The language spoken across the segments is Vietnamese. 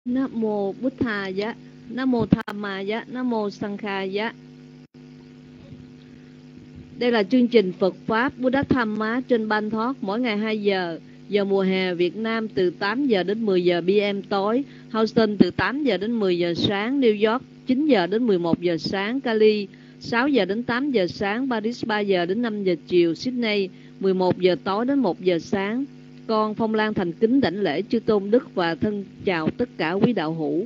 Nam mô Bụt Thaya, Nam mô Dhammaya, Nam mô Sanghaya. Đây là chương trình Phật Pháp Buddha Dhamma trên Ban Thoát mỗi ngày 2 giờ. Giờ mùa hè Việt Nam từ 8 giờ đến 10 giờ PM tối, Houston từ 8 giờ đến 10 giờ sáng, New York 9 giờ đến 11 giờ sáng, Cali 6 giờ đến 8 giờ sáng, Paris 3 giờ đến 5 giờ chiều, Sydney 11 giờ tối đến 1 giờ sáng. Con Phong Lan thành kính đảnh lễ chư tôn đức và thân chào tất cả quý đạo hữu.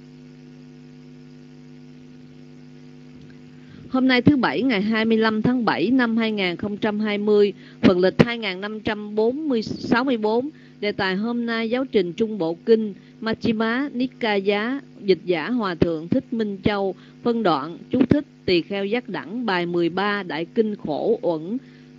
Hôm nay thứ Bảy ngày 25 tháng 7 năm 2020, Phật lịch 2564, đề tài hôm nay giáo trình Trung Bộ Kinh Majjhima Nikaya, dịch giả Hòa Thượng Thích Minh Châu, phân đoạn chú thích tỳ kheo giác đẳng, bài 13 Đại Kinh Khổ Uẩn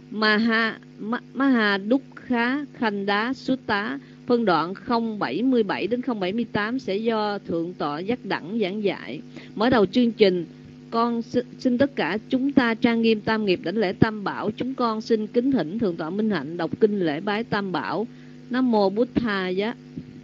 Maha Dukkha Khanda Sutta, phân đoạn 077 đến 078 sẽ do Thượng tọa giác đẳng giảng dạy. Mở đầu chương trình, con xin tất cả chúng ta trang nghiêm tam nghiệp đảnh lễ Tam Bảo. Chúng con xin kính thỉnh Thượng tọa Minh Hạnh đọc kinh lễ bái Tam Bảo. Nam mô Bụt Thaya.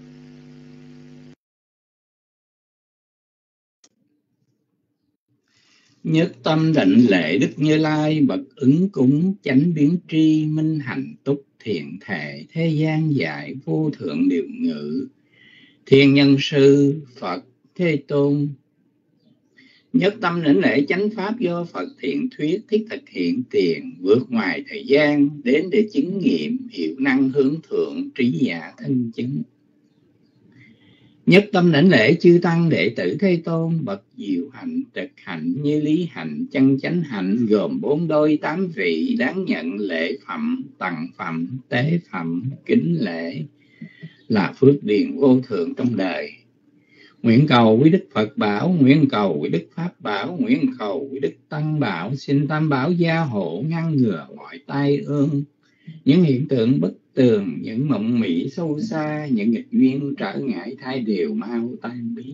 Nhất tâm đảnh lễ Đức Như Lai bậc ứng cúng chánh biến tri minh hạnh túc thiện thể thế gian dạy vô thượng điều ngữ thiên nhân sư Phật Thế Tôn. Nhất tâm đảnh lễ chánh pháp do Phật thiện thuyết thiết thực hiện tiền, vượt ngoài thời gian đến để chứng nghiệm hiệu năng hướng thượng trí giả thân chứng. Nhất tâm đảnh lễ chư tăng đệ tử Thế Tôn bậc diệu hạnh trực hạnh như lý hạnh chân chánh hạnh, gồm 4 đôi 8 vị đáng nhận lễ phẩm tặng phẩm tế phẩm kính lễ, là phước điền vô thượng trong đời. Nguyện cầu quý Đức Phật bảo, nguyện cầu quý Đức Pháp bảo, nguyện cầu quý Đức Tăng bảo, xin Tam Bảo gia hộ ngăn ngừa mọi tai ương, những hiện tượng bất tường, những mộng mị sâu xa, những nghịch duyên trở ngại thay đều mau tan biến.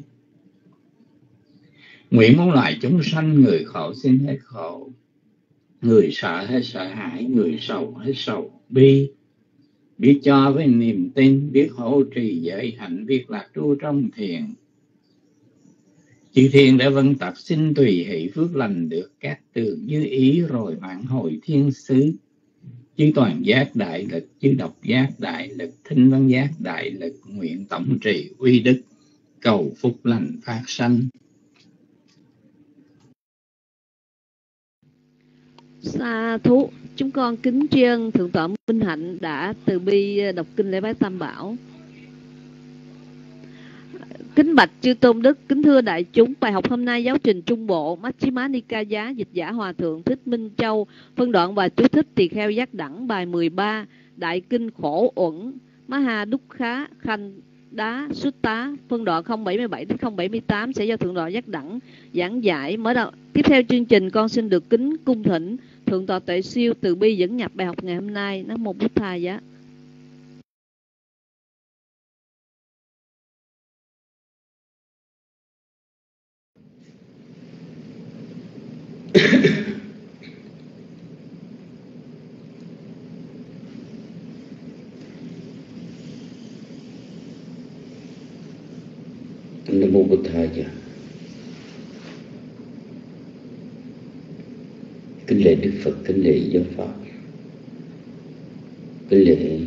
Nguyện muôn loài chúng sanh, người khổ xin hết khổ, người sợ hết sợ hãi, người sầu hết sầu bi, biết cho với niềm tin, biết hộ trì giới hạnh, biết lạc trú trong thiền. Chư thiên đã vân tập xin tùy hỷ phước lành được các tường như ý, rồi vãn hồi thiên xứ. Chư toàn giác đại lực, chư độc giác đại lực, thinh văn giác đại lực, nguyện tổng trì uy đức, cầu phúc lành phát sanh. Sa thú, chúng con kính tri ân Thượng tọa Minh Hạnh đã từ bi đọc kinh lễ bái Tam Bảo. Kính bạch chư tôn đức, kính thưa đại chúng, bài học hôm nay giáo trình Trung Bộ Majjhima Nikaya, dịch giả Hòa Thượng Thích Minh Châu, phân đoạn và chú thích tỳ kheo giác đẳng, bài 13 Đại Kinh Khổ Uẩn Maha Dukkha Khanda Sutta, phân đoạn 077 đến 078 sẽ do Thượng tọa giác đẳng giảng giải. Mở đầu tiếp theo chương trình, con xin được kính cung thỉnh Thượng tọa Tuệ Siêu từ bi dẫn nhập bài học ngày hôm nay. Nam mô Bụt Thaya. Nam mô Bụt Thaya. Kính lễ Đức Phật, kính lễ giáo pháp, kính lễ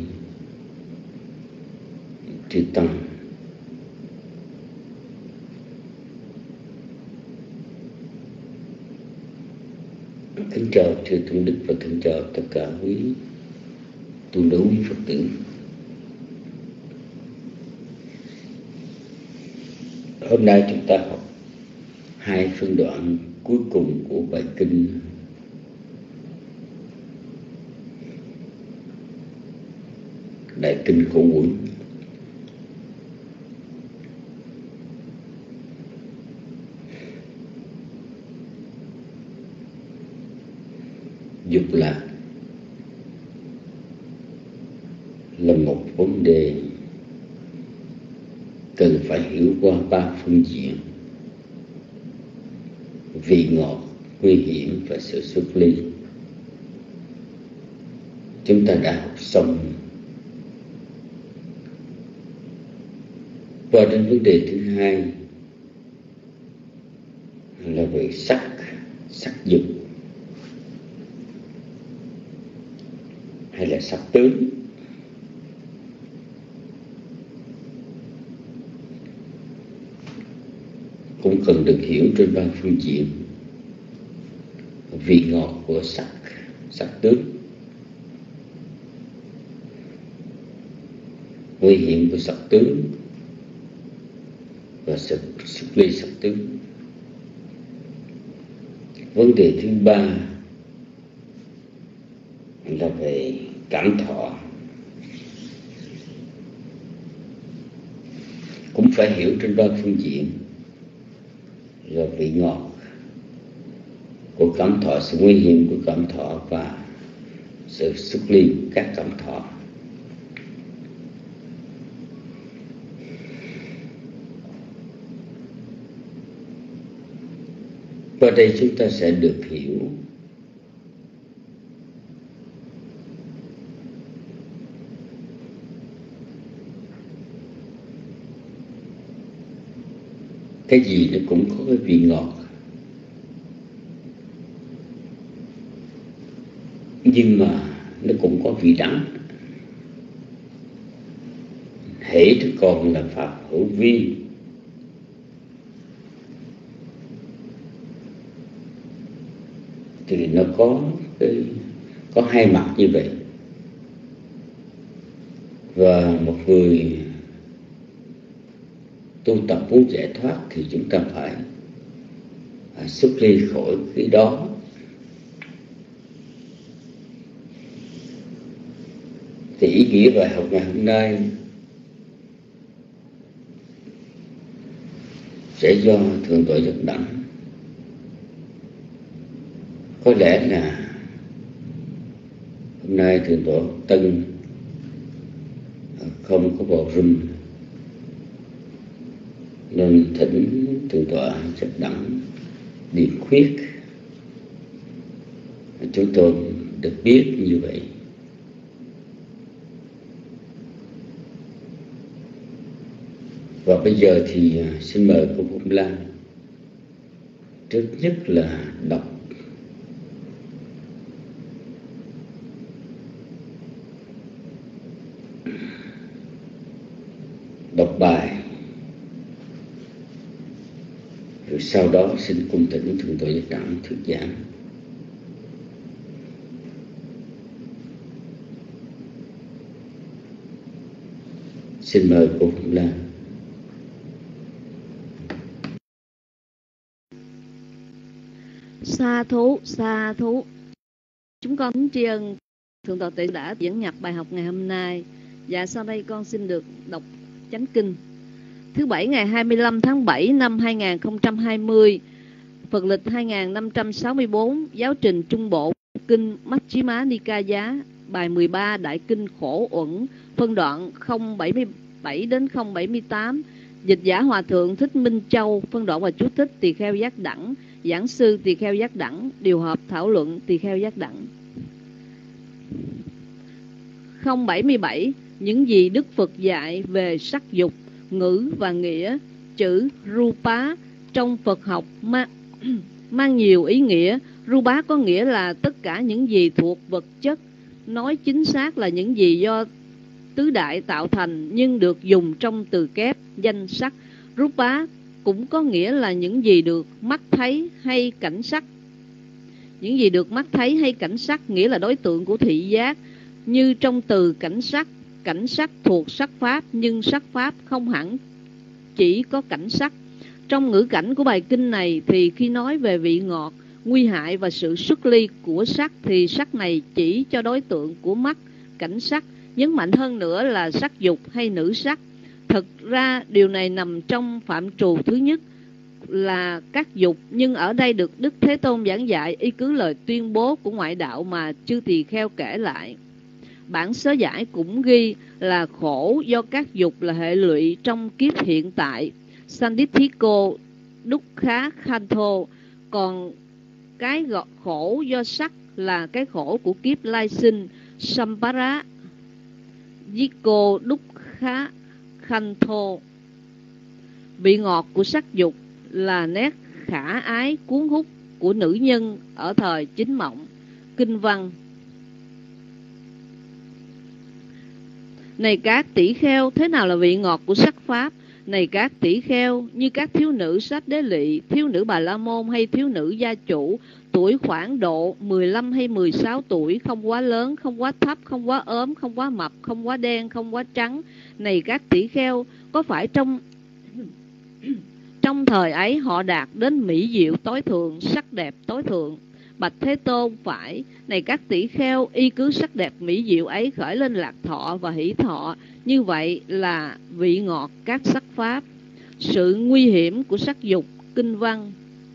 chư tăng, kính chào chư tôn đức và kính chào tất cả quý tu đấu quý Phật tử. Hôm nay chúng ta học 2 phân đoạn cuối cùng của bài kinh Đại Kinh Khổ Uẩn. Dục lạc là một vấn đề cần phải hiểu qua 3 phương diện: vị ngọt, nguy hiểm và sự xuất ly. Chúng ta đã học xong. Qua đến vấn đề thứ hai là về sắc dục hay là sắc tướng. Cũng cần được hiểu trên ba phương diện: vị ngọt của sắc tướng, nguy hiểm của sắc tướng và sức ly sắc tướng. Vấn đề thứ ba là về cảm thọ, cũng phải hiểu trên ba phương diện là vị ngọt của cảm thọ, sự nguy hiểm của cảm thọ và sự xuất ly của các cảm thọ. Và đây chúng ta sẽ được hiểu cái gì nó cũng có cái vị ngọt, nhưng mà nó cũng có vị đắng. Hễ thức còn là pháp hữu vi, thì nó có hai mặt như vậy. Và một người tu tập muốn giải thoát thì chúng ta phải xuất ly khỏi cái đó. Thì ý nghĩa bài học ngày hôm nay sẽ do Thượng tọa Giác Đẳng. Có lẽ là hôm nay Thượng tọa Tân không có vào room, nên thỉnh Thượng tọa Giác Đẳng điền khuyết. Chúng tôi được biết như vậy. Và bây giờ thì xin mời cô Phụng Lan trước nhất là đọc bài, rồi sau đó xin cung thỉnh Thượng tọa Giác Đẳng thuyết giảng. Xin mời cô Phụng Lan. Sa thú. Chúng con kính tri ân Thượng tọa Tuệ đã dẫn nhập bài học ngày hôm nay. Và sau đây con xin được đọc chánh kinh. Thứ Bảy ngày 25 tháng 7 năm 2020, Phật lịch 2564, giáo trình Trung Bộ, kinh Majjhima Nikaya, bài 13, Đại kinh Khổ Uẩn, phân đoạn 077 đến 078, dịch giả Hòa thượng Thích Minh Châu, phân đoạn và chú thích Tỳ Kheo Giác Đẳng, giảng sư Tỳ Kheo Giác Đẳng, điều hợp thảo luận Tỳ Kheo Giác Đẳng. 077. Những gì Đức Phật dạy về sắc dục, ngữ và nghĩa. Chữ Rupa trong Phật học mang nhiều ý nghĩa. Rupa có nghĩa là tất cả những gì thuộc vật chất, nói chính xác là những gì do tứ đại tạo thành nhưng được dùng trong từ kép danh sắc. Rupa cũng có nghĩa là những gì được mắt thấy hay cảnh sắc. Những gì được mắt thấy hay cảnh sắc nghĩa là đối tượng của thị giác, như trong từ cảnh sắc thuộc sắc pháp, nhưng sắc pháp không hẳn chỉ có cảnh sắc. Trong ngữ cảnh của bài kinh này thì khi nói về vị ngọt, nguy hại và sự xuất ly của sắc thì sắc này chỉ cho đối tượng của mắt, cảnh sắc, nhấn mạnh hơn nữa là sắc dục hay nữ sắc. Thực ra điều này nằm trong phạm trù thứ nhất là các dục, nhưng ở đây được Đức Thế Tôn giảng dạy y cứ lời tuyên bố của ngoại đạo mà chư tỳ kheo kể lại. Bản sớ giải cũng ghi là khổ do các dục là hệ lụy trong kiếp hiện tại, Sandithiko Dukkha Khanto, còn cái khổ do sắc là cái khổ của kiếp lai sinh, Sampara Diko Dukkha Khanto. Vị ngọt của sắc dục là nét khả ái cuốn hút của nữ nhân ở thời chính mộng. Kinh văn: Này các tỷ kheo, thế nào là vị ngọt của sắc pháp? Này các tỷ kheo, như các thiếu nữ Sát Đế Lị, thiếu nữ Bà La Môn hay thiếu nữ gia chủ, tuổi khoảng độ 15 hay 16 tuổi, không quá lớn, không quá thấp, không quá ốm, không quá mập, không quá đen, không quá trắng. Này các tỷ kheo, có phải trong thời ấy họ đạt đến mỹ diệu tối thượng, sắc đẹp tối thượng? Bạch Thế Tôn: phải. Này các tỷ kheo, y cứ sắc đẹp mỹ diệu ấy khởi lên lạc thọ và hỷ thọ, như vậy là vị ngọt các sắc pháp. Sự nguy hiểm của sắc dục. Kinh văn: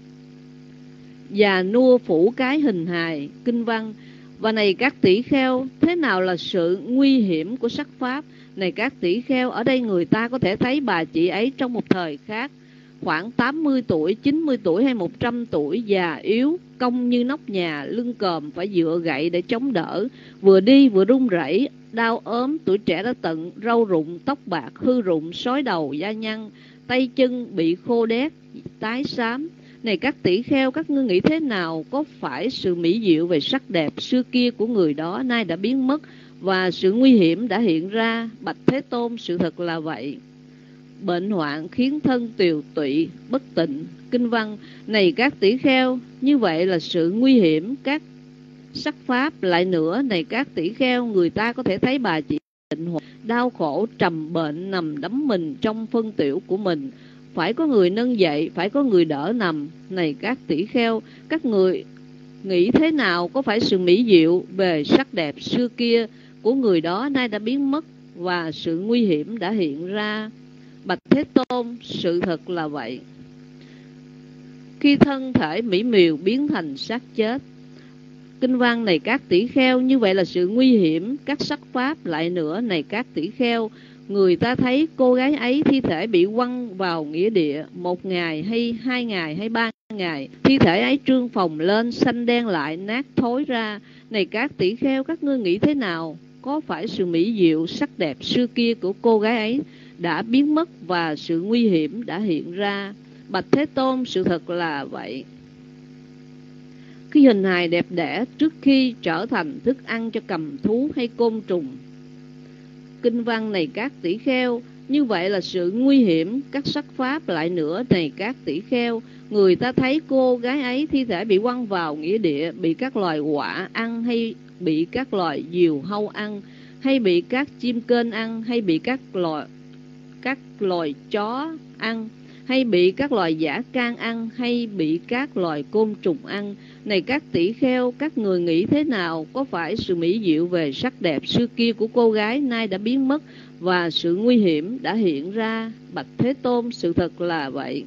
Già nua phủ cái hình hài. Kinh văn: Và này các tỷ kheo, thế nào là sự nguy hiểm của sắc pháp? Này các tỷ kheo, ở đây người ta có thể thấy bà chị ấy trong một thời khác, khoảng 80 tuổi, 90 tuổi hay 100 tuổi, già yếu, cong như nóc nhà, lưng còm phải dựa gậy để chống đỡ, vừa đi vừa run rẩy, đau ốm, tuổi trẻ đã tận, râu rụng, tóc bạc, hư rụng, sói đầu, da nhăn, tay chân bị khô đét, tái xám. Này các tỷ kheo, các ngươi nghĩ thế nào? Có phải sự mỹ diệu về sắc đẹp xưa kia của người đó nay đã biến mất và sự nguy hiểm đã hiện ra? Bạch Thế Tôn, sự thật là vậy. Bệnh hoạn khiến thân tiều tụy, bất tịnh. Kinh văn: Này các tỷ kheo, như vậy là sự nguy hiểm các sắc pháp. Lại nữa, này các tỷ kheo, người ta có thể thấy bà chị bệnh hoạn, đau khổ, trầm bệnh, nằm đắm mình trong phân tiểu của mình, phải có người nâng dậy, phải có người đỡ nằm. Này các tỷ kheo, các người nghĩ thế nào? Có phải sự mỹ diệu về sắc đẹp xưa kia của người đó nay đã biến mất và sự nguy hiểm đã hiện ra? Bạch Thế Tôn, sự thật là vậy. Khi thân thể mỹ miều biến thành xác chết. Kinh văn: Này các tỷ kheo, như vậy là sự nguy hiểm các sắc pháp. Lại nữa, này các tỷ kheo, người ta thấy cô gái ấy thi thể bị quăng vào nghĩa địa 1 ngày hay 2 ngày hay 3 ngày, thi thể ấy trương phồng lên, xanh đen lại, nát thối ra. Này các tỷ kheo, các ngươi nghĩ thế nào? Có phải sự mỹ diệu sắc đẹp xưa kia của cô gái ấy đã biến mất và sự nguy hiểm đã hiện ra? Bạch Thế Tôn, sự thật là vậy. Khi hình hài đẹp đẽ trước khi trở thành thức ăn cho cầm thú hay côn trùng. Kinh văn: Này các tỷ kheo, như vậy là sự nguy hiểm các sắc pháp. Lại nữa, này các tỷ kheo, người ta thấy cô gái ấy thi thể bị quăng vào nghĩa địa, bị các loài quạ ăn, hay bị các loài diều hâu ăn, hay bị các chim kênh ăn, hay bị các loài chó ăn, hay bị các loài dã can ăn, hay bị các loài côn trùng ăn. Này các tỷ kheo, các người nghĩ thế nào? Có phải sự mỹ diệu về sắc đẹp xưa kia của cô gái nay đã biến mất và sự nguy hiểm đã hiện ra? Bạch Thế Tôn, sự thật là vậy.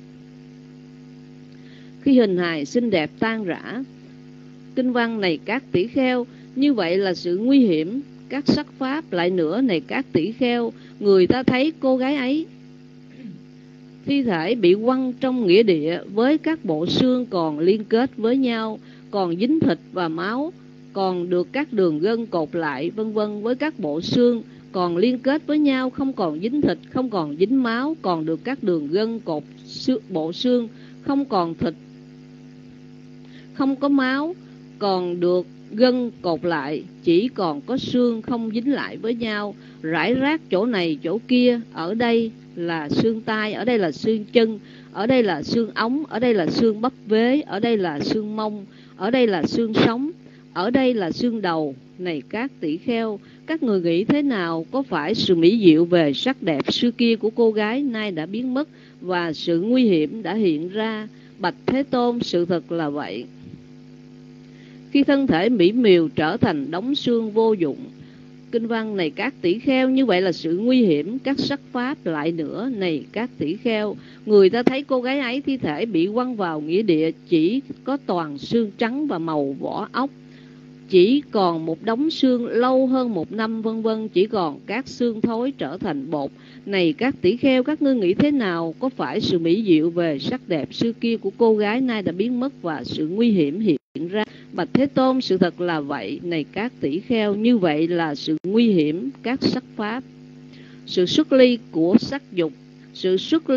Khi hình hài xinh đẹp tan rã. Kinh văn: Này các tỷ kheo, như vậy là sự nguy hiểm các sắc pháp. Lại nữa, này các tỷ kheo, người ta thấy cô gái ấy thi thể bị quăng trong nghĩa địa với các bộ xương còn liên kết với nhau, còn dính thịt và máu, còn được các đường gân cột lại, vân vân, với các bộ xương còn liên kết với nhau, không còn dính thịt, không còn dính máu, còn được các đường gân cột bộ xương, không còn thịt, không có máu, còn được gân cột lại, chỉ còn có xương không dính lại với nhau, rải rác chỗ này chỗ kia. Ở đây là xương tai, ở đây là xương chân, ở đây là xương ống, ở đây là xương bắp vế, ở đây là xương mông, ở đây là xương sống, ở đây là xương đầu. Này các tỷ kheo, các người nghĩ thế nào? Có phải sự mỹ diệu về sắc đẹp xưa kia của cô gái nay đã biến mất và sự nguy hiểm đã hiện ra? Bạch Thế Tôn, sự thật là vậy. Khi thân thể mỹ miều trở thành đống xương vô dụng. Kinh văn: Này các tỷ kheo, như vậy là sự nguy hiểm các sắc pháp. Lại nữa, này các tỷ kheo, người ta thấy cô gái ấy thi thể bị quăng vào nghĩa địa, chỉ có toàn xương trắng và màu vỏ ốc, chỉ còn một đống xương lâu hơn 1 năm, vân vân, chỉ còn các xương thối trở thành bột. Này các tỷ kheo, các ngươi nghĩ thế nào? Có phải sự mỹ diệu về sắc đẹp xưa kia của cô gái nay đã biến mất và sự nguy hiểm hiện ra? Bạch Thế Tôn, sự thật là vậy. Này các tỷ kheo, như vậy là sự nguy hiểm các sắc pháp. Sự xuất ly của sắc dục. Sự xuất ly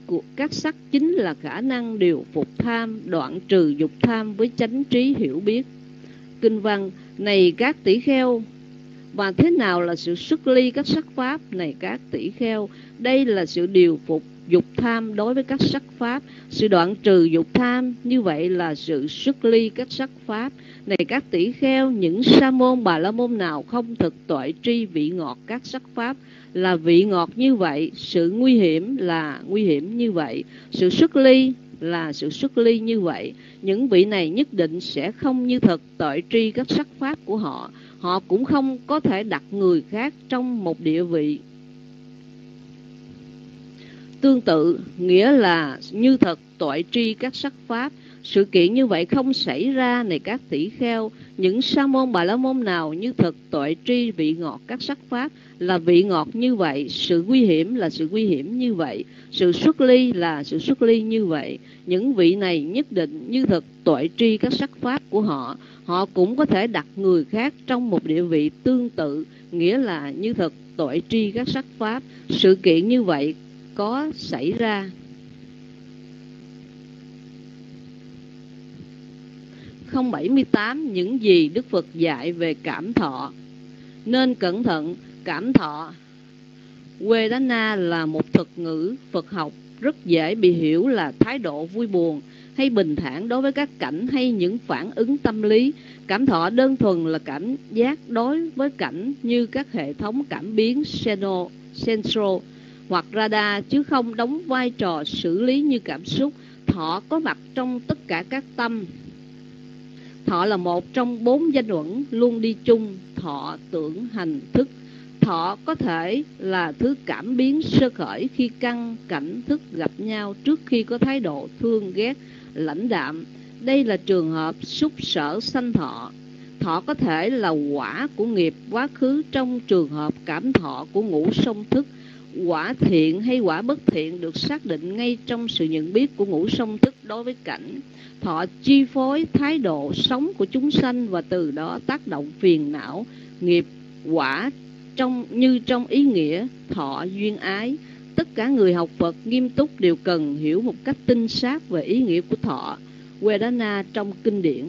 của các sắc chính là khả năng điều phục tham, đoạn trừ dục tham với chánh trí hiểu biết. Kinh văn: này các tỷ kheo, và thế nào là sự xuất ly các sắc pháp? Này các tỷ kheo, đây là sự điều phục dục tham đối với các sắc pháp. Sự đoạn trừ dục tham như vậy là sự xuất ly các sắc pháp. Này các tỷ kheo, những sa môn bà la môn nào không thực tuệ tri vị ngọt các sắc pháp là vị ngọt như vậy, sự nguy hiểm là nguy hiểm như vậy, sự xuất ly là sự xuất ly như vậy. Những vị này nhất định sẽ không như thật tuệ tri các sắc pháp của họ. Họ cũng không có thể đặt người khác trong một địa vị tương tự, nghĩa là như thật tuệ tri các sắc pháp. Sự kiện như vậy không xảy ra. Này các tỷ kheo, những sa môn bà la môn nào như thật tuệ tri vị ngọt các sắc pháp là vị ngọt như vậy, sự nguy hiểm là sự nguy hiểm như vậy, sự xuất ly là sự xuất ly như vậy. Những vị này nhất định như thật tuệ tri các sắc pháp của họ. Họ cũng có thể đặt người khác trong một địa vị tương tự, nghĩa là như thật tuệ tri các sắc pháp. Sự kiện như vậy có xảy ra. Không 78. Những gì Đức Phật dạy về cảm thọ. Nên cẩn thận, cảm thọ Vedana là một thuật ngữ Phật học rất dễ bị hiểu là thái độ vui buồn hay bình thản đối với các cảnh hay những phản ứng tâm lý. Cảm thọ đơn thuần là cảm giác đối với cảnh như các hệ thống cảm biến central hoặc radar, chứ không đóng vai trò xử lý như cảm xúc. Thọ có mặt trong tất cả các tâm. Thọ là một trong 4 danh uẩn luôn đi chung: thọ, tưởng, hành, thức. Thọ có thể là thứ cảm biến sơ khởi khi căn, cảnh, thức gặp nhau trước khi có thái độ thương ghét, lãnh đạm. Đây là trường hợp xúc sở sanh thọ. Thọ có thể là quả của nghiệp quá khứ trong trường hợp cảm thọ của ngũ song thức. Quả thiện hay quả bất thiện được xác định ngay trong sự nhận biết của ngũ song thức đối với cảnh. Thọ chi phối thái độ sống của chúng sanh và từ đó tác động phiền não, nghiệp, quả trong ý nghĩa thọ duyên ái. Tất cả người học Phật nghiêm túc đều cần hiểu một cách tinh xác về ý nghĩa của thọ Vedana trong kinh điển.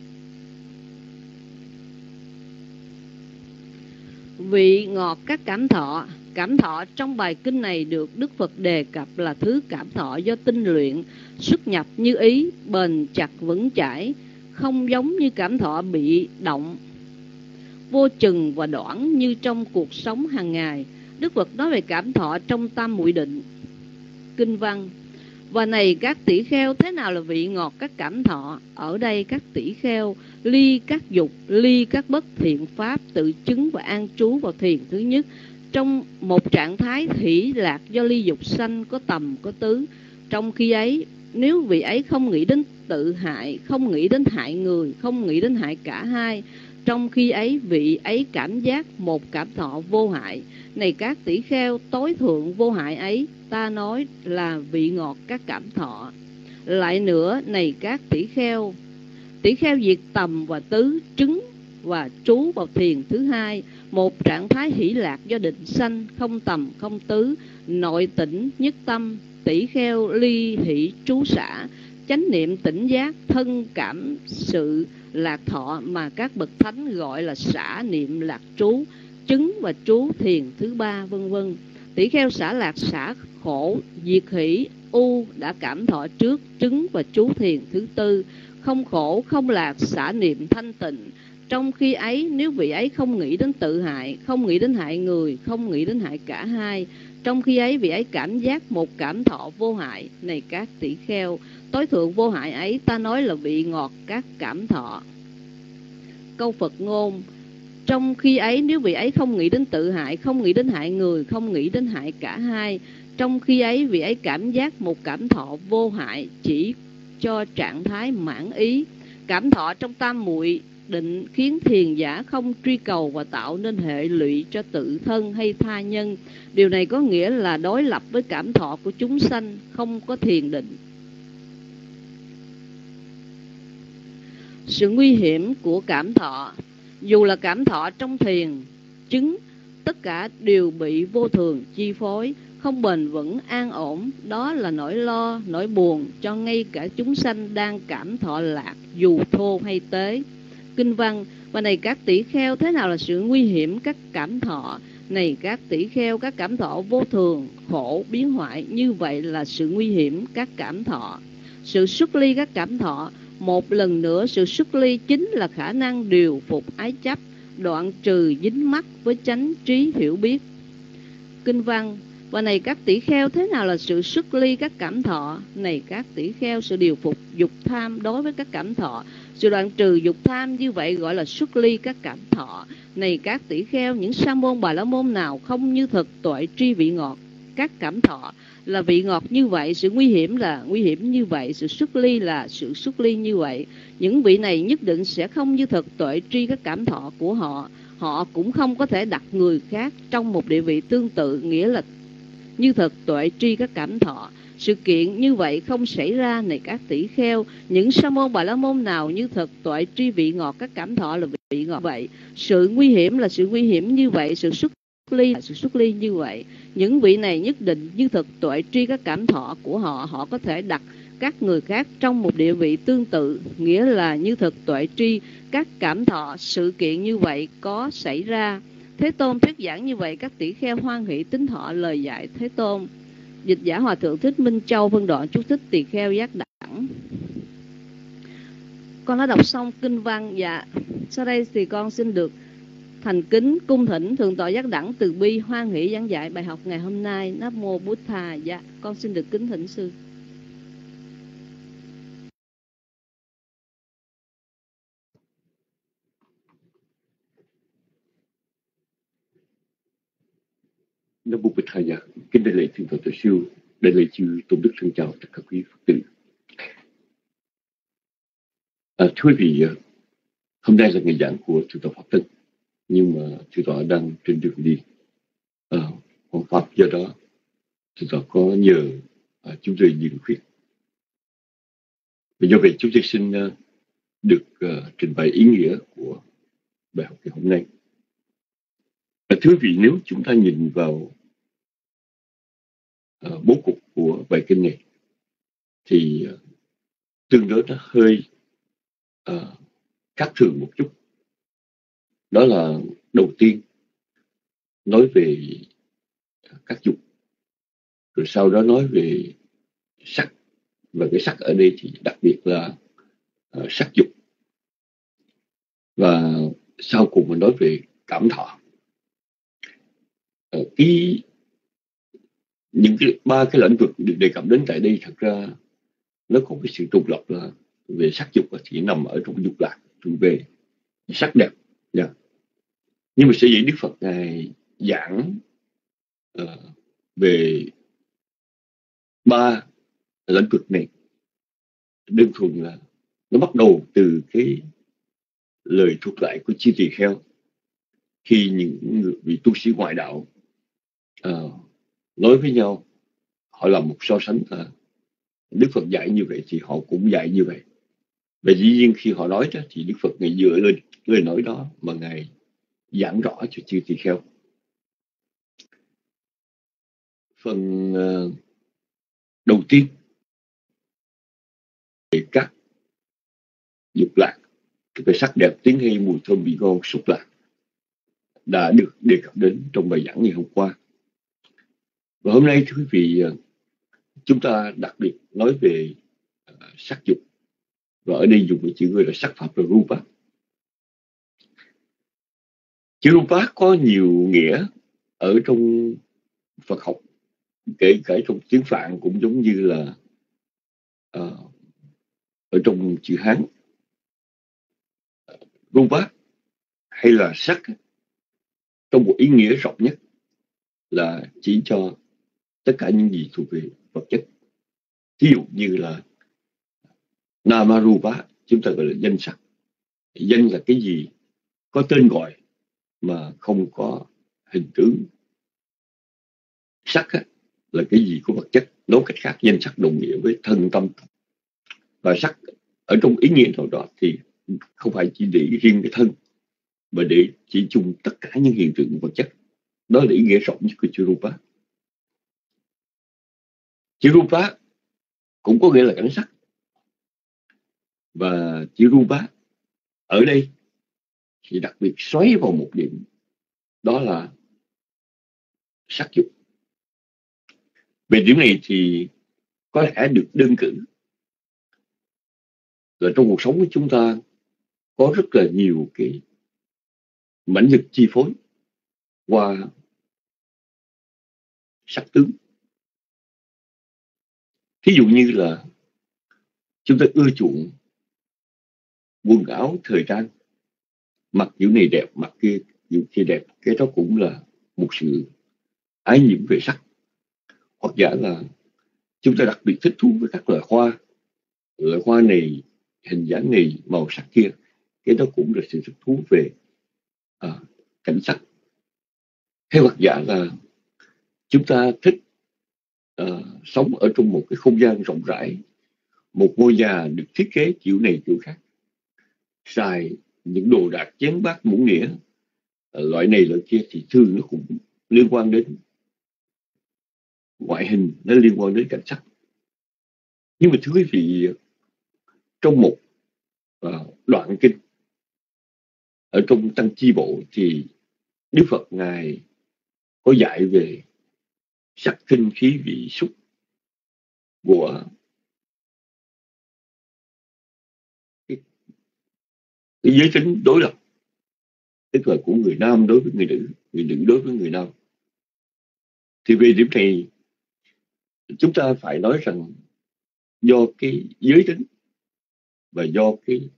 Vị ngọt các cảm thọ. Cảm thọ trong bài kinh này được Đức Phật đề cập là thứ cảm thọ do tinh luyện, xuất nhập như ý, bền chặt vững chãi, không giống như cảm thọ bị động, vô chừng và đoản như trong cuộc sống hàng ngày. Đức Phật nói về cảm thọ trong Tam Muội Định. Kinh văn: và này các tỷ kheo, thế nào là vị ngọt các cảm thọ? Ở đây các tỷ kheo ly các dục, ly các bất thiện pháp, tự chứng và an trú vào thiền thứ nhất, trong một trạng thái hỷ lạc do ly dục sanh, có tầm có tứ. Trong khi ấy, nếu vị ấy không nghĩ đến tự hại, không nghĩ đến hại người, không nghĩ đến hại cả hai, trong khi ấy vị ấy cảm giác một cảm thọ vô hại. Này các tỷ kheo, tối thượng vô hại ấy ta nói là vị ngọt các cảm thọ. Lại nữa, này các tỷ kheo diệt tầm và tứ, chứng và trú vào thiền thứ hai, một trạng thái hỷ lạc do định sanh, không tầm không tứ, nội tỉnh nhất tâm. Tỷ kheo ly hỷ trú xả, chánh niệm tỉnh giác, thân cảm sự lạc thọ mà các bậc thánh gọi là xả niệm lạc trú, chứng và trú thiền thứ ba, vân vân. Tỷ kheo xả lạc, xả khổ, diệt hỷ u đã cảm thọ trước, chứng và trú thiền thứ tư, không khổ không lạc, xả niệm thanh tịnh. Trong khi ấy, nếu vị ấy không nghĩ đến tự hại, không nghĩ đến hại người, không nghĩ đến hại cả hai, trong khi ấy vị ấy cảm giác một cảm thọ vô hại. Này các tỷ kheo, tối thượng vô hại ấy ta nói là vị ngọt các cảm thọ. Câu Phật ngôn: trong khi ấy, nếu vị ấy không nghĩ đến tự hại, không nghĩ đến hại người, không nghĩ đến hại cả hai, trong khi ấy vị ấy cảm giác một cảm thọ vô hại, chỉ cho trạng thái mãn ý. Cảm thọ trong Tam Muội Định khiến thiền giả không truy cầu và tạo nên hệ lụy cho tự thân hay tha nhân. Điều này có nghĩa là đối lập với cảm thọ của chúng sanh, không có thiền định. Sự nguy hiểm của cảm thọ. Dù là cảm thọ trong thiền chứng, tất cả đều bị vô thường chi phối. không bền vững an ổn. Đó là nỗi lo, nỗi buồn cho ngay cả chúng sanh đang cảm thọ lạc, dù thô hay tế. Kinh văn: và này các tỷ kheo, thế nào là sự nguy hiểm các cảm thọ? Này các tỷ kheo, các cảm thọ vô thường, khổ, biến hoại, như vậy là sự nguy hiểm các cảm thọ. Sự xuất ly các cảm thọ. Một lần nữa, sự xuất ly chính là khả năng điều phục ái chấp, đoạn trừ dính mắc với chánh trí hiểu biết. Kinh văn: và này các tỷ kheo, thế nào là sự xuất ly các cảm thọ? Này các tỷ kheo, sự điều phục dục tham đối với các cảm thọ, sự đoạn trừ dục tham, như vậy gọi là xuất ly các cảm thọ. Này các tỷ kheo, những sa môn bà la môn nào không như thực tuệ tri vị ngọt các cảm thọ là vị ngọt như vậy, sự nguy hiểm là nguy hiểm như vậy, sự xuất ly là sự xuất ly như vậy. Những vị này nhất định sẽ không như thực tuệ tri các cảm thọ của họ. Họ cũng không có thể đặt người khác trong một địa vị tương tự, nghĩa là như thực tuệ tri các cảm thọ. Sự kiện như vậy không xảy ra. Này các tỷ kheo, những sa môn bà la môn nào như thực tuệ tri vị ngọt các cảm thọ là vị ngọt vậy, sự nguy hiểm là sự nguy hiểm như vậy, sự xuất ly là sự xuất ly như vậy. Những vị này nhất định như thực tuệ tri các cảm thọ của họ. Họ có thể đặt các người khác trong một địa vị tương tự, nghĩa là như thực tuệ tri các cảm thọ. Sự kiện như vậy có xảy ra. Thế Tôn thuyết giảng như vậy, các tỷ kheo hoan hỷ tín thọ lời dạy Thế Tôn. Dịch giả Hòa Thượng Thích Minh Châu, phân đoạn chú thích tỳ kheo giác đẳng. Con đã đọc xong kinh văn. Dạ, sau đây thì con xin được thành kính cung thỉnh Thượng tọa giác đẳng từ bi hoan hỷ giảng dạy bài học ngày hôm nay. Nam mô Bụt Thà. Dạ, con xin được kính thỉnh sư. Nam mô Bụt Thầy. Kính đại lễ Thượng tọa Tổ sư, đại lễ chư tôn đức thân chào tất cả quý Phật tử. Thưa quý vị, hôm nay là ngày giảng của Thượng tọa Pháp Tân, nhưng mà Thượng tọa đang trên đường đi Hoàng Pháp, do đó Thượng tọa có nhờ chúng tôi dừng khuyết. Và do vậy chúng tôi xin được trình bày ý nghĩa của bài học ngày hôm nay. Thưa quý vị, nếu chúng ta nhìn vào bố cục của bài kinh này thì tương đối nó hơi khác thường một chút. Đó là đầu tiên nói về các dục, rồi sau đó nói về sắc, và cái sắc ở đây thì đặc biệt là sắc dục, và sau cùng mình nói về cảm thọ. Những ba cái lĩnh vực được đề cập đến tại đây thật ra nó có cái sự trùng lập là về sắc dục thì nằm ở trong dục lạc, về sắc đẹp. Nhưng mà sở dĩ Đức Phật Ngài giảng về ba lĩnh vực này đơn thuần là nó bắt đầu từ cái lời thuật lại của chư tỳ kheo khi những vị tu sĩ ngoại đạo nói với nhau, họ làm một so sánh là Đức Phật dạy như vậy thì họ cũng dạy như vậy. Và dĩ nhiên khi họ nói đó thì Đức Phật Ngài dựa lên lời nói đó mà Ngài giảng rõ cho chư tỳ kheo. Phần đầu tiên về các dục lạc, cái sắc đẹp, tiếng hay, mùi thơm, vị ngon, xúc lạc đã được đề cập đến trong bài giảng ngày hôm qua. Và hôm nay thưa quý vị, chúng ta đặc biệt nói về sắc dục, và ở đây dùng cái chữ gọi là sắc pháp là rupa. Chữ rupa có nhiều nghĩa ở trong Phật học, kể cả trong tiếng Phạn cũng giống như là ở trong chữ Hán. Rupa hay là sắc trong một ý nghĩa rộng nhất là chỉ cho tất cả những gì thuộc về vật chất. Ví dụ như là Nama Rupa, chúng ta gọi là danh sắc. Danh là cái gì có tên gọi mà không có hình tướng. Sắc là cái gì có vật chất. Nói cách khác, danh sắc đồng nghĩa với thân tâm. Và sắc ở trong ý nghĩa nào đó thì không phải chỉ để riêng cái thân, mà để chỉ chung tất cả những hiện tượng vật chất. Đó là ý nghĩa rộng nhất của chữ Rupa. Chữ Rupa cũng có nghĩa là cảnh sắc, và chữ Rupa ở đây thì đặc biệt xoáy vào một điểm, đó là sắc dục. Về điểm này thì có lẽ được đơn cử là trong cuộc sống của chúng ta có rất là nhiều cái mãnh lực chi phối qua sắc tướng. Thí dụ như là chúng ta ưa chuộng quần áo thời trang, mặc kiểu này đẹp, mặc kiểu kia đẹp, cái đó cũng là một sự ái nhiễm về sắc. Hoặc giả là chúng ta đặc biệt thích thú với các loại hoa này, hình dáng này, màu sắc kia, cái đó cũng là sự thích thú về cảnh sắc. Hay hoặc giả là chúng ta thích sống ở trong một cái không gian rộng rãi, một ngôi nhà được thiết kế kiểu này kiểu khác, xài những đồ đạc chén bát muỗng nĩa loại này loại kia, thì thường nó cũng liên quan đến ngoại hình, nó liên quan đến cảnh sắc. Nhưng mà thưa quý vị, trong một đoạn kinh ở trong Tăng Chi Bộ thì Đức Phật Ngài có dạy về sắc thinh khí vị xúc của cái giới tính đối lập, tức là của người nam đối với người nữ đối với người nam. Thì về điểm này chúng ta phải nói rằng do cái giới tính và do cái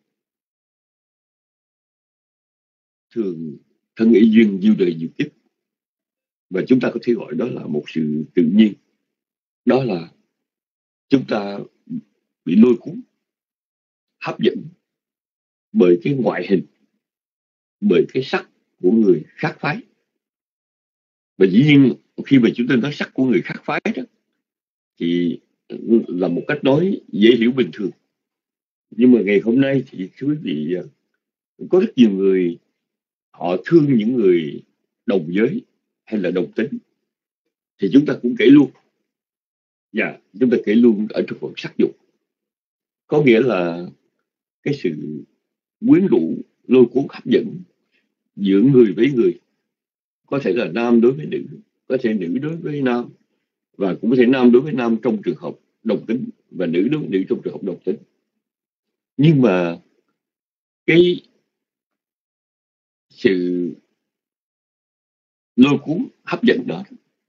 thường thân ý duyên diêu đời diệu kiếp, và chúng ta có thể gọi đó là một sự tự nhiên, đó là chúng ta bị lôi cuốn, hấp dẫn bởi cái ngoại hình, bởi cái sắc của người khác phái. Và dĩ nhiên khi mà chúng ta nói sắc của người khác phái đó thì là một cách nói dễ hiểu bình thường. Nhưng mà ngày hôm nay thì thưa quý vị, có rất nhiều người họ thương những người đồng giới hay là đồng tính, thì chúng ta cũng kể luôn. Chúng ta kể luôn ở trong phần sắc dục. Có nghĩa là cái sự quyến rũ, lôi cuốn, hấp dẫn giữa người với người, có thể là nam đối với nữ, có thể nữ đối với nam, và cũng có thể nam đối với nam trong trường hợp đồng tính, và nữ đối với nữ trong trường hợp đồng tính. Nhưng mà cái sự lôi cuốn hấp dẫn đó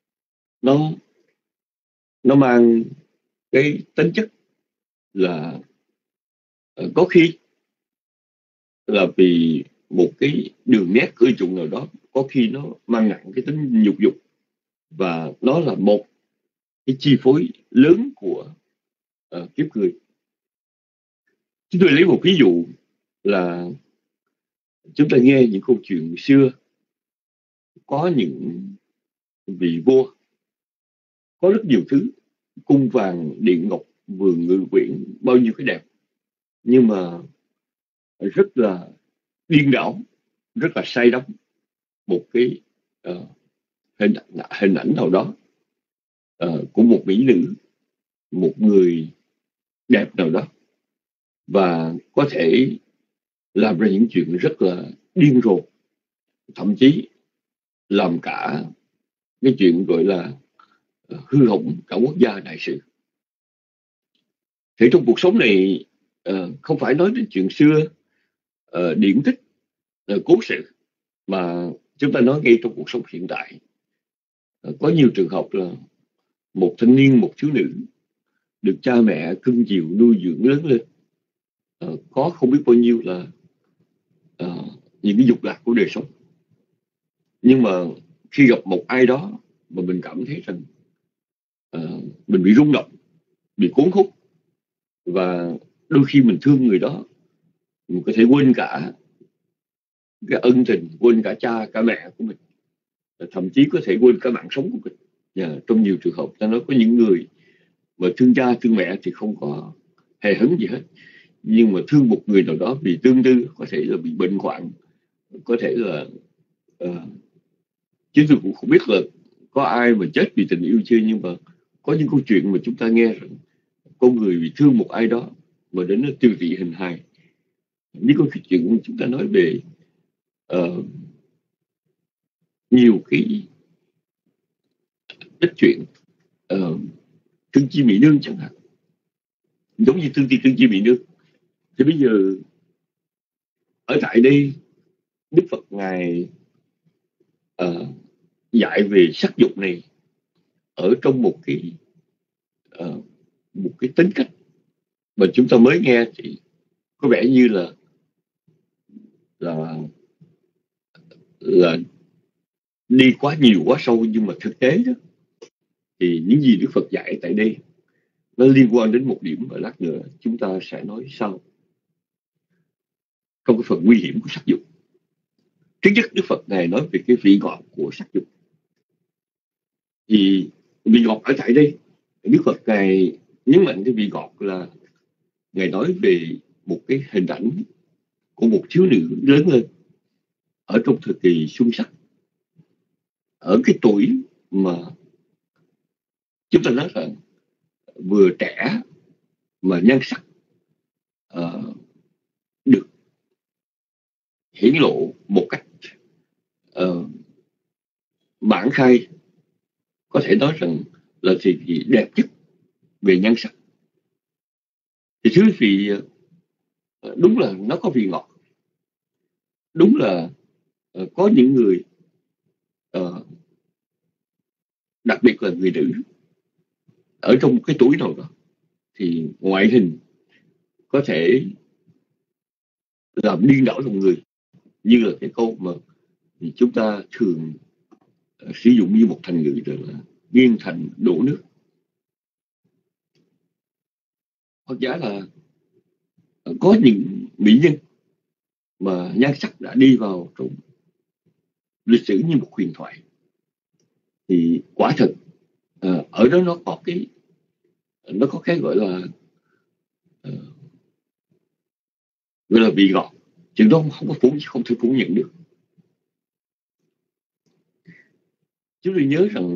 nó mang cái tính chất là có khi là vì một cái đường nét ưa chuộng nào đó, có khi nó mang nặng cái tính nhục dục, và nó là một cái chi phối lớn của kiếp người. Chúng tôi lấy một ví dụ là chúng ta nghe những câu chuyện xưa, có những vị vua có rất nhiều thứ, cung vàng điện ngọc, vườn ngự quyển, bao nhiêu cái đẹp, nhưng mà rất là điên đảo, rất là say đắm một cái hình ảnh nào đó của một mỹ nữ, một người đẹp nào đó, và có thể làm ra những chuyện rất là điên rồ, thậm chí làm cả cái chuyện gọi là hư hỏng cả quốc gia đại sự. Thì trong cuộc sống này không phải nói đến chuyện xưa, điển tích, cố sự, mà chúng ta nói ngay trong cuộc sống hiện tại. Có nhiều trường hợp là một thanh niên, một thiếu nữ được cha mẹ cưng chiều nuôi dưỡng lớn lên, có không biết bao nhiêu là những cái dục lạc của đời sống. Nhưng mà khi gặp một ai đó mà mình cảm thấy rằng mình bị rung động, bị cuốn hút, và đôi khi mình thương người đó, mình có thể quên cả cái ân tình, quên cả cha, cả mẹ của mình, thậm chí có thể quên cả mạng sống của mình. Trong nhiều trường hợp ta nói có những người mà thương cha, thương mẹ thì không có hề hấn gì hết, nhưng mà thương một người nào đó vì tương tư, có thể là bị bệnh hoạn, có thể là chứ tôi cũng không biết là có ai mà chết vì tình yêu chưa, nhưng mà có những câu chuyện mà chúng ta nghe rằng con người bị thương một ai đó mà đến nó tiêu thị hình hài. Những câu chuyện chúng ta nói về nhiều cái ít chuyện, thương chi mỹ nương chẳng hạn, giống như thương chi mỹ nương. Thì bây giờ ở tại đây Đức Phật ngài dạy về sắc dục này ở trong một cái tính cách mà chúng ta mới nghe thì có vẻ như là đi quá nhiều quá sâu, nhưng mà thực tế đó thì những gì Đức Phật dạy tại đây nó liên quan đến một điểm mà lát nữa chúng ta sẽ nói sau trong cái phần nguy hiểm của sắc dục. Trước nhất, Đức Phật ngài nói về cái vị ngọt của sắc dục. Thì vị ngọt ở tại đây, Đức Phật ngài nhấn mạnh cái vị ngọt là ngài nói về một cái hình ảnh của một thiếu nữ lớn lên ở trong thời kỳ xuân sắc, ở cái tuổi mà chúng ta nói rằng vừa trẻ mà nhan sắc được hiển lộ một cách bản khai, có thể nói rằng là thời kỳ đẹp nhất về nhan sắc. Thì thứ vị đúng là nó có vị ngọt, đúng là có những người đặc biệt là người nữ ở trong cái tuổi nào đó thì ngoại hình có thể làm điên đảo lòng người, như là cái câu mà chúng ta thường sử dụng như một thành ngữ, đó là nghiêng thành đổ nước. Hoặc giả là có những mỹ nhân mà nhan sắc đã đi vào trong lịch sử như một huyền thoại, thì quả thật ở đó nó có cái gọi là vị ngọt, chuyện đó không thể phủ nhận được. Chúng tôi nhớ rằng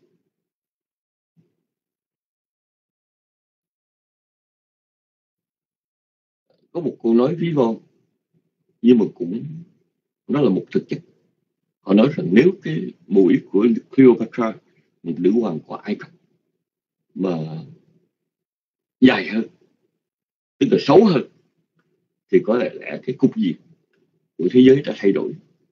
có một câu nói ví von, nhưng mà cũng nó là một thực chất. Họ nói rằng nếu cái mũi của Cleopatra, một nữ hoàng của Ai Cập, mà dài hơn, tức là xấu hơn, thì có lẽ cái cục diện của thế giới đã thay đổi.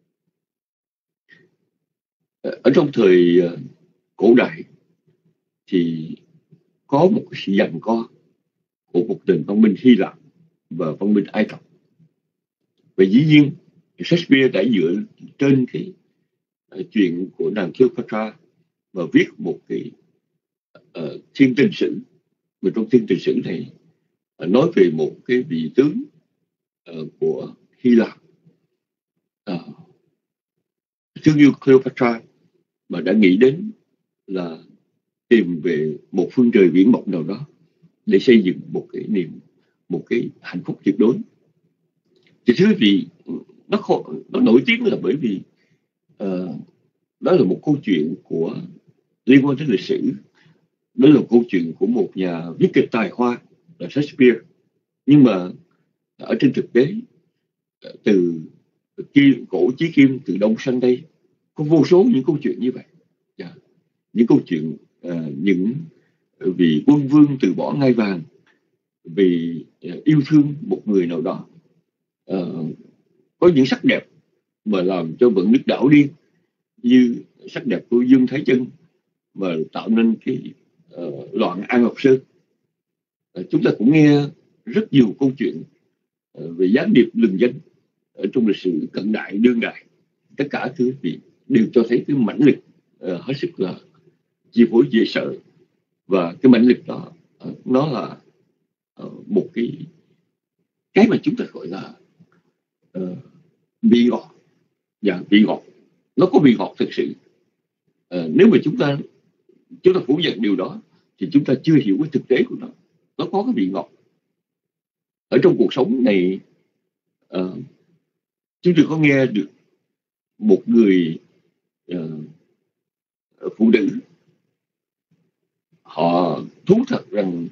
Ở trong thời cổ đại thì có một cái sự giằng co của một nền văn minh Hy Lạp và văn minh Ai Cập. Và dĩ nhiên Shakespeare đã dựa trên cái chuyện của nàng Cleopatra và viết một cái thiên tình sử. Và trong thiên tình sử này nói về một cái vị tướng của Hy Lạp thương yêu Cleopatra, mà đã nghĩ đến là tìm về một phương trời viễn mộng nào đó để xây dựng một cái hạnh phúc tuyệt đối. Thì thưa quý vị, nó nổi tiếng là bởi vì đó là một câu chuyện liên quan đến lịch sử. Đó là một câu chuyện của một nhà viết kịch tài hoa là Shakespeare. Nhưng mà ở trên thực tế, từ cổ chí kim, từ đông sang tây, có vô số những câu chuyện như vậy. Những câu chuyện những vì quân vương từ bỏ ngai vàng, vì yêu thương một người nào đó, có những sắc đẹp mà làm cho vận nước đảo điên, như sắc đẹp của Dương Thái Chân mà tạo nên cái loạn An Ngọc Sơn. Chúng ta cũng nghe rất nhiều câu chuyện về gián điệp lừng danh ở trong lịch sử cận đại, đương đại. Tất cả thứ gì đều cho thấy cái mãnh lực hết sức là chi phối dễ sợ. Và cái mãnh lực đó nó là một cái mà chúng ta gọi là vị ngọt. Và vị ngọt, nó có vị ngọt thực sự. Nếu mà chúng ta phủ nhận điều đó thì chúng ta chưa hiểu cái thực tế của nó. Nó có cái vị ngọt. Ở trong cuộc sống này, chúng tôi có nghe được một người phụ nữ họ thú thật rằng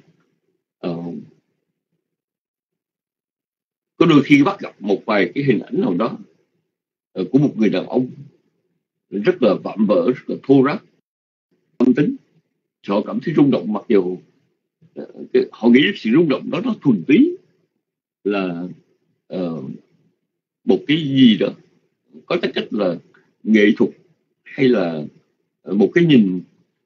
có đôi khi bắt gặp một vài cái hình ảnh nào đó của một người đàn ông rất là vạm vỡ, rất là thô ráp, tâm tính, họ cảm thấy rung động, mặc dù họ nghĩ sự rung động đó nó thuần túy là một cái gì đó có tính cách là nghệ thuật, hay là một cái nhìn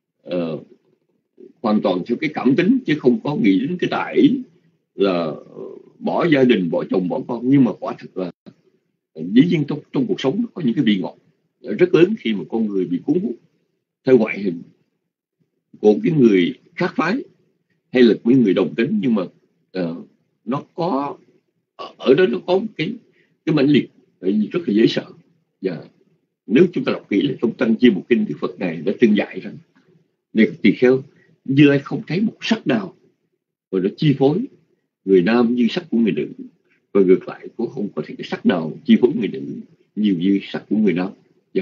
hoàn toàn theo cái cảm tính, chứ không có nghĩ đến cái tại ý là bỏ gia đình, bỏ chồng, bỏ con. Nhưng mà quả thực là dĩ nhiên trong cuộc sống có những cái vị ngọt rất lớn khi mà con người bị cuốn hút theo ngoại hình của cái người khác phái hay là những người đồng tính, nhưng mà nó có ở đó, nó có một cái mãnh liệt rất là dễ sợ. Và nếu chúng ta đọc kỹ là trong Tăng Chi Bộ Kinh, Đức Phật này đã từng dạy rằng này tỳ kheo, Như Lai không thấy một sắc nào và nó chi phối người nam như sắc của người nữ, và ngược lại cũng không có thể cái sắc nào chi phối người nữ nhiều như sắc của người nam.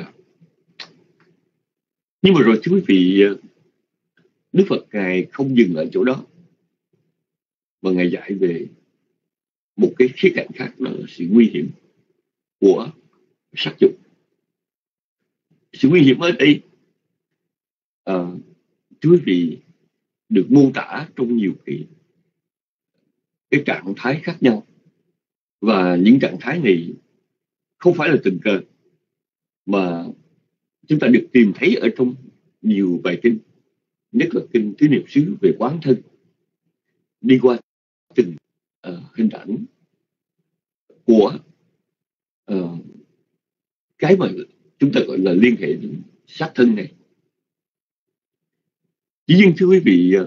Nhưng mà rồi thưa quý vị, Đức Phật Ngài không dừng lại chỗ đó, mà Ngài dạy về một cái khía cạnh khác, đó là sự nguy hiểm của sắc dục. Sự nguy hiểm ở đây thưa quý vị, được mô tả trong nhiều cái trạng thái khác nhau, và những trạng thái này không phải là tình cờ, mà chúng ta được tìm thấy ở trong nhiều bài kinh, nhất là kinh Tứ Niệm xứ về quán thân, đi qua từng hình ảnh của cái mà chúng ta gọi là liên hệ đến sắc thân này. Chỉ riêng thưa quý vị,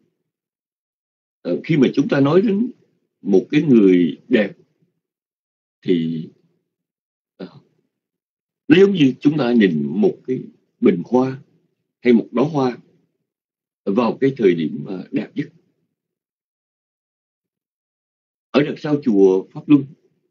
khi mà chúng ta nói đến một cái người đẹp thì nó giống như chúng ta nhìn một cái bình hoa hay một đóa hoa vào cái thời điểm đẹp nhất. Ở đằng sau chùa Pháp Luân,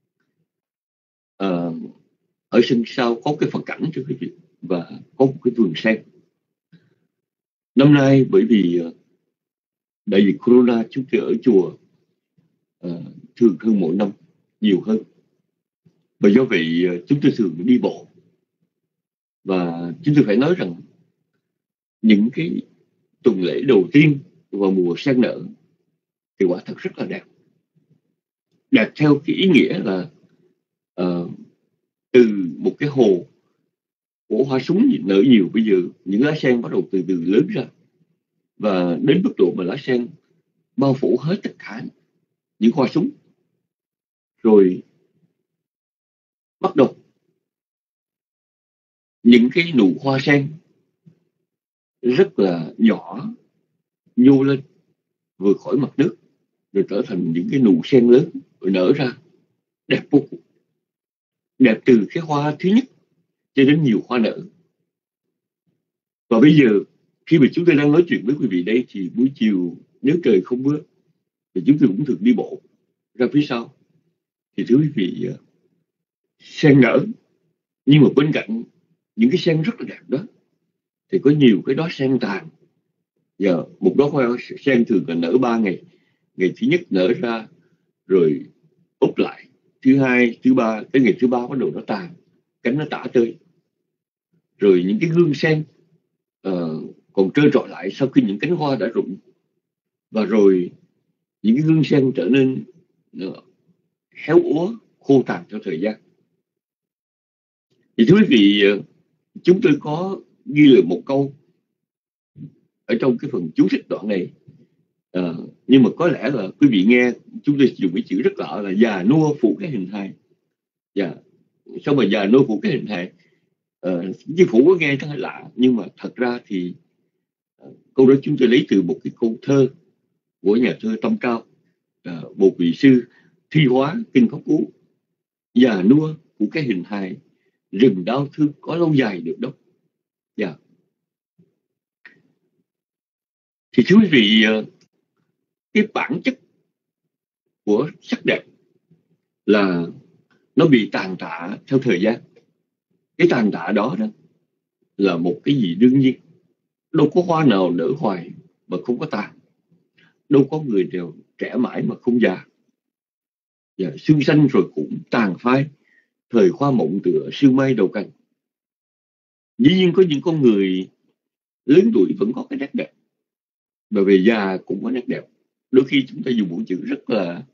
ở sân sau có cái Phật cảnh thưa quý vị, và có một cái vườn sen. Năm nay bởi vì đại dịch Corona, chúng tôi ở chùa thường hơn mỗi năm, nhiều hơn, và do vậy chúng tôi thường đi bộ. Và chúng tôi phải nói rằng những cái tuần lễ đầu tiên vào mùa sen nở thì quả thật rất là đẹp. Đẹp theo cái ý nghĩa là từ một cái hồ của hoa súng nở nhiều, bây giờ những lá sen bắt đầu từ từ lớn ra, và đến mức độ mà lá sen bao phủ hết tất cả những hoa súng. Rồi bắt đầu những cái nụ hoa sen rất là nhỏ nhô lên vừa khỏi mặt nước, rồi trở thành những cái nụ sen lớn, rồi nở ra đẹp vô cùng. Đẹp từ cái hoa thứ nhất cho đến nhiều hoa nở. Và bây giờ khi mà chúng tôi đang nói chuyện với quý vị đây, thì buổi chiều nếu trời không mưa thì chúng tôi cũng thường đi bộ ra phía sau. Thì thưa quý vị, sen nở, nhưng mà bên cạnh những cái sen rất là đẹp đó thì có nhiều cái đóa sen tàn. Giờ một đóa hoa sen thường là nở 3 ngày. Ngày thứ nhất nở ra rồi úp lại, thứ hai, thứ ba, tới ngày thứ ba bắt đầu nó tàn, cánh nó tả tơi. Rồi những cái gương sen còn trơ trọi lại sau khi những cánh hoa đã rụng. Và rồi những cái gương sen trở nên héo úa, khô tàn theo thời gian. Thì thưa quý vị, chúng tôi có ghi lại một câu ở trong cái phần chú thích đoạn này, nhưng mà có lẽ là quý vị nghe chúng tôi dùng cái chữ rất lạ là già nua phủ cái hình hài. Sao mà già nua phủ cái hình hài? Chứ phủ có nghe rất lạ, nhưng mà thật ra thì câu đó chúng tôi lấy từ một cái câu thơ của nhà thơ Tâm Cao, một vị sư thi hóa kinh Pháp Cú. Già nua phủ cái hình hài, rừng đau thương có lâu dài được đâu. Thì thưa quý vị, cái bản chất của sắc đẹp là nó bị tàn tạ theo thời gian. Cái tàn tạ đó là một cái gì đương nhiên. Đâu có hoa nào nở hoài mà không có tàn. Đâu có người nào trẻ mãi mà không già. Xuân xanh rồi cũng tàn phai, thời hoa mộng tựa sương mai đầu cành. Dĩ nhiên có những con người lớn tuổi vẫn có cái nét đẹp, và về già cũng có nét đẹp. Đôi khi chúng ta dùng một chữ rất là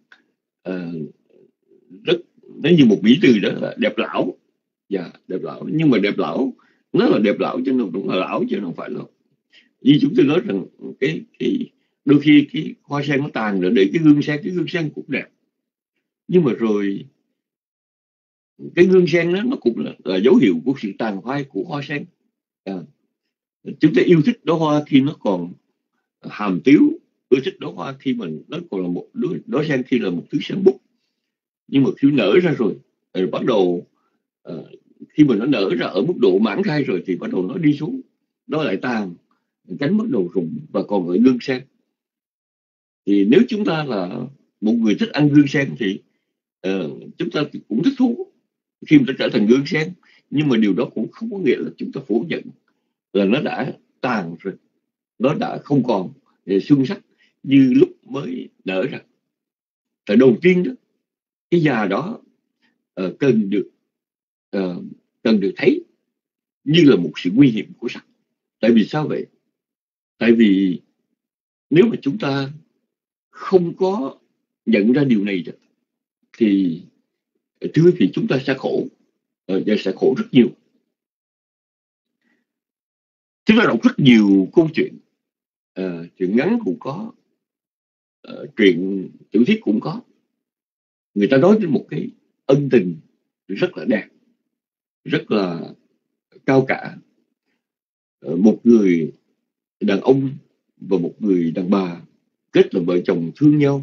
rất, nếu như một mỹ từ đó là đẹp lão. Đẹp lão, nhưng mà đẹp lão nó là đẹp lão chứ nó cũng là lão, chứ không phải là như chúng tôi nói rằng cái đôi khi cái hoa sen nó tàn rồi để cái gương sen cũng đẹp, nhưng mà rồi cái gương sen đó nó cũng là dấu hiệu của sự tàn phai của hoa sen. Chúng ta yêu thích đóa hoa khi nó còn hàm tiếu, ưa thích đóa hoa khi mình nó còn là một đóa sen khi là một thứ sen bút, nhưng mà khi nở ra rồi bắt đầu khi mà nó nở ra ở mức độ mãn khai rồi thì bắt đầu nó đi xuống, nó lại tàn, cánh bắt đầu rụng và còn ở gương sen. Thì nếu chúng ta là một người thích ăn gương sen thì chúng ta cũng thích thú khi mà nó trở thành gương sen, nhưng mà điều đó cũng không có nghĩa là chúng ta phủ nhận là nó đã tàn rồi, nó đã không còn xuân sắc như lúc mới nở ra. Tại đầu tiên đó, cái già đó cần được thấy như là một sự nguy hiểm của sắc. Tại vì sao vậy? Tại vì nếu mà chúng ta không có nhận ra điều này thì thưa quý vị, chúng ta sẽ khổ, và sẽ khổ rất nhiều. Chúng ta đọc rất nhiều câu chuyện, chuyện ngắn cũng có, truyện tiểu thuyết cũng có. Người ta nói đến một cái ân tình rất là đẹp, rất là cao cả. Một người đàn ông và một người đàn bà kết là vợ chồng thương nhau,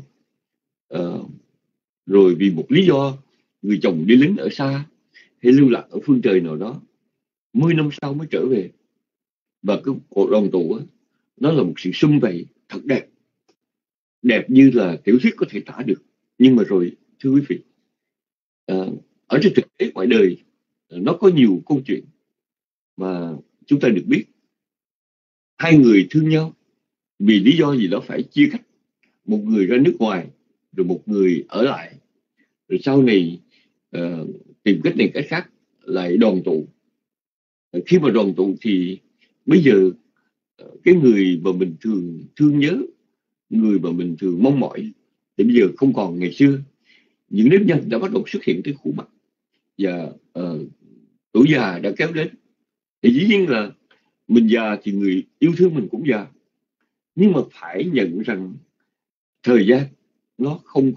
rồi vì một lý do người chồng đi lính ở xa hay lưu lạc ở phương trời nào đó, 10 năm sau mới trở về, và cái cuộc đoàn tụ nó là một sự sum vầy thật đẹp, đẹp như là tiểu thuyết có thể tả được. Nhưng mà rồi thưa quý vị, ở trên thực tế ngoài đời nó có nhiều câu chuyện mà chúng ta được biết. Hai người thương nhau vì lý do gì đó phải chia cách, một người ra nước ngoài rồi một người ở lại, rồi sau này tìm cách này cách khác lại đoàn tụ. Khi mà đoàn tụ thì bây giờ cái người mà mình thường thương nhớ, người mà mình thường mong mỏi thì bây giờ không còn ngày xưa. Những nếp nhăn đã bắt đầu xuất hiện tới khuôn mặt, và tuổi già đã kéo đến. Thì dĩ nhiên là mình già thì người yêu thương mình cũng già, nhưng mà phải nhận rằng thời gian nó không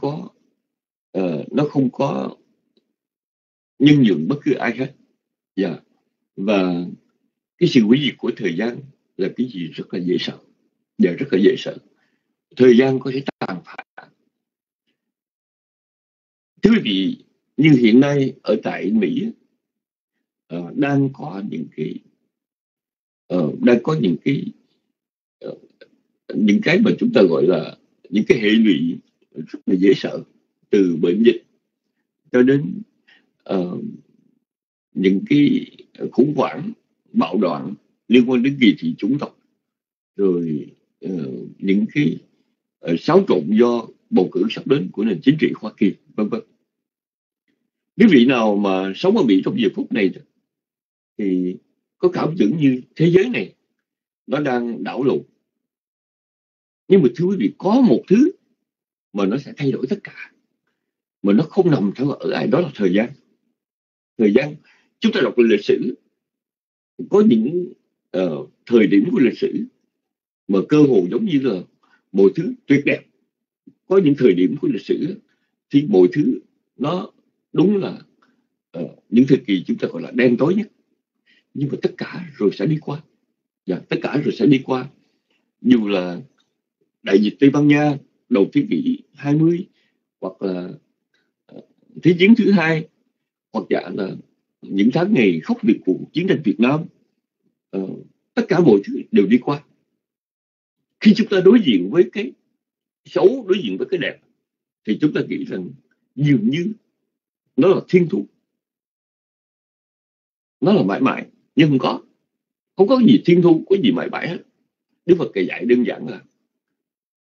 có nhân nhượng bất cứ ai hết. Và cái sự hủy diệt của thời gian là cái gì rất là dễ sợ, và rất là dễ sợ. Thời gian có thể tàn phá. Thưa quý vị, như hiện nay ở tại Mỹ đang có những cái mà chúng ta gọi là những cái hệ lụy rất là dễ sợ, từ bệnh dịch cho đến những cái khủng hoảng bạo loạn liên quan đến kỳ thị chủng tộc, rồi những cái xáo trộn do bầu cử sắp đến của nền chính trị Hoa Kỳ, vân vân. Quý vị nào mà sống ở Mỹ trong giờ phút này thì có cảm tưởng như thế giới này nó đang đảo lộn. Nhưng mà thưa quý vị, có một thứ mà nó sẽ thay đổi tất cả, mà nó không nằm theo ở ai, đó là thời gian. Thời gian, chúng ta đọc lịch sử, có những thời điểm của lịch sử mà cơ hồ giống như là mọi thứ tuyệt đẹp. Có những thời điểm của lịch sử thì mọi thứ nó đúng là những thời kỳ chúng ta gọi là đen tối nhất. Nhưng mà tất cả rồi sẽ đi qua. Tất cả rồi sẽ đi qua. Dù là đại dịch Tây Ban Nha đầu thế kỷ 20, hoặc là Thế chiến thứ hai, hoặc giả là những tháng ngày khốc liệt của chiến tranh Việt Nam, tất cả mọi thứ đều đi qua. Khi chúng ta đối diện với cái xấu, đối diện với cái đẹp, thì chúng ta nghĩ rằng dường như nó là thiên thu, nó là mãi mãi. Nhưng không có gì thiên thu, có gì mãi mãi hết. Đức Phật dạy đơn giản là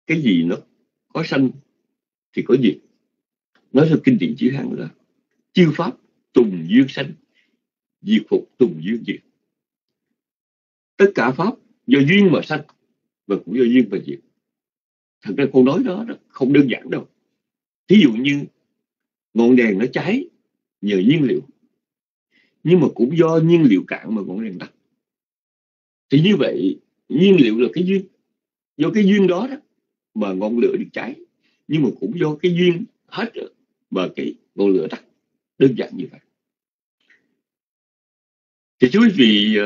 cái gì nó có sanh thì có diệt. Nói theo kinh điển chữ Hán là chư pháp tùng duyên sanh, diệt phục tùng duyên diệt. Tất cả pháp do duyên mà sanh và cũng do duyên mà diệt. Thật ra câu nói đó không đơn giản đâu. Thí dụ như ngọn đèn nó cháy nhờ nhiên liệu, nhưng mà cũng do nhiên liệu cạn mà ngọn đèn tắt. Thì như vậy nhiên liệu là cái duyên, do cái duyên đó mà ngọn lửa được cháy, nhưng mà cũng do cái duyên hết rồi mà cái ngọn lửa tắt. Đơn giản như vậy. Thì thưa quý vị,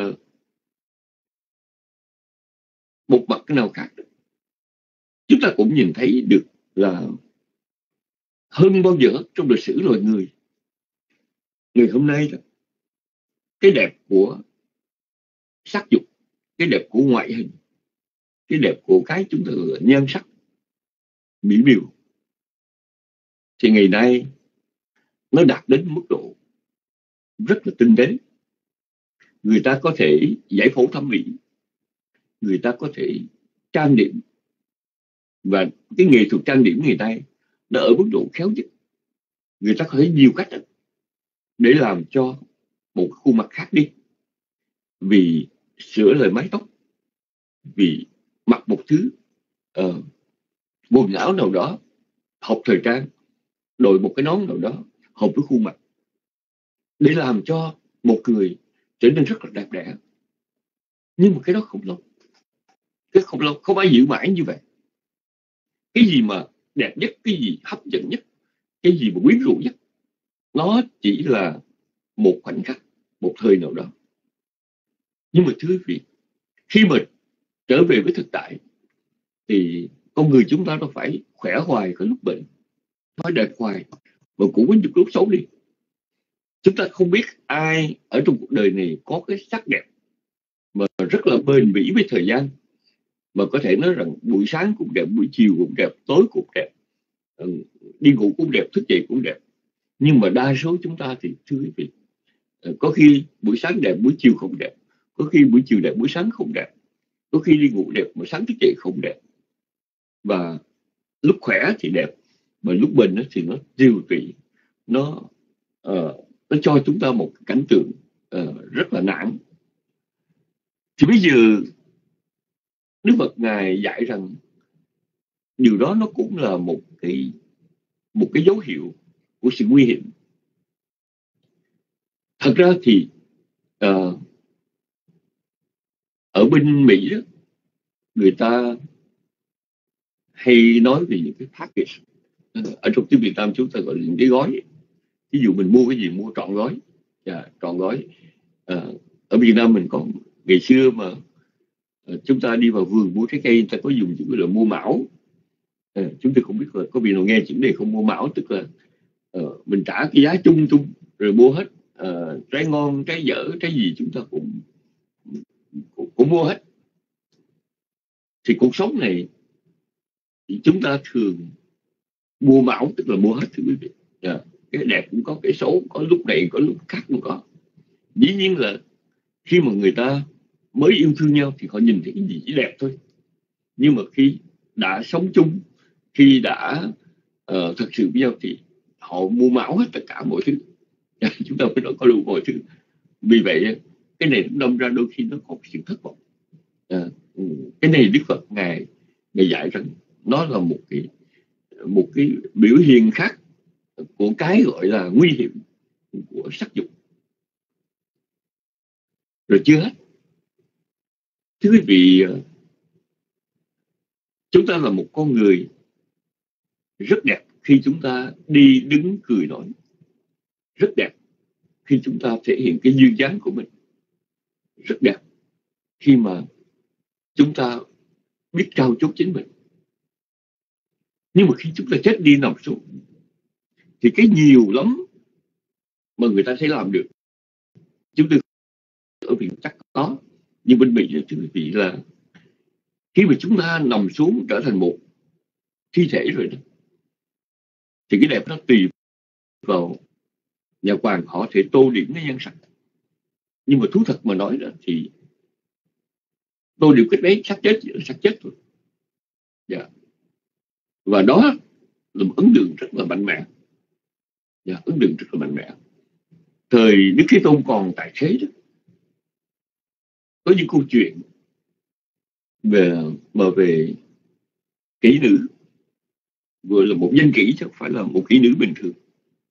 một mặt cái nào khác chúng ta cũng nhìn thấy được là hơn bao giờ trong lịch sử loài người, ngày hôm nay cái đẹp của sắc dục, cái đẹp của ngoại hình, cái đẹp của cái chúng ta gọi là nhan sắc, mỹ miều, thì ngày nay nó đạt đến mức độ rất là tinh tế. Người ta có thể giải phẫu thẩm mỹ, người ta có thể trang điểm, và cái nghệ thuật trang điểm ngày nay nó ở mức độ khéo nhất. Người ta có thể nhiều cách để làm cho một khuôn mặt khác đi, vì sửa lại mái tóc, vì mặc một thứ quần áo nào đó hợp thời trang, đội một cái nón nào đó hợp với khuôn mặt, để làm cho một người trở nên rất là đẹp đẽ. Nhưng mà cái đó không lâu, không ai giữ mãi như vậy. Cái gì mà đẹp nhất, cái gì hấp dẫn nhất, cái gì mà quyến rũ nhất, nó chỉ là một khoảnh khắc, một thời nào đó. Nhưng mà thưa quý vị, khi mà trở về với thực tại thì con người chúng ta nó phải khỏe hoài có lúc bệnh, phải đẹp hoài mà cũng có những lúc xấu đi. Chúng ta không biết ai ở trong cuộc đời này có cái sắc đẹp mà rất là bền bỉ với thời gian, mà có thể nói rằng buổi sáng cũng đẹp, buổi chiều cũng đẹp, tối cũng đẹp, đi ngủ cũng đẹp, thức dậy cũng đẹp. Nhưng mà đa số chúng ta thì thưa quý vị, có khi buổi sáng đẹp, buổi chiều không đẹp, có khi buổi chiều đẹp, buổi sáng không đẹp, có khi đi ngủ đẹp mà sáng thức dậy không đẹp. Và lúc khỏe thì đẹp, mà lúc bệnh thì nó tiêu tụy, nó cho chúng ta một cảnh tượng rất là nản. Thì bây giờ Đức Phật Ngài dạy rằng điều đó nó cũng là một cái dấu hiệu của sự nguy hiểm. Thật ra thì ở bên Mỹ đó, người ta hay nói về những cái package. Ở trong tiếng Việt Nam chúng ta gọi là những cái gói. Ví dụ mình mua cái gì, mua trọn gói. Trọn gói. Ở Việt Nam mình còn ngày xưa mà chúng ta đi vào vườn mua trái cây, người ta có dùng chữ là mua mão. Chúng ta không biết là có vị nào nghe chữ này không? Mua mão tức là mình trả cái giá chung rồi mua hết. Trái ngon, trái dở, trái gì chúng ta cũng mua hết. Thì cuộc sống này thì chúng ta thường mua mão tức là mua hết, thưa quý vị. Cái đẹp cũng có, cái xấu có, lúc này có lúc khác cũng có. Dĩ nhiên là khi mà người ta mới yêu thương nhau thì họ nhìn thấy cái gì chỉ đẹp thôi. Nhưng mà khi đã sống chung, khi đã thật sự với nhau thì họ mua mão hết tất cả mọi thứ. Chúng ta phải nói có đủ mọi thứ. Vì vậy cái này cũng đâm ra đôi khi nó có sự thất vọng. Cái này Đức Phật Ngài dạy rằng nó là một cái biểu hiện khác của cái gọi là nguy hiểm của sắc dục. Rồi chưa hết, thưa quý vị, chúng ta là một con người rất đẹp khi chúng ta đi đứng cười nói, rất đẹp khi chúng ta thể hiện cái duyên dáng của mình, rất đẹp khi mà chúng ta biết trao chuốt chính mình. Nhưng mà khi chúng ta chết đi nằm xuống thì cái nhiều lắm mà người ta sẽ làm được. Chúng tôi ở Việt chắc có, nhưng bên Mỹ là thưa quý vị là khi mà chúng ta nằm xuống trở thành một thi thể rồi đó, thì cái đẹp nó tùy vào nhà hoàng họ thể tô điểm cái nhan sắc. Nhưng mà thú thật mà nói đó thì tô điểm cái đấy xác chết chỉ là xác chết thôi. Và đó là một ấn tượng rất là mạnh mẽ. Ấn tượng rất là mạnh mẽ. Thời Đức Thế Tôn còn tại thế đó, có những câu chuyện về kỹ nữ, vừa là một danh kỹ chứ không phải là một kỹ nữ bình thường.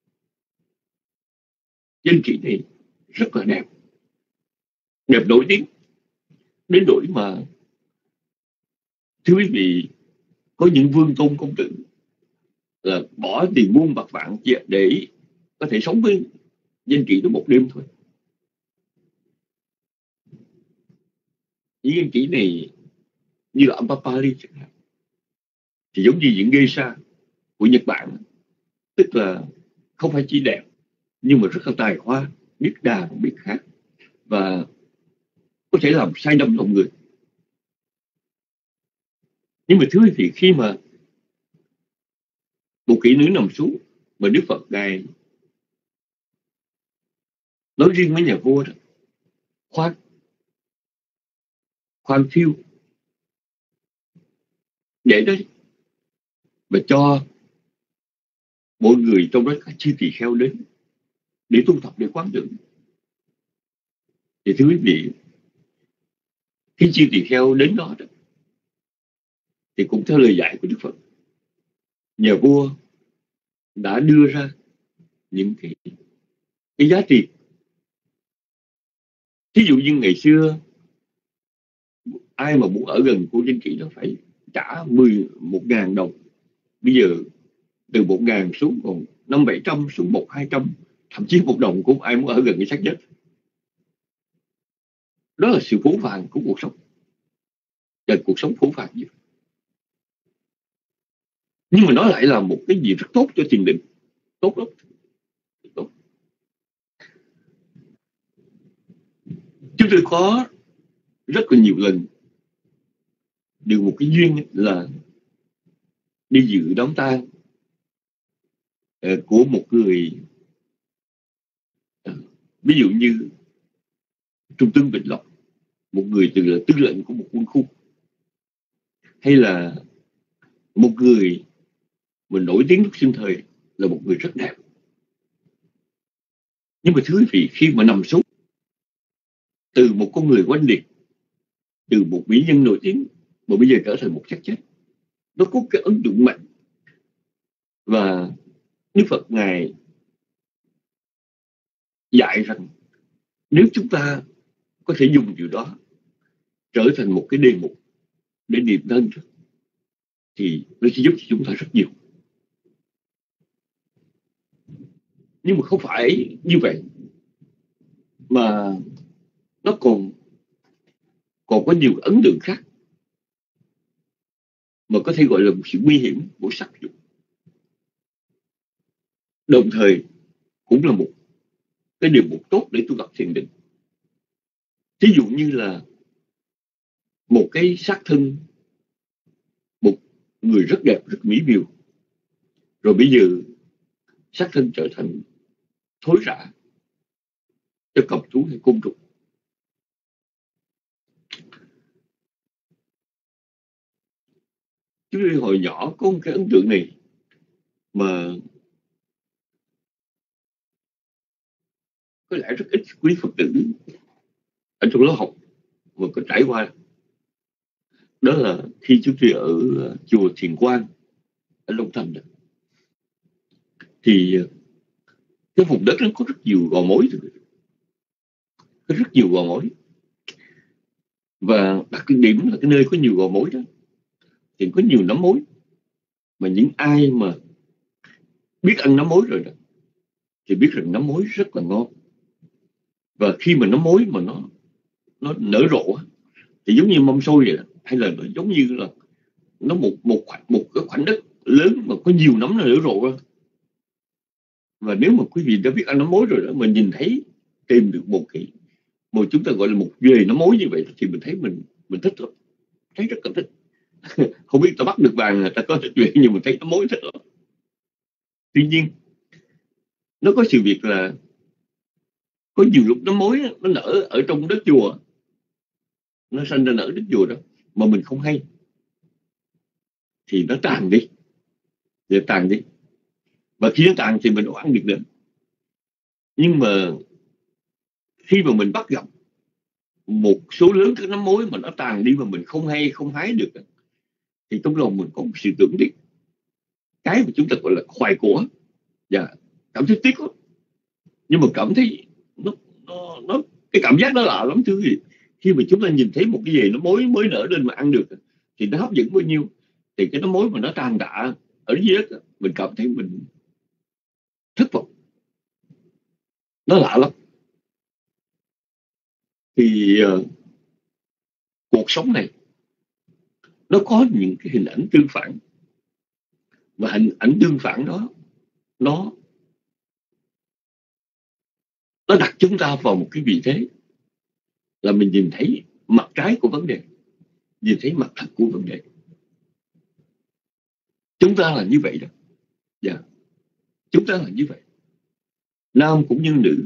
Danh kỹ này rất là đẹp, đẹp nổi tiếng đến nỗi mà thưa quý vị, có những vương tôn công tử là bỏ tiền muôn bạc vạn để có thể sống với danh kỹ đó một đêm thôi. Những danh kỹ này như là Amapali chẳng hạn, thì giống như những geisha của Nhật Bản, tức là không phải chỉ đẹp nhưng mà rất là tài hoa, biết đàn biết hát và có thể làm say đắm lòng người. Nhưng mà thưa quý vị, khi mà một kỹ nữ nằm xuống mà Đức Phật Ngài nói riêng với nhà vua đó, khoan phiêu để đó, và cho mọi người trong đó các chư tỳ kheo đến để tu tập, để quán tưởng. Thì thưa quý vị, khi chư tỳ kheo đến đó thì cũng theo lời dạy của Đức Phật, nhà vua đã đưa ra những cái giá trị. Thí dụ như ngày xưa ai mà muốn ở gần khu danh kỹ đó phải trả 1.000 đồng. Bây giờ từ 1.000 xuống còn 500-700, xuống 100-200, thậm chí 1 đồng cũng ai muốn ở gần cái xác chết. Đó là sự phũ phàng của cuộc sống, và cuộc sống phũ phàng như vậy. Nhưng mà nó lại là một cái gì rất tốt cho thiền định, tốt lắm. Tốt. Chúng tôi có rất là nhiều lần được một cái duyên là đi dự đám tang của một người, ví dụ như Trung tướng Vĩnh Lộc, một người từng là tư lệnh của một quân khu, hay là một người mà nổi tiếng lúc sinh thời là một người rất đẹp. Nhưng mà thưa quý vị, khi mà nằm xuống, từ một con người oanh liệt, từ một mỹ nhân nổi tiếng mà bây giờ trở thành một xác chết, nó có cái ấn tượng mạnh. Và Đức Phật Ngài dạy rằng nếu chúng ta có thể dùng điều đó trở thành một cái đề mục để niệm thân, thì nó sẽ giúp cho chúng ta rất nhiều. Nhưng mà không phải như vậy, mà nó còn có nhiều ấn tượng khác mà có thể gọi là một sự nguy hiểm của sắc dục, đồng thời cũng là một cái điều mục tốt để tu tập thiền định. Ví dụ như là một cái xác thân, một người rất đẹp, rất mỹ miều, rồi bây giờ xác thân trở thành thối rã cho cầm thú hay côn trùng. Chúng tôi hồi nhỏ có một cái ấn tượng này mà có lẽ rất ít quý Phật tử ở trong lớp học mà có trải qua. Đó là khi chúng tôi ở chùa Thiền Quang ở Long Thành đó, thì cái vùng đất nó có rất nhiều gò mối, có rất nhiều gò mối. Và đặc điểm là cái nơi có nhiều gò mối đó thì có nhiều nấm mối. Mà những ai mà biết ăn nấm mối rồi đó thì biết rằng nấm mối rất là ngon. Và khi mà nấm mối mà nó nở rộ thì giống như mâm xôi vậy đó. Hay là nó giống như là nó một cái khoảnh đất lớn mà có nhiều nấm nó nở rộ ra. Và nếu mà quý vị đã biết ăn nấm mối rồi đó, mình nhìn thấy tìm được một chúng ta gọi là một về nấm mối như vậy thì mình thấy mình thích lắm, thấy rất là thích. Không biết ta bắt được vàng ta có thích chuyện, nhưng mình thấy nấm mối thích lắm. Tuy nhiên nó có sự việc là có nhiều lúc nấm mối nó nở ở trong đất chùa, nó sinh ra nở đất chùa đó mà mình không hay, thì nó tràn đi để tàn đi, và khi nó tàn thì mình đâu ăn được nữa. Nhưng mà khi mà mình bắt gặp một số lớn các nấm mối mà nó tàn đi mà mình không hái được, thì trong lòng mình có một sự tưởng tiếc, cái mà chúng ta gọi là khoái của, và cảm thấy tiếc lắm. Nhưng mà cảm thấy nó cái cảm giác nó lạ lắm thứ gì. Khi mà chúng ta nhìn thấy một cái gì nó mới nở lên mà ăn được thì nó hấp dẫn bao nhiêu, thì cái nấm mối mà nó tàn tạ ở dưới đất, mình cảm thấy mình thất vọng, nó lạ lắm. Thì cuộc sống này nó có những cái hình ảnh tương phản, và hình ảnh tương phản đó nó đặt chúng ta vào một cái vị thế là mình nhìn thấy mặt trái của vấn đề, nhìn thấy mặt thật của vấn đề. Chúng ta là như vậy đó. Yeah. Chúng ta là như vậy, nam cũng như nữ,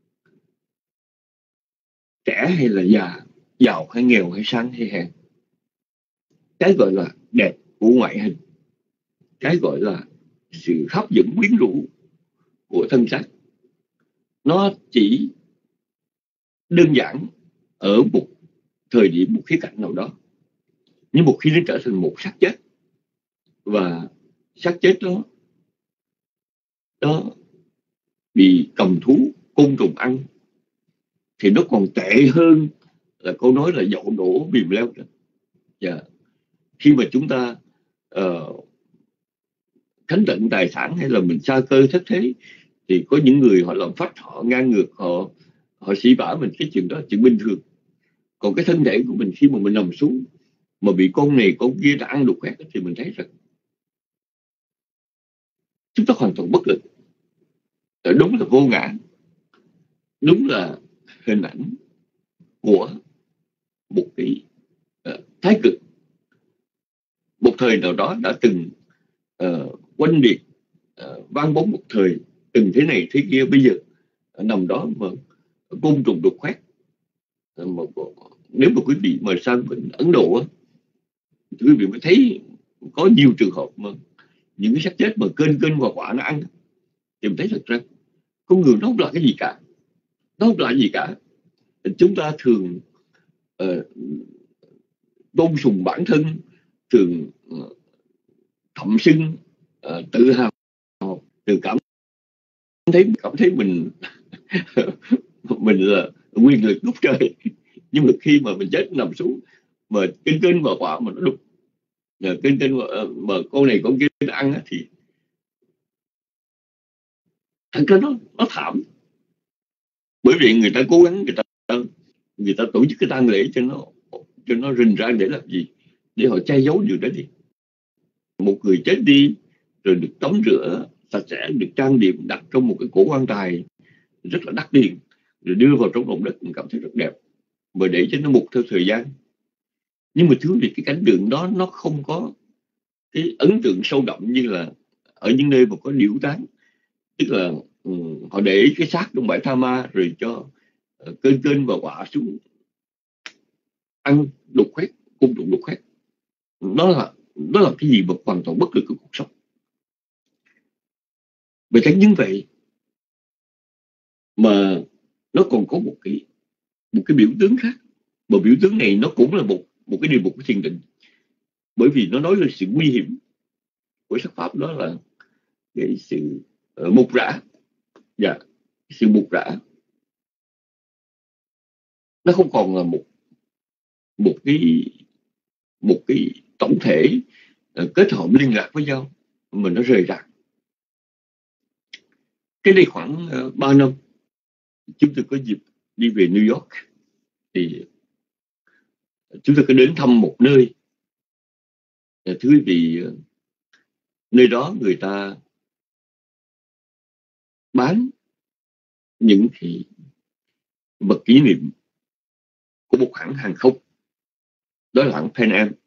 trẻ hay là già, giàu hay nghèo hay sang hay hèn. Cái gọi là đẹp của ngoại hình, cái gọi là sự hấp dẫn quyến rũ của thân xác, nó chỉ đơn giản ở một thời điểm, một khía cạnh nào đó. Nhưng một khi nó trở thành một xác chết, và xác chết đó nó bị cầm thú, côn trùng ăn, thì nó còn tệ hơn là câu nói là dậu đổ bìm leo. Yeah. Khi mà chúng ta khánh tận tài sản hay là mình sa cơ thất thế, thì có những người họ làm phách, họ ngang ngược, họ sĩ vả mình, cái chuyện đó chuyện bình thường. Còn cái thân thể của mình khi mà mình nằm xuống mà bị con này con kia đã ăn đục khoét, thì mình thấy rằng chúng ta hoàn toàn bất lực. Đúng là vô ngã, đúng là hình ảnh của một cái thái cực một thời nào đó đã từng quanh liệt, vang bóng một thời, từng thế này thế kia. Bây giờ nằm đó mà côn trùng đục khoét. Nếu mà quý vị mà sang bên Ấn Độ thì quý vị mới thấy có nhiều trường hợp mà những cái xác chết mà kênh và quả nó ăn, thì mình thấy thật ra con người nó không là cái gì cả, nó không là gì cả. Chúng ta thường tôn sùng bản thân, thường thậm xưng, tự hào, tự cảm thấy mình mình là quyền lực ngút trời. Nhưng mà khi mà mình chết nằm xuống mà kênh và quả mà nó đục, kênh mà con này con kia nó ăn thì thật ra nó thảm. Bởi vì người ta cố gắng, người ta tổ chức cái tang lễ cho nó rình rang để làm gì? Để họ che giấu điều đó đi. Một người chết đi rồi được tắm rửa sạch sẽ, được trang điểm, đặt trong một cái cổ quan tài rất là đắt tiền, rồi đưa vào trong lòng đất, mình cảm thấy rất đẹp, mà để cho nó mục theo thời gian. Nhưng mà thứ vì cái cảnh tượng đó nó không có cái ấn tượng sâu đậm như là ở những nơi mà có điểu tán. Tức là họ để cái xác trong bãi tha ma rồi cho kênh và quả xuống ăn đục khoét, cung trùng đục khoét. Đó là cái gì mà hoàn toàn bất lực của cuộc sống. Vậy chẳng những vậy mà nó còn có một cái biểu tướng khác. Mà biểu tướng này nó cũng là một cái điều mục của thiền định. Bởi vì nó nói lên sự nguy hiểm của sắc pháp, đó là cái sự mục rã. Dạ, sự mục rã nó không còn là một cái tổng thể kết hợp liên lạc với nhau, mà nó rời rạc. Cái đây khoảng 3 năm chúng tôi có dịp đi về New York, thì chúng tôi có đến thăm một nơi. Thưa quý vị, nơi đó người ta bán những cái vật kỷ niệm của một hãng hàng không, đó là hãng Pan Am.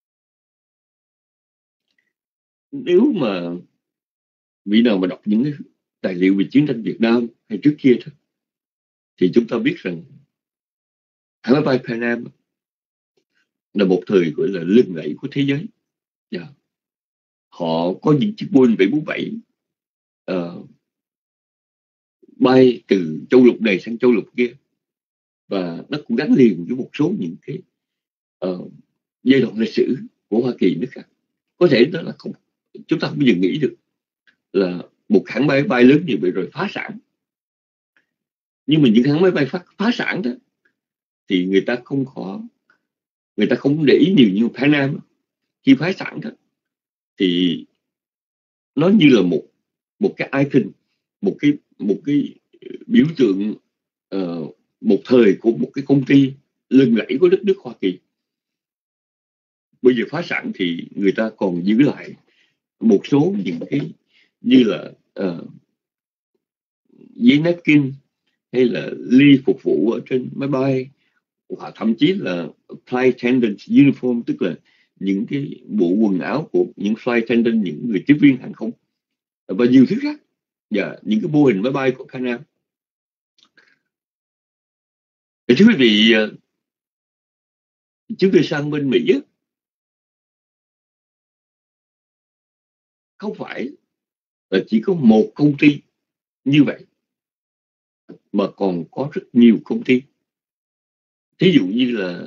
Nếu mà vị nào mà đọc những cái tài liệu về chiến tranh Việt Nam hay trước kia thôi, thì chúng ta biết rằng hãng máy bay Pan Am là một thời gọi là lừng lẫy của thế giới. Yeah. họ có những chiếc Boeing 747 bay từ châu lục này sang châu lục kia, và nó cũng gắn liền với một số những cái giai đoạn lịch sử của Hoa Kỳ nữa khác. Có thể đó là không, chúng ta không bao giờ nghĩ được là một hãng máy bay lớn như vậy rồi phá sản. Nhưng mà những hãng máy bay phá sản đó thì người ta không để ý nhiều, như Pan Am khi phá sản đó thì nó như là một cái icon, một cái biểu tượng một thời của một cái công ty lừng lẫy của đất nước Hoa Kỳ. Bây giờ phá sản thì người ta còn giữ lại một số những cái như là giấy napkin hay là ly phục vụ ở trên máy bay, hoặc thậm chí là flight attendant uniform, tức là những cái bộ quần áo của những flight attendant, những người tiếp viên hàng không, và nhiều thứ khác, và những cái mô hình máy bay của Pan Am. Thưa quý vị, chúng tôi sang bên Mỹ không phải là chỉ có một công ty như vậy, mà còn có rất nhiều công ty. Thí dụ như là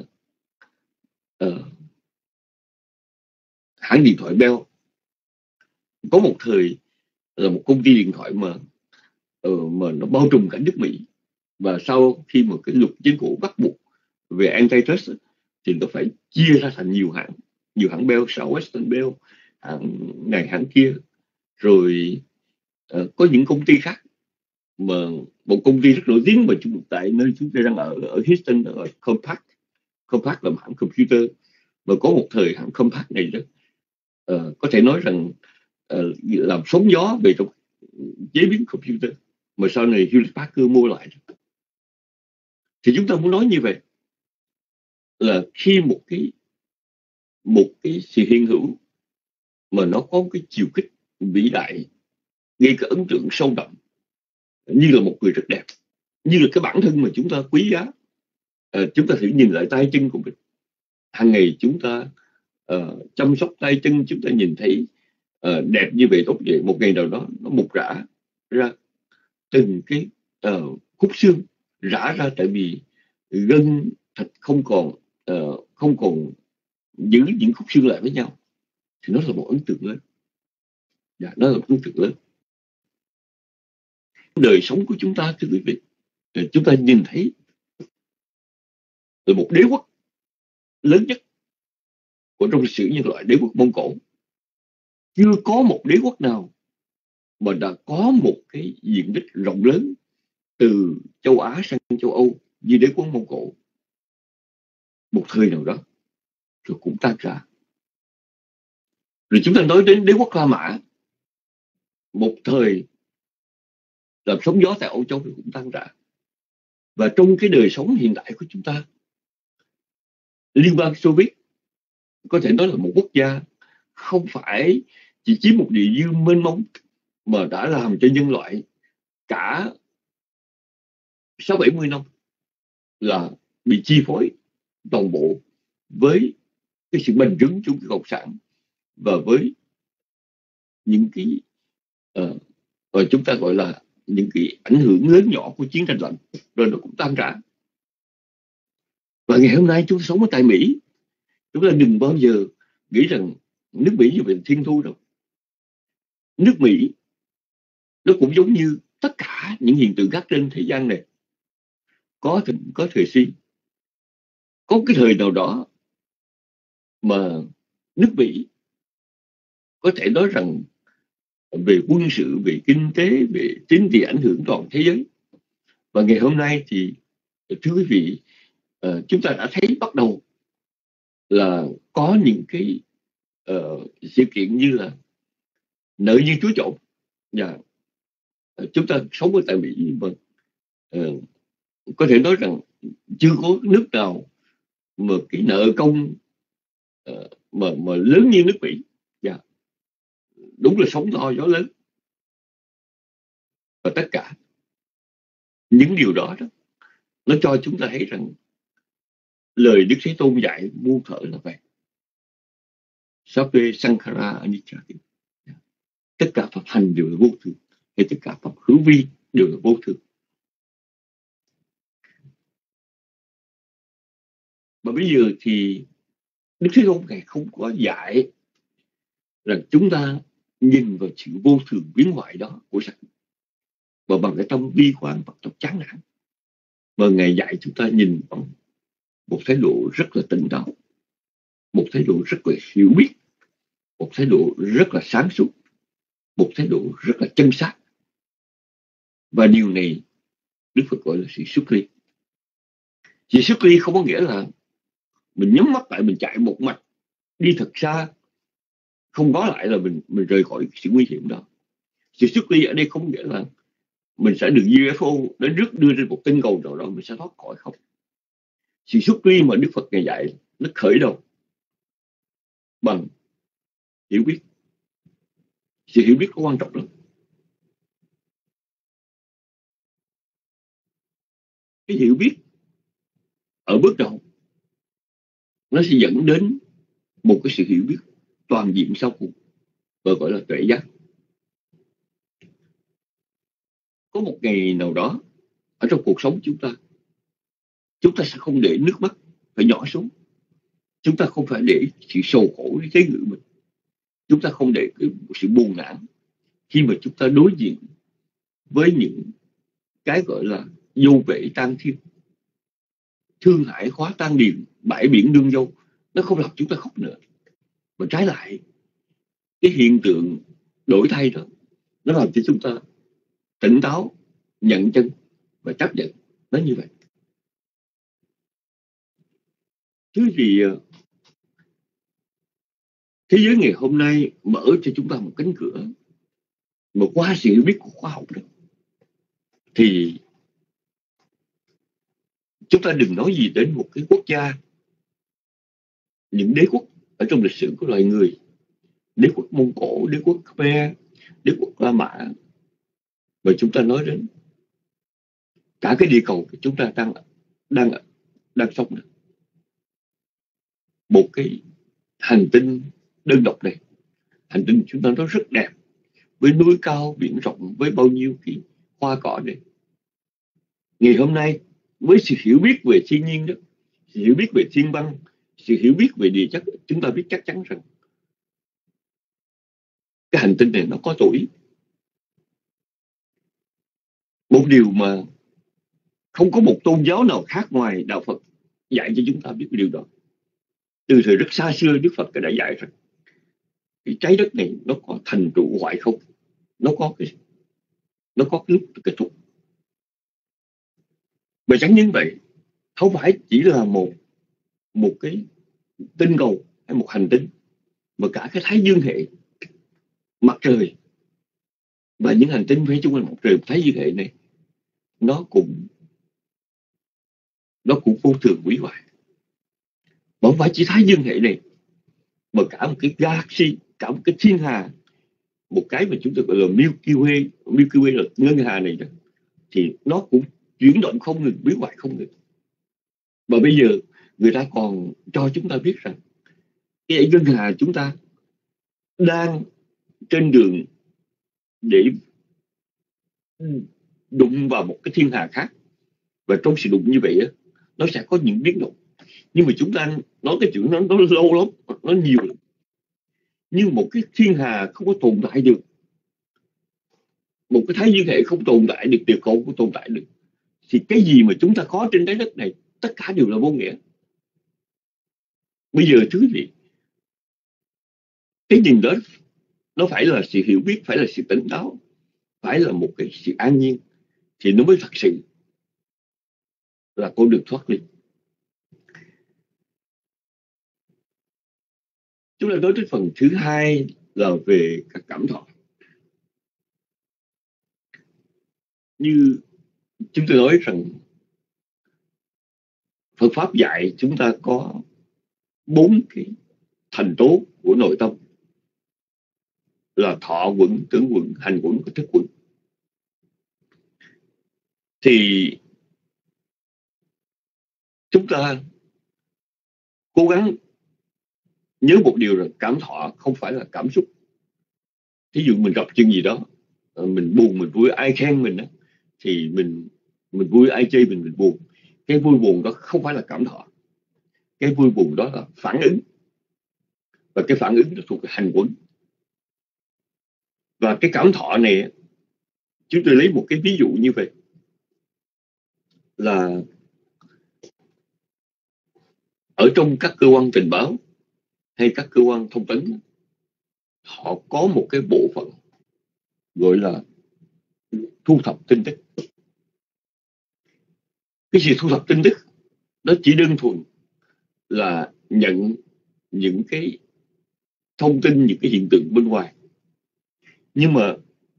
hãng điện thoại Bell có một thời là một công ty điện thoại mà nó bao trùm cả nước Mỹ, và sau khi một cái luật chính phủ bắt buộc về antitrust thì nó phải chia ra thành nhiều hãng Bell, Southwestern Bell, hãng này hãng kia, rồi có những công ty khác. Mà một công ty rất nổi tiếng mà tại nơi chúng tôi đang ở Houston, ở Compaq là một hãng computer, và có một thời hãng Compaq này đó có thể nói rằng làm sóng gió về trong chế biến computer, mà sau này Hewlett Packard mua lại. Thì chúng ta muốn nói như vậy là khi một cái sự hiện hữu mà nó có cái chiều kích vĩ đại, gây cái ấn tượng sâu đậm, như là một người rất đẹp, như là cái bản thân mà chúng ta quý giá. Chúng ta thử nhìn lại tay chân của mình. Hàng ngày chúng ta chăm sóc tay chân, chúng ta nhìn thấy đẹp như vậy, tốt vậy. Một ngày nào đó nó mục rã ra từng cái khúc xương, rã ra tại vì gân thịt không còn giữ những khúc xương lại với nhau, thì nó là một ấn tượng lớn. Nó là một ấn tượng lớn. Đời sống của chúng ta, thưa quý vị, chúng ta nhìn thấy là một đế quốc lớn nhất của trong lịch sử nhân loại, đế quốc Mông Cổ. Chưa có một đế quốc nào mà đã có một cái diện tích rộng lớn từ châu Á sang châu Âu như đế quốc Mông Cổ. Một thời nào đó rồi cũng tan rã. Rồi chúng ta nói đến đế quốc La Mã, một thời làm sóng gió tại Âu Châu rồi cũng tan rã. Và trong cái đời sống hiện đại của chúng ta, Liên bang Xô Viết có thể nói là một quốc gia không phải chỉ chiếm một địa dương mênh mông, mà đã làm cho nhân loại cả 60-70 năm là bị chi phối toàn bộ với cái sự bành trướng chủ nghĩa cộng sản, và với những cái chúng ta gọi là những cái ảnh hưởng lớn nhỏ của chiến tranh lạnh, rồi nó cũng tan rã. Và ngày hôm nay chúng ta sống ở tại Mỹ, chúng ta đừng bao giờ nghĩ rằng nước Mỹ như vậy thiên thu đâu. Nước Mỹ nó cũng giống như tất cả những hiện tượng khác trên thế gian này, có thịnh có thời suy. Có cái thời nào đó mà nước Mỹ có thể nói rằng về quân sự, về kinh tế, về chính trị ảnh hưởng toàn thế giới. Và ngày hôm nay thì thưa quý vị, chúng ta đã thấy bắt đầu là có những cái sự kiện như là nợ như chúa trộn. Và chúng ta sống ở tại Mỹ, mà có thể nói rằng chưa có nước nào mà cái nợ công mà lớn như nước Mỹ. Đúng là sóng to gió lớn. Và tất cả những điều đó nó cho chúng ta thấy rằng lời Đức Thế Tôn dạy muôn thuở là vậy. Sape Sankara Anicca. tất cả pháp hành đều là vô thường, hay tất cả pháp hữu vi đều là vô thường. Mà bây giờ thì Đức Thế Tôn Ngài không có dạy rằng chúng ta nhìn vào sự vô thường biến hoại đó của sạch, và bằng cái tâm bi quan và tâm chán nản, mà Ngài dạy chúng ta nhìn bằng một thái độ rất là tỉnh táo, một thái độ rất là hiểu biết, một thái độ rất là sáng suốt, một thái độ rất là chân xác. Và điều này Đức Phật gọi là sự xuất ly. Sự xuất ly không có nghĩa là mình nhắm mắt lại, mình chạy một mạch đi thật xa, không có lại là mình rời khỏi sự nguy hiểm đó. Sự xuất ly ở đây không nghĩa là mình sẽ được UFO đến rước đưa trên một tinh cầu nào đó mình sẽ thoát khỏi, không. Sự xuất ly mà Đức Phật Ngài dạy nó khởi đầu bằng hiểu biết. Sự hiểu biết có quan trọng lắm. Cái hiểu biết ở bước đầu nó sẽ dẫn đến một cái sự hiểu biết toàn diện sau cùng, và gọi là tuệ giác. Có một ngày nào đó ở trong cuộc sống chúng ta sẽ không để nước mắt phải nhỏ xuống, chúng ta không phải để sự sầu khổ đi chế ngự mình, chúng ta không để sự buồn nản khi mà chúng ta đối diện với những cái gọi là vô vệ tan thiên, thương hại hóa tan điền, bãi biển đương dâu. Nó không làm chúng ta khóc nữa, mà trái lại cái hiện tượng đổi thay đó nó làm cho chúng ta tỉnh táo, nhận chân và chấp nhận nó như vậy. Chứ vì thế giới ngày hôm nay mở cho chúng ta một cánh cửa, mà qua sự hiểu biết của khoa học đó, thì chúng ta đừng nói gì đến một cái quốc gia, những đế quốc ở trong lịch sử của loài người, đế quốc Mông Cổ, đế quốc Khmer, đế quốc La Mã, mà chúng ta nói đến cả cái địa cầu chúng ta đang sống này. Một cái hành tinh đơn độc này, hành tinh chúng ta nó rất đẹp, với núi cao biển rộng, với bao nhiêu cái hoa cỏ này. Ngày hôm nay với sự hiểu biết về thiên nhiên đó, sự hiểu biết về thiên văn, sự hiểu biết về địa chất, chúng ta biết chắc chắn rằng cái hành tinh này nó có tuổi. Một điều mà không có một tôn giáo nào khác ngoài đạo Phật dạy cho chúng ta biết điều đó. Từ thời rất xa xưa Đức Phật đã dạy rằng cái trái đất này nó có thành trụ hoại không, nó có cái lúc kết thúc. Và chẳng những vậy, không phải chỉ là một cái tinh cầu hay một hành tinh, mà cả cái thái dương hệ, mặt trời và những hành tinh phía chung quanh mặt trời, thái dương hệ này nó cũng vô thường hủy hoại. Mà không phải chỉ thái dương hệ này, mà cả một cái galaxy, cả một cái thiên hà, một cái mà chúng ta gọi là Milky Way là ngân hà này, thì nó cũng chuyển động không ngừng, biến hoại không ngừng. Và bây giờ người ta còn cho chúng ta biết rằng cái ngân hà chúng ta đang trên đường để đụng vào một cái thiên hà khác, và trong sự đụng như vậy nó sẽ có những biến động. Nhưng mà chúng ta nói cái chuyện nó lâu lắm, nó nhiều lắm. Nhưng một cái thiên hà không có tồn tại được, một cái thái dương hệ không tồn tại được, địa cầu không tồn tại được, thì cái gì mà chúng ta có trên trái đất này tất cả đều là vô nghĩa. Bây giờ thưa quý vị, cái nhìn đó nó phải là sự hiểu biết, phải là sự tỉnh táo, phải là một cái sự an nhiên, thì nó mới thật sự là con đường thoát ly. Chúng ta nói đến phần thứ hai là về các cảm thọ. Như chúng tôi nói rằng Phật Pháp dạy chúng ta có 4 cái thành tố của nội tâm, là thọ quẩn, tưởng quẩn, hành quẩn và thức quẩn. Thì chúng ta cố gắng nhớ một điều rằng cảm thọ không phải là cảm xúc, Thí dụ mình gặp chuyện gì đó, mình buồn mình vui, ai khen mình á, thì mình vui, ai chê mình buồn. Cái vui buồn đó không phải là cảm thọ, cái vui buồn đó là phản ứng, và cái phản ứng nó thuộc về hành quẩn. Và cái cảm thọ này, chúng tôi lấy một cái ví dụ như vậy là ở trong các cơ quan tình báo hay các cơ quan thông tấn, họ có một cái bộ phận gọi là thu thập tin tức. Cái sự thu thập tin tức đó chỉ đơn thuần là nhận những cái thông tin, những cái hiện tượng bên ngoài. Nhưng mà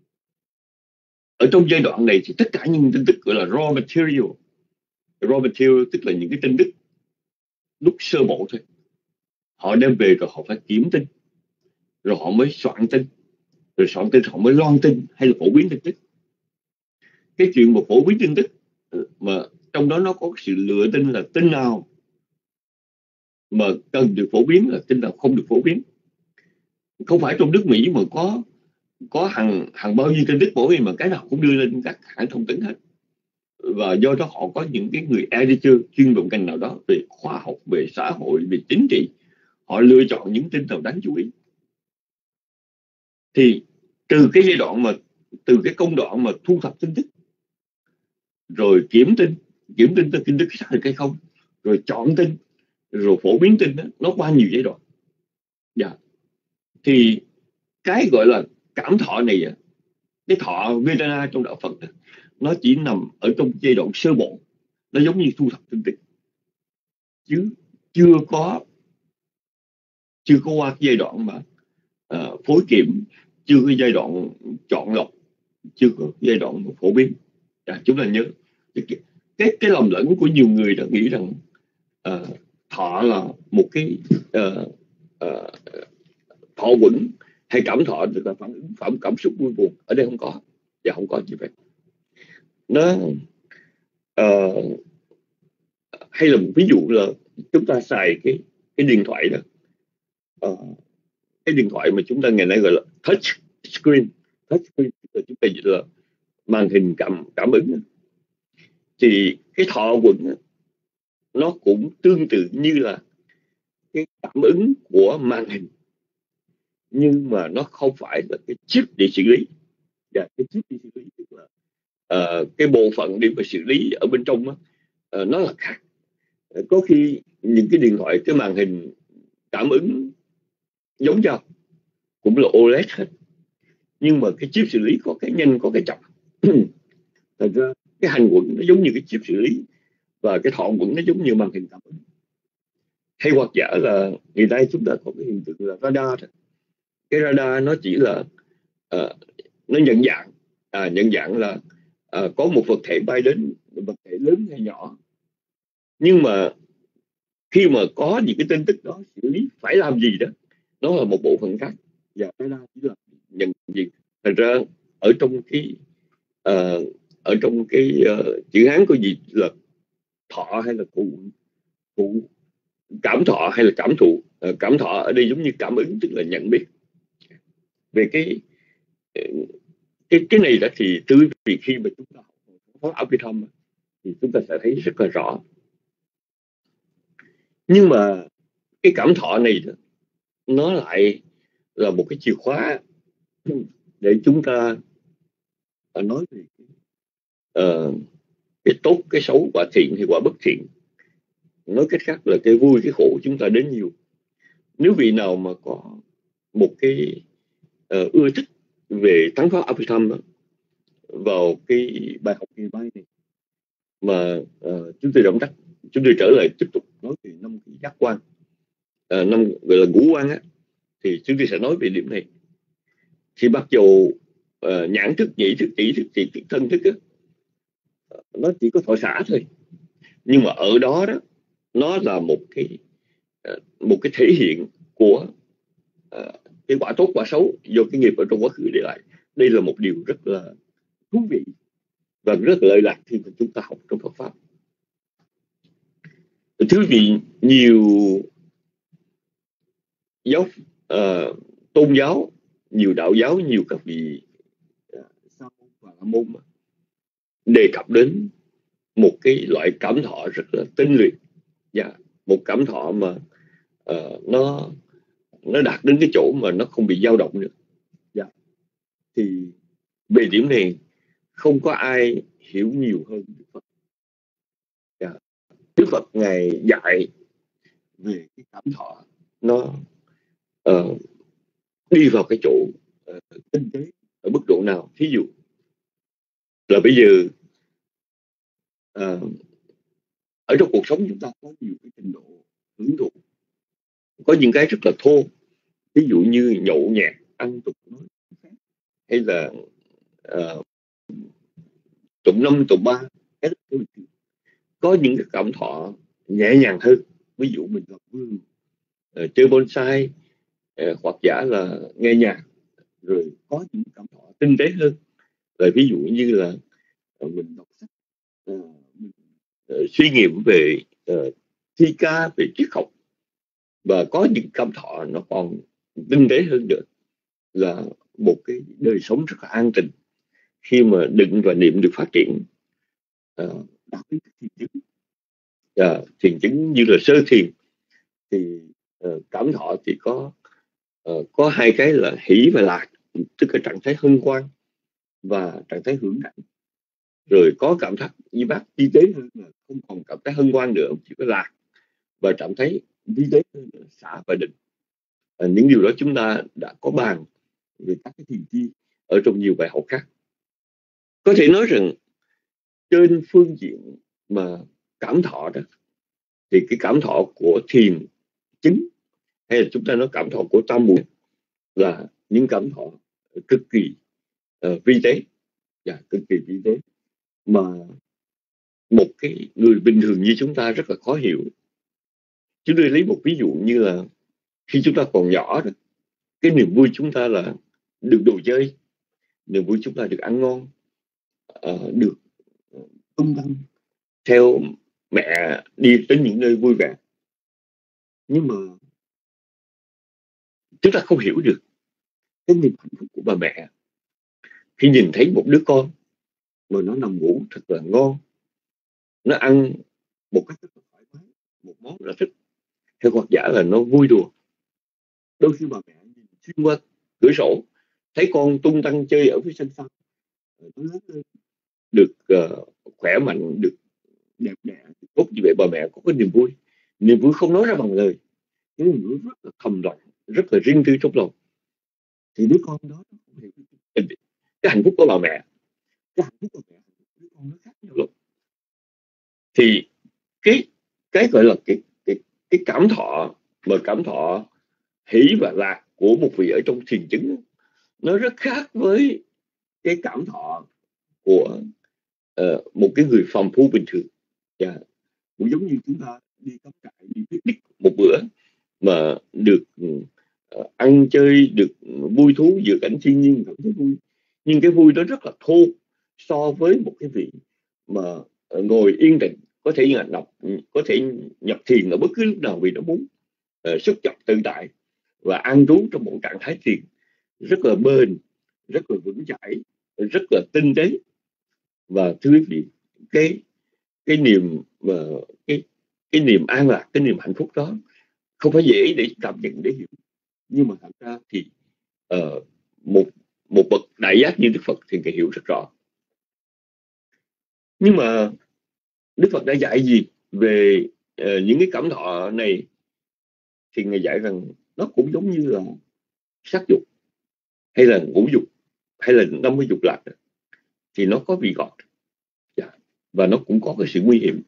ở trong giai đoạn này thì tất cả những tin tức gọi là raw material. Raw material tức là những cái tin tức lúc sơ bộ thôi. Họ đem về rồi họ phải kiểm tin, rồi họ mới soạn tin, rồi soạn tin họ mới loan tin hay là phổ biến tin tức. Cái chuyện mà phổ biến tin tức mà trong đó nó có sự lựa tin là tin nào mà cần được phổ biến, là tin nào không được phổ biến. Không phải trong nước Mỹ mà có hàng bao nhiêu tin tức phổ biến mà cái nào cũng đưa lên các hãng thông tấn hết. Và do đó họ có những cái người editor chuyên dụng ngành nào đó về khoa học, về xã hội, về chính trị, họ lựa chọn những tin nào đáng chú ý. Thì từ cái giai đoạn mà từ cái công đoạn mà thu thập tin tức, rồi kiểm tin tin tức xác thực hay không, rồi chọn tin, rồi phổ biến tin đó, nó qua nhiều giai đoạn. Thì cái gọi là cảm thọ này, cái thọ Vedana trong đạo Phật đó, nó chỉ nằm ở trong giai đoạn sơ bộ. Nó giống như thu thập tin tức, chứ chưa có qua cái giai đoạn mà phối kiểm, chưa có giai đoạn chọn lọc, chưa có giai đoạn phổ biến. Chúng ta nhớ cái lầm lẫn của nhiều người đã nghĩ rằng thọ là một cái thọ quẩn hay cảm thọ là phản ứng cảm xúc vui buồn. Ở đây không có, và không có như vậy. Nó hay là một ví dụ là chúng ta xài cái điện thoại đó, cái điện thoại mà chúng ta ngày nay gọi là touch screen là chúng ta dịch là màn hình cảm ứng. Thì cái thọ quẩn nó cũng tương tự như là cái cảm ứng của màn hình, nhưng mà nó không phải là cái chip để xử lý. Và cái chip để xử lý tức là cái bộ phận để mà xử lý ở bên trong đó, nó là khác. Có khi những cái điện thoại, cái màn hình cảm ứng giống nhau, cũng là OLED hết, nhưng mà cái chip xử lý có cái nhanh, có cái chậm. Thật ra cái hành quẩn nó giống như cái chip xử lý, và cái thọ quẩn nó giống như màn hình cảm ứng. Hay hoặc giả là ngày nay chúng ta có cái hiện tượng là radar. Cái radar nó chỉ là nó nhận dạng là có một vật thể bay đến, vật thể lớn hay nhỏ. Nhưng mà khi mà có những cái tin tức đó xử lý phải làm gì đó, nó là một bộ phận khác. Và radar chỉ là nhận diện. Thật ra ở trong cái chữ Hán có gì là thọ hay là cụ, cảm thọ hay là cảm thụ. Cảm thọ ở đây giống như cảm ứng, tức là nhận biết. Về cái này đó thì từ vì khi mà chúng ta học Abhidhamma thì chúng ta sẽ thấy rất là rõ. Nhưng mà cái cảm thọ này đó, nó lại là một cái chìa khóa để chúng ta nói về cái tốt, cái xấu, quả thiện hay quả bất thiện. Nói cách khác là cái vui, cái khổ chúng ta đến nhiều. Nếu vị nào mà có một cái ưa thích về tán pháp Abhidhamma vào cái bài học ngày mai này mà chúng tôi động đắc, chúng tôi trở lại tiếp tục nói về 5 cái giác quan, 5 gọi là ngũ quan á, thì chúng tôi sẽ nói về điểm này. Thì mặc dù nhãn thức, nhĩ thức, tỷ thức, thiệt thức, thân thức á, nó chỉ có thọ xả thôi, nhưng mà ở đó đó nó là một cái thể hiện của cái quả tốt quả xấu do cái nghiệp ở trong quá khứ để lại. Đây là một điều rất là thú vị và rất là lợi lạc khi mà chúng ta học trong Phật pháp. Thứ vị nhiều tôn giáo nhiều đạo giáo, nhiều các vị sau và la môn đề cập đến một cái loại cảm thọ rất là tinh luyện, một cảm thọ mà nó đạt đến cái chỗ mà nó không bị dao động nữa. Thì về điểm này không có ai hiểu nhiều hơn Đức Phật. Đức Phật Ngài dạy về cái cảm thọ nó đi vào cái chỗ tinh tế ở mức độ nào. Thí dụ là bây giờ ở trong cuộc sống chúng ta có nhiều cái trình độ hưởng thụ, có những cái rất là thô, ví dụ như nhậu nhẹt, ăn tục nói, hay là tụng năm tụng ba. Có những cái cảm thọ nhẹ nhàng hơn, ví dụ mình gặp vườn, chơi bonsai, hoặc giả là nghe nhạc. Rồi có những cảm thọ tinh tế hơn, là ví dụ như là mình đọc sách, mình suy nghiệm về thi ca, về triết học. Và có những cảm thọ nó còn tinh tế hơn nữa, là một cái đời sống rất là an tịnh, khi mà định và niệm được phát triển đạt đến thiền chứng. Thiền chứng như là sơ thiền thì cảm thọ thì có hai cái là hỷ và lạc, tức là trạng thái hân hoan và trạng thái hưởng cảnh. Rồi có cảm giác như bác vi tế hơn, là không còn cảm thấy hân hoan nữa, chỉ có lạc, và trạng thái vi tế hơn là xả và định. Những điều đó chúng ta đã có bàn về các cái thiền chi ở trong nhiều bài học khác. Có thể nói rằng trên phương diện mà cảm thọ đó, thì cái cảm thọ của thiền chứng, hay là chúng ta nói cảm thọ của tam muội, là những cảm thọ cực kỳ vi tế, cực kỳ vi tế, mà một cái người bình thường như chúng ta rất là khó hiểu. Chúng tôi lấy một ví dụ như là khi chúng ta còn nhỏ đó, cái niềm vui chúng ta là được đồ chơi, niềm vui chúng ta được ăn ngon, được tung tăng theo mẹ đi đến những nơi vui vẻ. Nhưng mà chúng ta không hiểu được cái niềm hạnh phúc của bà mẹ khi nhìn thấy một đứa con mà nó nằm ngủ thật là ngon, nó ăn một cách rất là thoải mái, một món nó thích, hay hoặc giả là nó vui đùa. Đôi khi bà mẹ nhìn xuyên qua cửa sổ thấy con tung tăng chơi ở phía sân sau, nó lớn lên được khỏe mạnh, được đẹp đẽ, tốt như vậy, bà mẹ có cái niềm vui không nói ra bằng lời, cái niềm vui rất là thầm lặng, rất là riêng tư trong lòng. Thì đứa con đó không hiểu cái hạnh phúc của bà mẹ, cái hạnh phúc của mẹ, đứa con nó khác nhau lắm. Thì cái gọi là cái cảm thọ, mà cảm thọ hỷ và lạc của một vị ở trong thiền chứng, nó rất khác với cái cảm thọ của một cái người phàm phu bình thường. Cũng giống như chúng ta đi cắm trại, đi picnic một bữa mà được ăn chơi, được vui thú giữa cảnh thiên nhiên, cảm thấy vui. Nhưng cái vui đó rất là thô so với một cái vị mà ngồi yên tĩnh, có thể nhập thiền ở bất cứ lúc nào vì nó muốn, xúc nhập tự tại và an trú trong một trạng thái thiền rất là bền, rất là vững chãi, rất là tinh tế. Và thưa quý vị, cái niềm cái niềm an lạc, cái niềm hạnh phúc đó không phải dễ để cảm nhận, để hiểu. Nhưng mà thật ra thì một bậc đại giác như Đức Phật thì Ngài hiểu rất rõ. Nhưng mà Đức Phật đã dạy gì về những cái cảm thọ này? Thì Ngài dạy rằng nó cũng giống như là sắc dục, hay là ngũ dục, hay là 50 dục lạc, thì nó có vị ngọt, và nó cũng có cái sự nguy hiểm.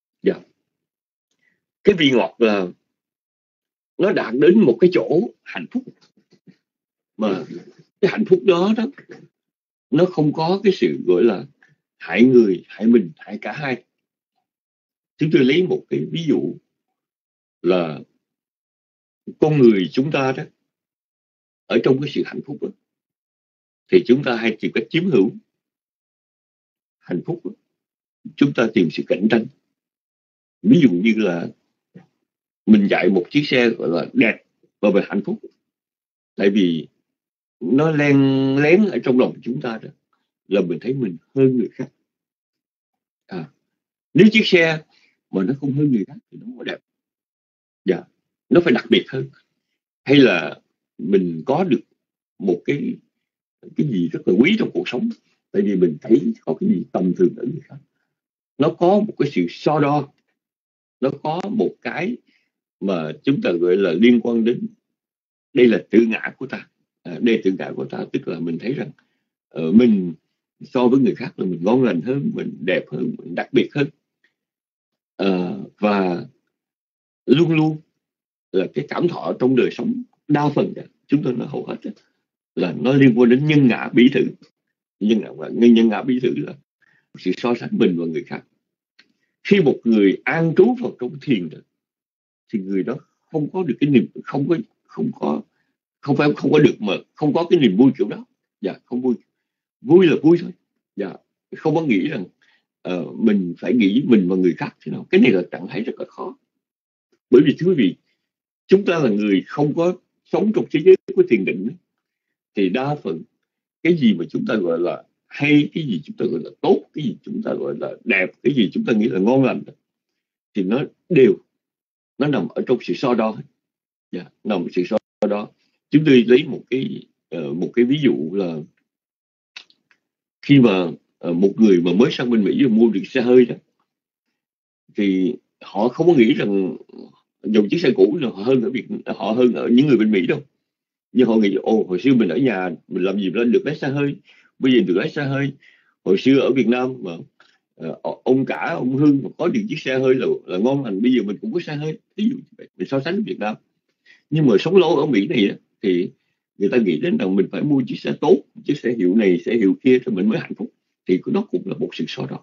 Cái vị ngọt là nó đạt đến một cái chỗ hạnh phúc, mà cái hạnh phúc đó nó không có cái sự gọi là hại người, hại mình, hại cả hai. Chúng tôi lấy một cái ví dụ là con người chúng ta đó, ở trong cái sự hạnh phúc đó, thì chúng ta hay tìm cách chiếm hữu hạnh phúc đó. Chúng ta tìm sự cạnh tranh. Ví dụ như là mình chạy một chiếc xe gọi là đẹp và về hạnh phúc, tại vì nó len lén ở trong lòng chúng ta đó, là mình thấy mình hơn người khác. Nếu chiếc xe mà nó không hơn người khác thì nó không có đẹp. Dạ, nó phải đặc biệt hơn. Hay là mình có được một cái gì rất là quý trong cuộc sống, tại vì mình thấy có cái gì tầm thường ở người khác. Nó có một cái sự so đo, nó có một cái mà chúng ta gọi là liên quan đến, đây là tự ngã của ta. Đây là tự ngã của ta, tức là mình thấy rằng mình so với người khác là mình ngon lành hơn, mình đẹp hơn, mình đặc biệt hơn. Và luôn luôn là cái cảm thọ trong đời sống đa phần chúng tôi nói hầu hết là nó liên quan đến nhân ngã bỉ thử. Nhân ngã bỉ thử là sự so sánh mình và người khác. Khi một người an trú vào trong thiền rồi, thì người đó không có được cái niềm, không có được mà không có cái niềm vui kiểu đó. Dạ, không vui. Vui là vui thôi. Dạ, không có nghĩ rằng mình phải nghĩ mình và người khác thế nào. Cái này là trạng thái rất là khó. Bởi vì thưa quý vị, chúng ta là người không có sống trong thế giới của thiền định, thì đa phần cái gì mà chúng ta gọi là hay, cái gì chúng ta gọi là tốt, cái gì chúng ta gọi là đẹp, cái gì chúng ta nghĩ là ngon lành, thì nó đều nằm ở trong sự so đo. Nằm ở sự so đo. Chúng tôi lấy một cái ví dụ là khi mà một người mà mới sang bên Mỹ và mua được xe hơi đó, thì họ không có nghĩ rằng dùng chiếc xe cũ là họ hơn ở những người bên Mỹ đâu. Nhưng họ nghĩ hồi xưa mình ở nhà mình làm gì lên được lái xe hơi, bây giờ được lái xe hơi. Hồi xưa ở Việt Nam mà ông cả ông Hưng mà có được chiếc xe hơi là ngon lành, bây giờ mình cũng có xe hơi. Ví dụ vậy, mình so sánh với Việt Nam. Nhưng mà sống lâu ở Mỹ này thì người ta nghĩ đến rằng mình phải mua chiếc xe tốt, chiếc xe hiệu này, xe hiệu kia thì mình mới hạnh phúc. Thì nó cũng là một sự so đo.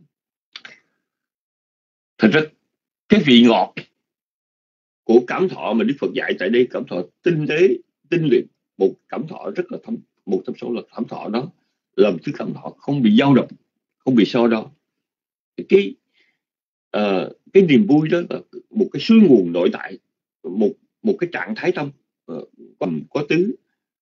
Thật ra cái vị ngọt của cảm thọ mà Đức Phật dạy tại đây, cảm thọ tinh tế, tinh luyện, một cảm thọ rất là thâm, một trong số là cảm thọ đó là một thứ cảm thọ không bị dao động, không bị so đo. Cái niềm vui đó là một cái suối nguồn nội tại, một cái trạng thái tâm có tứ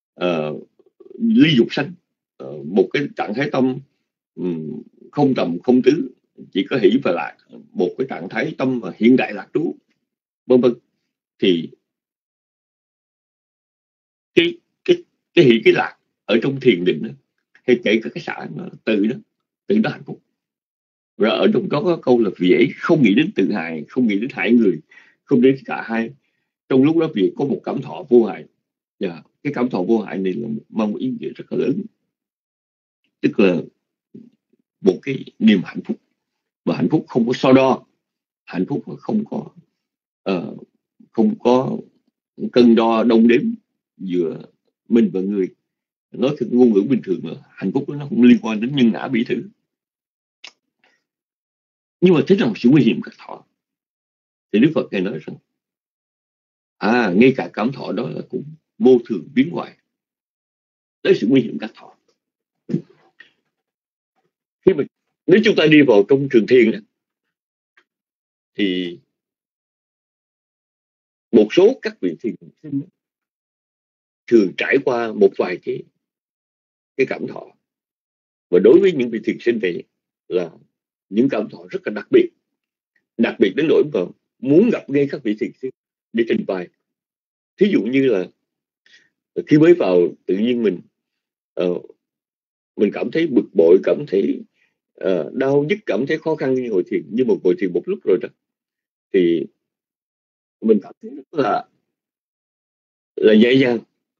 ly dục sanh, một cái trạng thái tâm không tầm không tứ, chỉ có hỷ và lạc, một cái trạng thái tâm hiện đại lạc trú, vân vân. Thì cái hỷ cái lạc ở trong thiền định đó, hay kể cả cái xã tự đó hạnh phúc. Rồi ở trong đó có câu là vì ấy không nghĩ đến tự hại, không nghĩ đến hại người, không đến cả hai. Trong lúc đó vì có một cảm thọ vô hại. Cái cảm thọ vô hại này là mang một ý nghĩa rất là lớn, tức là một cái niềm hạnh phúc, và hạnh phúc không có so đo, hạnh phúc không có cân đo đong đếm giữa mình và người. Nói theo ngôn ngữ bình thường là hạnh phúc đó nó không liên quan đến nhân ngã bỉ thử. Nhưng mà thế nào sự nguy hiểm các thọ, thì Đức Phật ngài nói rằng ngay cả cảm thọ đó là cũng vô thường biến hoại. Đấy sự nguy hiểm các thọ. Nếu chúng ta đi vào trong trường thiền đó, thì một số các vị thiền sinh thường trải qua một vài cái cảm thọ, và đối với những vị thiền sinh này là những cảm thọ rất là đặc biệt đến nỗi mà muốn gặp ngay các vị thiền sinh để trình bày. Thí dụ như là khi mới vào tự nhiên mình cảm thấy bực bội, cảm thấy đau nhức, cảm thấy khó khăn như ngồi thiền. Nhưng mà ngồi thiền một lúc rồi đó thì mình cảm thấy rất là nhẹ nhàng.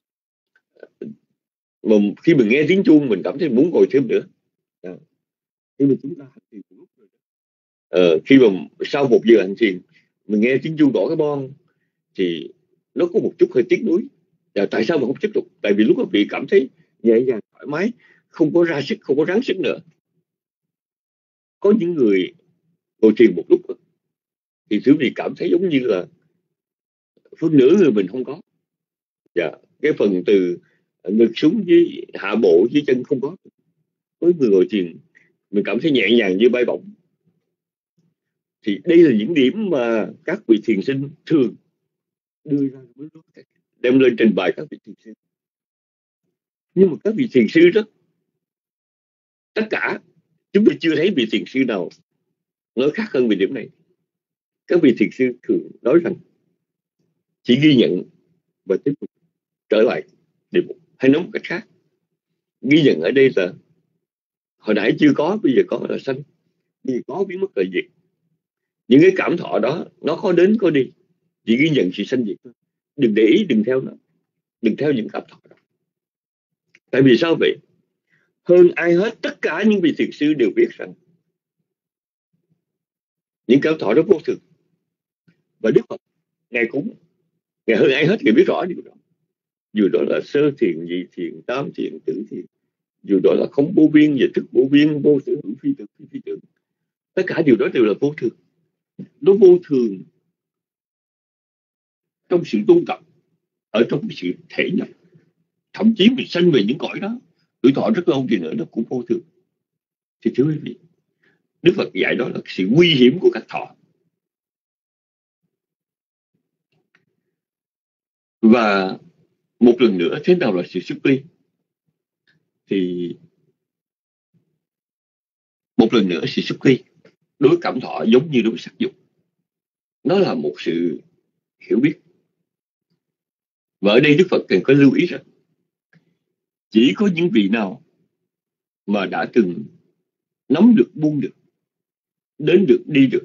Mà khi mình nghe tiếng chuông mình cảm thấy muốn ngồi thêm nữa. Khi mà chúng ta hành thiền một lúc rồi đó, khi mà sau 1 giờ hành thiền mình nghe tiếng chuông gõ cái bon thì nó có một chút hơi tiếc nuối. Tại sao mà không tiếp tục? Tại vì lúc đó vị cảm thấy nhẹ nhàng, thoải mái, không có ra sức, không có ráng sức nữa. Có những người ngồi thiền một lúc thì thứ vị cảm thấy giống như là phân nửa người mình không có. Cái phần từ ngực xuống với hạ bộ dưới chân không có. Với người ngồi thiền mình cảm thấy nhẹ nhàng như bay bổng. Thì đây là những điểm mà các vị thiền sinh thường đưa ra, đem lên trình bày các vị thiền sinh. Nhưng mà các vị thiền sư đó, tất cả chúng tôi chưa thấy vị thiền sư nào nói khác hơn về điểm này. Các vị thiền sư thường nói rằng chỉ ghi nhận và tiếp tục trở lại đề mục. Hay nói một cách khác, ghi nhận ở đây là hồi nãy chưa có, bây giờ có là sanh, bây giờ có biến mất là diệt. Những cái cảm thọ đó nó có đến có đi, chỉ ghi nhận sự sanh diệt thôi. Đừng để ý, đừng theo nó, đừng theo những cảm thọ đó. Tại vì sao vậy? Hơn ai hết, tất cả những vị thiền sư đều biết rằng những cảm thọ đó vô thường. Và Đức Phật, Ngài hơn ai hết, Ngài biết rõ điều đó. Dù đó là sơ thiền, nhị thiền, tam thiền, tứ thiền, dù đó là không vô biên, về thức vô biên, vô sở hữu, phi tưởng, phi tưởng, tất cả điều đó đều là vô thường. Nó vô thường trong sự tu tập, ở trong cái sự thể nhập. Thậm chí mình sanh về những cõi đó, tuổi thọ rất lâu thì nữa nó cũng vô thường. Thì thưa quý vị, Đức Phật dạy đó là sự nguy hiểm của các thọ. Và một lần nữa, thế nào là sự xuất ly? Thì một lần nữa, sự xuất ly đối cảm thọ giống như đối sắc dục, nó là một sự hiểu biết. Và ở đây Đức Phật cần có lưu ý rằng chỉ có những vị nào mà đã từng nắm được, buông được, đến được, đi được,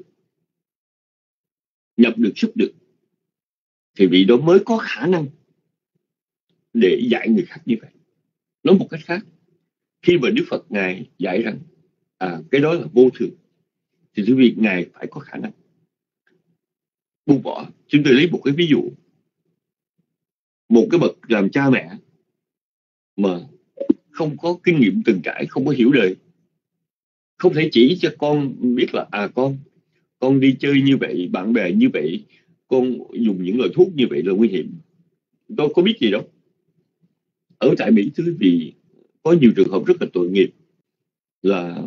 nhập được, xuất được, thì vị đó mới có khả năng để dạy người khác như vậy. Nói một cách khác, khi mà Đức Phật Ngài dạy rằng cái đó là vô thường, thì quý vị, Ngài phải có khả năng buông bỏ. Chúng tôi lấy một cái ví dụ. Một cái bậc làm cha mẹ mà không có kinh nghiệm từng trải, không có hiểu đời, không thể chỉ cho con biết là con đi chơi như vậy, bạn bè như vậy, con dùng những loại thuốc như vậy là nguy hiểm. Tôi có biết gì đâu. Ở tại Mỹ, thưa quý vị, có nhiều trường hợp rất là tội nghiệp là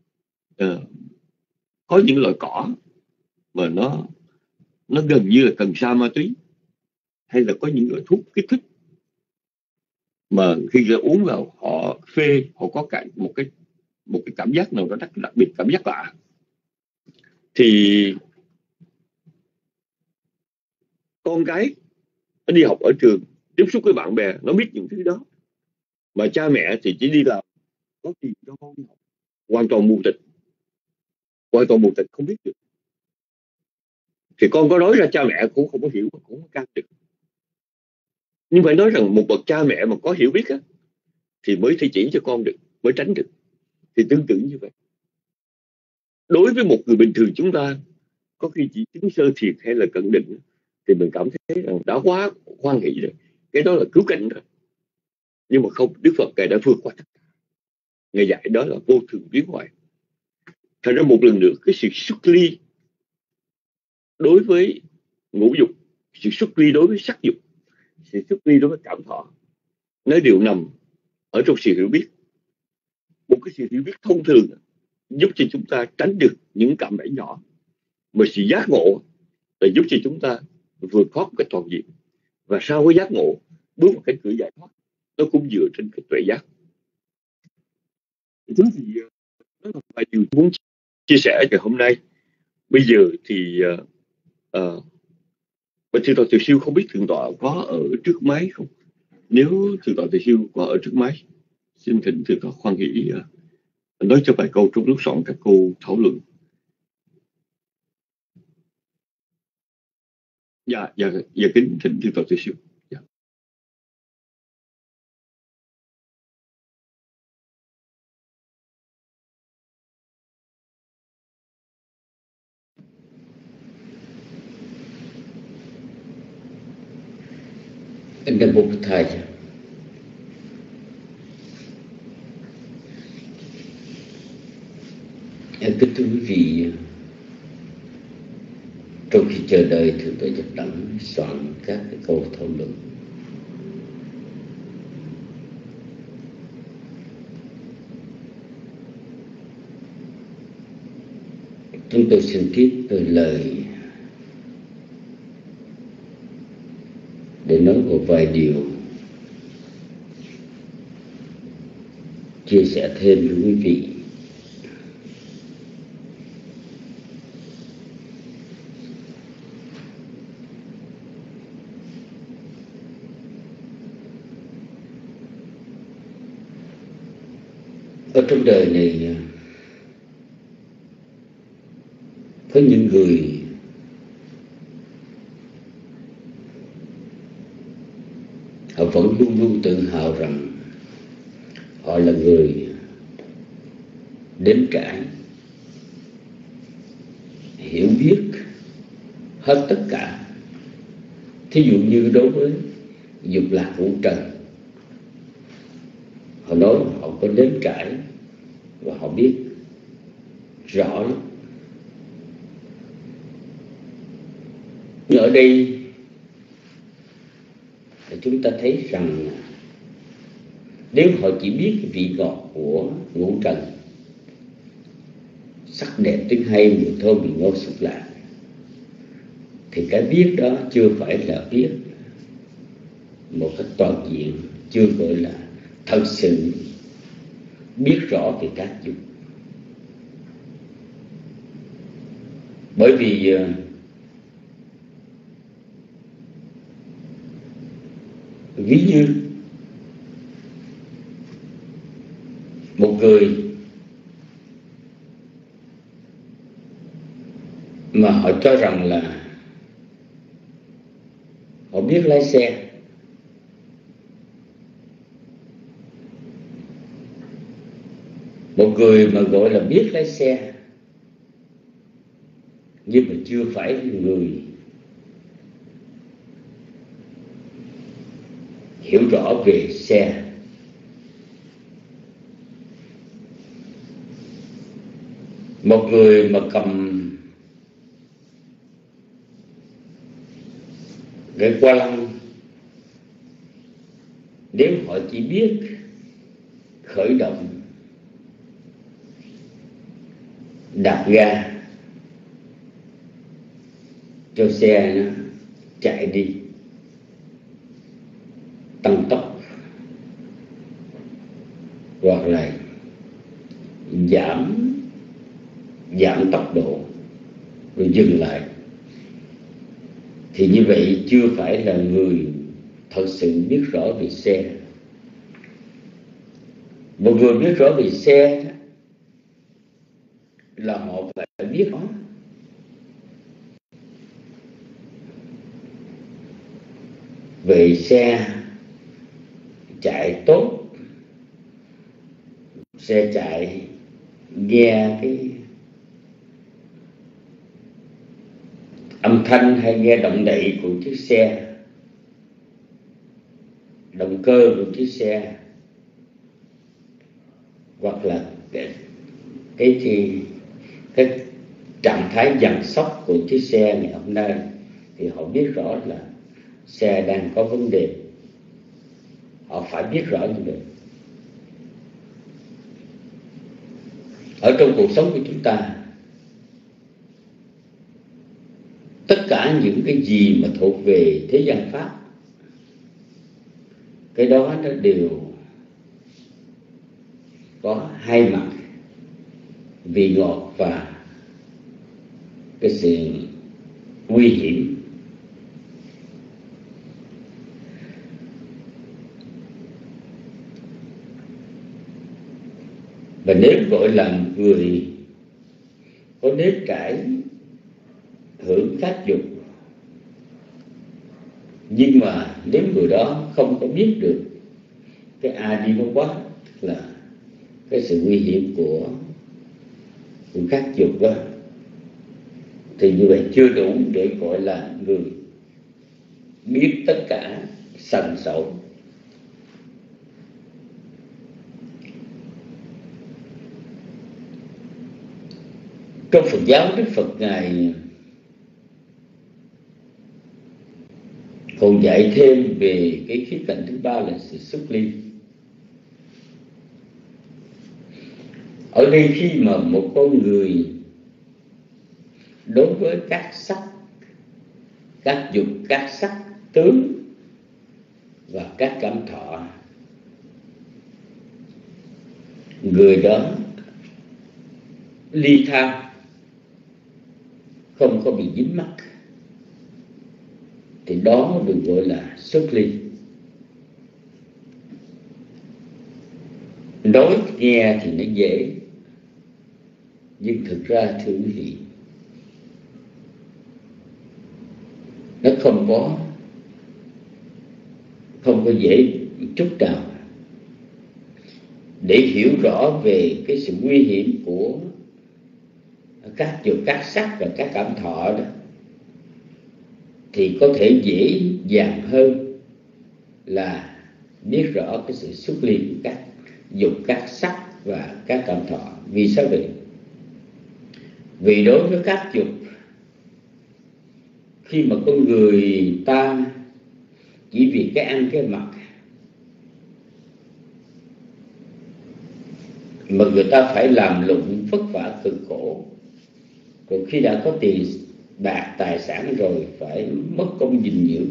có những loại cỏ mà nó gần như là cần sa ma túy, hay là có những loại thuốc kích thích mà khi người uống vào họ phê, họ có một cái cảm giác nào đó đặc biệt, cảm giác lạ. Thì con cái nó đi học ở trường, tiếp xúc với bạn bè, nó biết những thứ đó, mà cha mẹ thì chỉ đi làm, có tiền cho con đi học, hoàn toàn mù tịch, không biết được. Thì con có nói ra cha mẹ cũng không có hiểu, cũng không có can được. Nhưng phải nói rằng một bậc cha mẹ mà có hiểu biết á, thì mới thể chỉ cho con được, mới tránh được. Thì tương tự như vậy, đối với một người bình thường chúng ta, có khi chỉ chứng sơ thiệt hay là cận định, thì mình cảm thấy rằng đã quá hoan hỷ rồi, cái đó là cứu cánh rồi. Nhưng mà không, Đức Phật Ngài đã vượt qua tất cả. Ngài dạy đó là vô thường biến hoại. Thành ra một lần nữa, cái sự xuất ly đối với ngũ dục, sự xuất ly đối với sắc dục, sự xuất ly đối với cảm thọ, nó đều nằm ở trong sự hiểu biết. Một cái sự hiểu biết thông thường giúp cho chúng ta tránh được những cạm bẫy nhỏ, mà sự giác ngộ là giúp cho chúng ta vượt thoát một cái toàn diện. Và sau cái giác ngộ, bước vào cánh cửa giải thoát, nó cũng dựa trên cái tuệ giác. Thứ gì đó là vài điều muốn chia sẻ ngày hôm nay. Bây giờ thì bên thượng tọa Từ Siêu không biết thượng tọa có ở trước máy không? Nếu thượng tọa Từ Siêu có ở trước máy, xin thỉnh thượng tọa khoan hỷ nói cho vài câu trong lúc soạn các câu thảo luận. Dạ kính thỉnh thượng tọa Từ Siêu. Dạ. Anh Bụt Thầy, kính thưa quý vị, trong khi chờ đợi thượng tọa Giác Đẳng soạn các cái câu thảo luận, chúng tôi xin tiếp lời để nói một vài điều chia sẻ thêm với quý vị. Ở trong đời này có những người họ vẫn luôn luôn tự hào rằng họ là người đến trải, hiểu biết hết tất cả. Thí dụ như đối với dục lạc vũ trần, họ nói họ có đến trải và họ biết rõ lắm. Nhưng ở đây chúng ta thấy rằng nếu họ chỉ biết cái vị ngọt của ngũ trần, sắc đẹp tiếng hay, mùi thơm vị ngon xúc lạc, thì cái biết đó chưa phải là biết một cách toàn diện, chưa gọi là thật sự biết rõ về các dục. Bởi vì ví như một người mà họ cho rằng là họ biết lái xe, một người mà gọi là biết lái xe nhưng mà chưa phải là người hiểu rõ về xe. Một người mà cầm cái qua lăng, nếu họ chỉ biết khởi động, đạp ga cho xe nó chạy đi, tăng tốc hoặc là giảm tốc độ rồi dừng lại, thì như vậy chưa phải là người thật sự biết rõ về xe. Một người biết rõ về xe là họ phải biết rõ về xe chạy tốt, xe chạy nghe cái âm thanh hay nghe động đậy của chiếc xe, động cơ của chiếc xe, hoặc là cái trạng thái dàn sóc của chiếc xe ngày hôm nay, thì họ biết rõ là xe đang có vấn đề. Họ phải biết rõ như vậy. Ở trong cuộc sống của chúng ta, tất cả những cái gì mà thuộc về thế gian pháp, cái đó nó đều có hai mặt, vị ngọt và cái sự nguy hiểm. Và nếu gọi là người có nếp trải hưởng các dục, nhưng mà nếu người đó không có biết được cái adinova, tức là cái sự nguy hiểm của các dục đó, thì như vậy chưa đủ để gọi là người biết tất cả sành sậu. Trong Phật giáo, Đức Phật Ngài còn dạy thêm về cái khía cạnh thứ ba là sự xuất ly. Ở đây khi mà một con người đối với các sắc, các dục, các sắc tướng và các cảm thọ người đó ly tham, không có bị dính mắc, thì đó được gọi là xuất ly. Nói nghe thì nó dễ, nhưng thực ra thưa quý vị, nó không có dễ chút nào. Để hiểu rõ về cái sự nguy hiểm của các dục, các sắc và các cảm thọ đó, thì có thể dễ dàng hơn là biết rõ cái sự xuất ly của các dục, các sắc và các cảm thọ. Vì sao vậy? Vì đối với các dục, khi mà con người ta chỉ vì cái ăn cái mặc mà người ta phải làm lụng vất vả cực khổ, rồi khi đã có tiền bạc tài sản rồi phải mất công gìn giữ,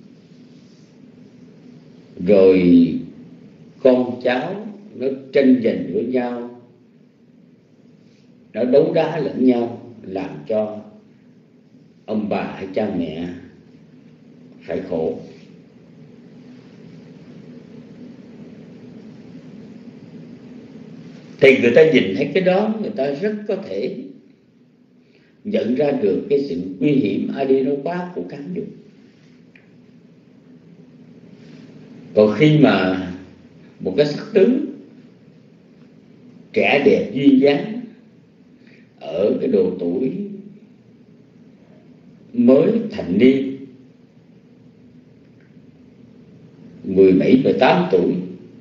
rồi con cháu nó tranh giành với nhau, nó đấu đá lẫn nhau, làm cho ông bà hay cha mẹ phải khổ. Thì người ta nhìn thấy cái đó, người ta rất có thể nhận ra được cái sự nguy hiểm ai đi đâu quá của các dục. Còn khi mà một cái sắc tướng trẻ đẹp duyên dáng ở cái độ tuổi mới thành niên, 17, 18 tuổi,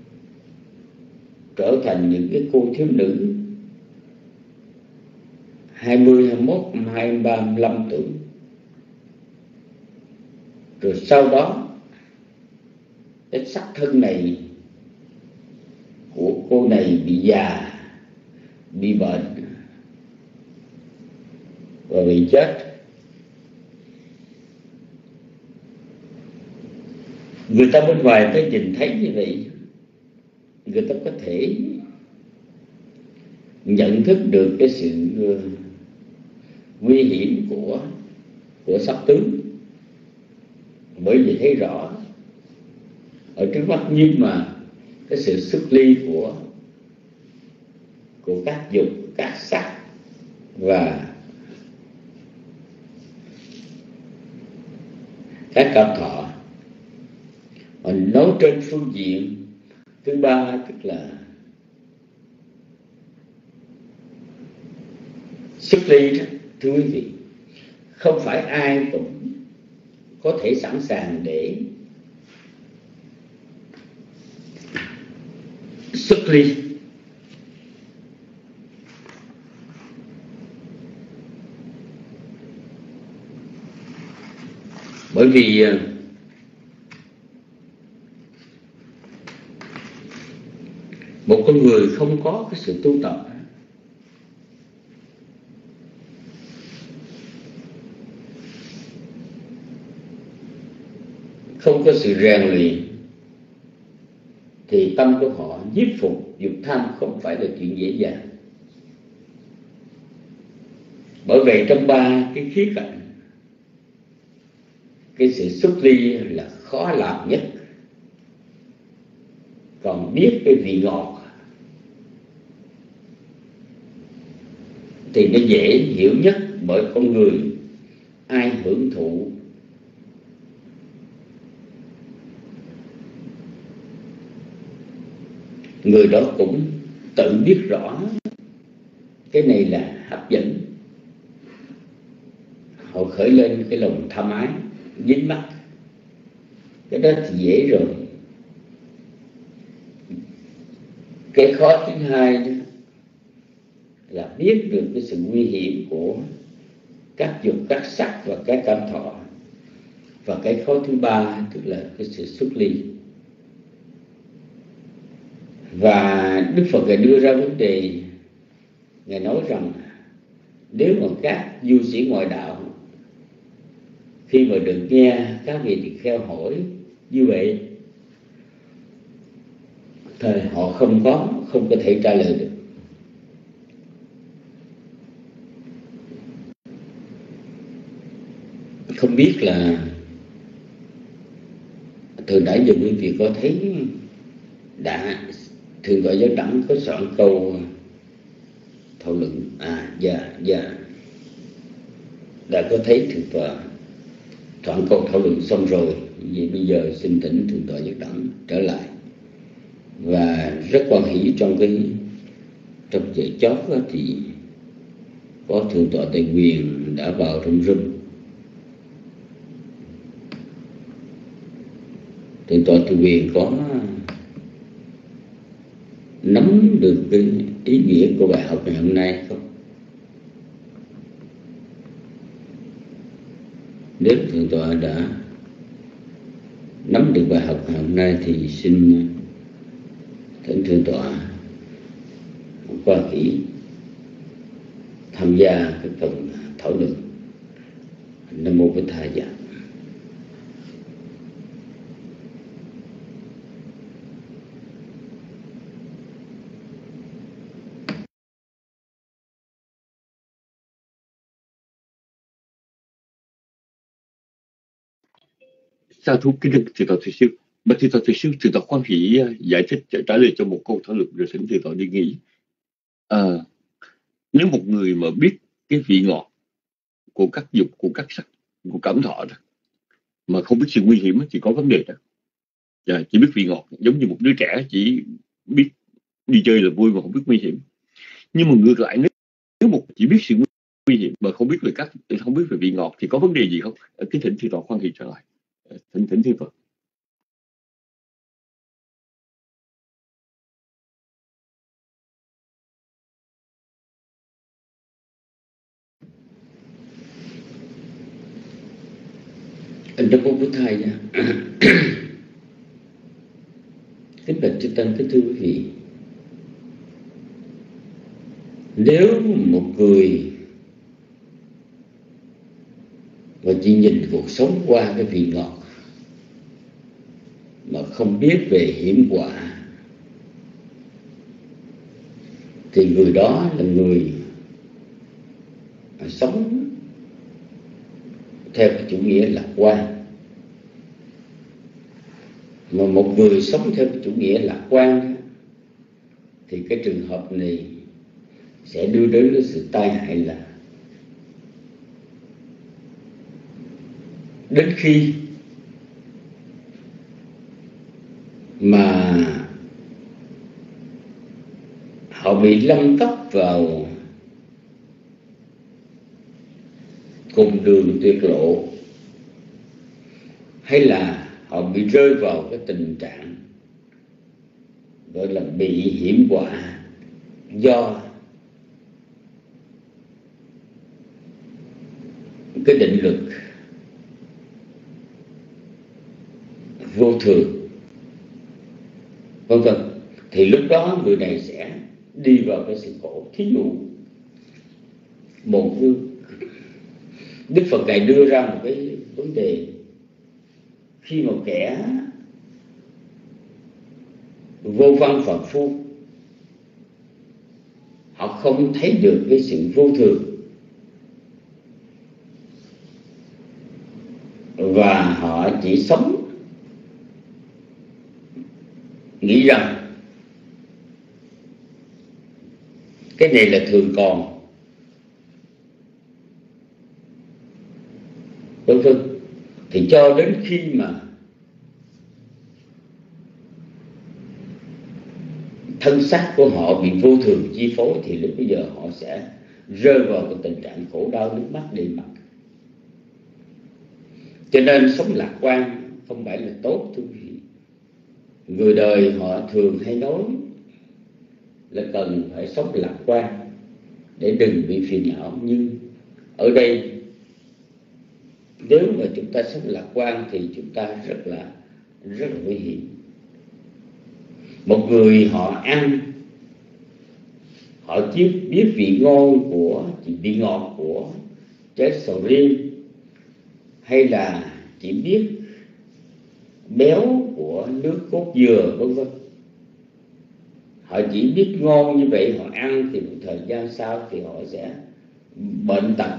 trở thành những cái cô thiếu nữ 20, 21, 23, 25 tuổi, rồi sau đó cái sắc thân này của cô này bị già, bị bệnh và bị chết. Người ta bên ngoài ta nhìn thấy như vậy, người ta có thể nhận thức được cái sự nguy hiểm của sắc tướng, bởi vì thấy rõ ở trước mắt. Nhưng mà cái sự xuất ly của các dục, các sắc và các cảm thọ, mình nói trên phương diện thứ ba, tức là xuất ly đó, thưa quý vị, không phải ai cũng có thể sẵn sàng để xuất ly. Bởi vì một con người không có cái sự tu tập, không có sự rèn luyện, thì tâm của họ nhiếp phục dục tham không phải là chuyện dễ dàng. Bởi vậy trong ba cái khía cạnh, cái sự xuất ly là khó làm nhất. Còn biết cái vị ngọt thì nó dễ hiểu nhất, bởi con người ai hưởng thụ người đó cũng tự biết rõ cái này là hấp dẫn, họ khởi lên cái lòng tham ái, dính mắc. Cái đó thì dễ rồi. Cái khó thứ hai đó là biết được cái sự nguy hiểm của các dục, các sắc và các cảm thọ. Và cái khó thứ ba tức là cái sự xuất ly. Và Đức Phật Ngài đưa ra vấn đề, Ngài nói rằng nếu mà các du sĩ ngoại đạo khi mà được nghe các vị tỳ kheo hỏi như vậy, thì họ không không có thể trả lời được. Không biết là từ nãy giờ quý vị có thấy Thượng tọa Giáo Đẳng có soạn câu thảo luận? Dạ đã có thấy Thượng tọa soạn câu thảo luận xong rồi. Vậy bây giờ xin thỉnh Thượng tọa Giáo Đẳng trở lại. Và rất quan hỷ trong giờ chót thì có Thượng tọa Tây Quyền đã vào trong room. Thượng tọa Tây Quyền có nắm được cái ý nghĩa của bài học ngày hôm nay không? Nếu Thượng tọa đã nắm được bài học ngày hôm nay thì xin thỉnh Thượng tọa quan hỷ tham gia cái phần thảo luận. Nam mô Bổn Thầy dạ. Sa thú kính đức Thượng tọa Thầy Sư. Bạch Thượng tọa Thầy Sư, Thượng tọa khoan hỷ giải thích trả lời cho một câu thảo luận rồi thỉnh Thượng tọa đi nghỉ. Nếu một người mà biết cái vị ngọt của các dục, của các sắc, của cảm thọ đó, mà không biết sự nguy hiểm thì có vấn đề đó. Chỉ biết vị ngọt, giống như một đứa trẻ chỉ biết đi chơi là vui mà không biết nguy hiểm. Nhưng mà ngược lại, nếu một chỉ biết sự nguy hiểm mà không biết về không biết về vị ngọt thì có vấn đề gì không? Cái thỉnh Thượng tọa khoan hỷ trở lại. Thỉnh Thượng tọa. Nam mô Bổn Thầy nha. Kính bạch chư tăng, kính thưa quý vị, nếu một người mà chỉ nhìn cuộc sống qua cái vị ngọt mà không biết về hiểm họa thì người đó là người sống theo cái chủ nghĩa lạc quan. Mà một người sống theo cái chủ nghĩa lạc quan thì cái trường hợp này sẽ đưa đến cái sự tai hại là đến khi mà họ bị lâm tóc vào cùng đường tuyệt lộ, hay là họ bị rơi vào cái tình trạng gọi là bị hiểm họa do cái định lực vô thường, vân vân, thì lúc đó người này sẽ đi vào cái sự khổ. Thí dụ một Đức Phật Ngài đưa ra một cái vấn đề: khi một kẻ vô văn phàm phu, họ không thấy được cái sự vô thường và họ chỉ sống nghĩ rằng cái này là thường còn, vân vân, thì cho đến khi mà thân xác của họ bị vô thường chi phối thì lúc bây giờ họ sẽ rơi vào cái tình trạng khổ đau nước mắt đầy mặt. Cho nên sống lạc quan không phải là tốt, thưa quý vị. Người đời họ thường hay nói là cần phải sống lạc quan để đừng bị phiền não. Nhưng ở đây, nếu mà chúng ta sống lạc quan thì chúng ta rất là nguy hiểm. Một người họ ăn, họ chỉ biết vị ngọt của trái sầu riêng, hay là chỉ biết béo của nước cốt dừa, vân vân, Họ chỉ biết ngon như vậy, họ ăn thì một thời gian sau thì họ sẽ bệnh tật,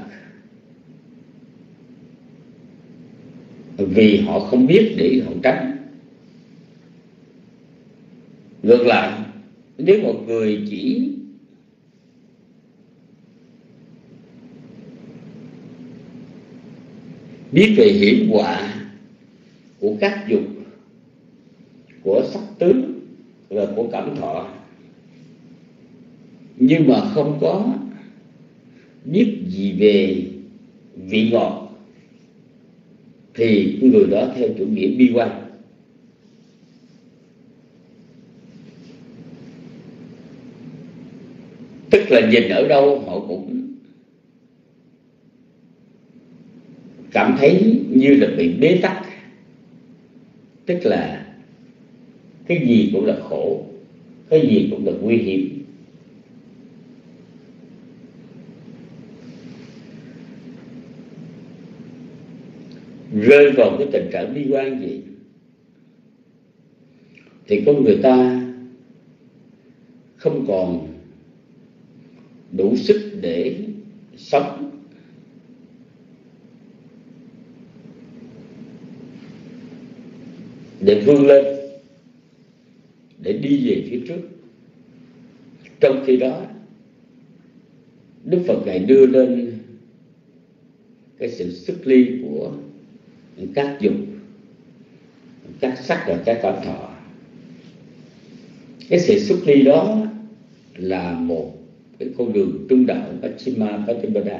vì họ không biết để họ tránh. Ngược lại, nếu một người chỉ biết về hiểm họa của các dục, của sắc tướng và của cảm thọ, nhưng mà không có biết gì về vị ngọt, thì người đó theo chủ nghĩa bi quan. Tức là nhìn ở đâu họ cũng cảm thấy như là bị bế tắc, tức là cái gì cũng là khổ, cái gì cũng là nguy hiểm. Rơi vào cái tình trạng bi quan gì thì con người ta không còn đủ sức để sống, để vươn lên, để đi về phía trước. Trong khi đó, Đức Phật Ngài đưa lên cái sự xuất ly của các dục, các sắc và các cảm thọ. Cái sự xuất ly đó là một cái con đường trung đạo Majjhima Patipada,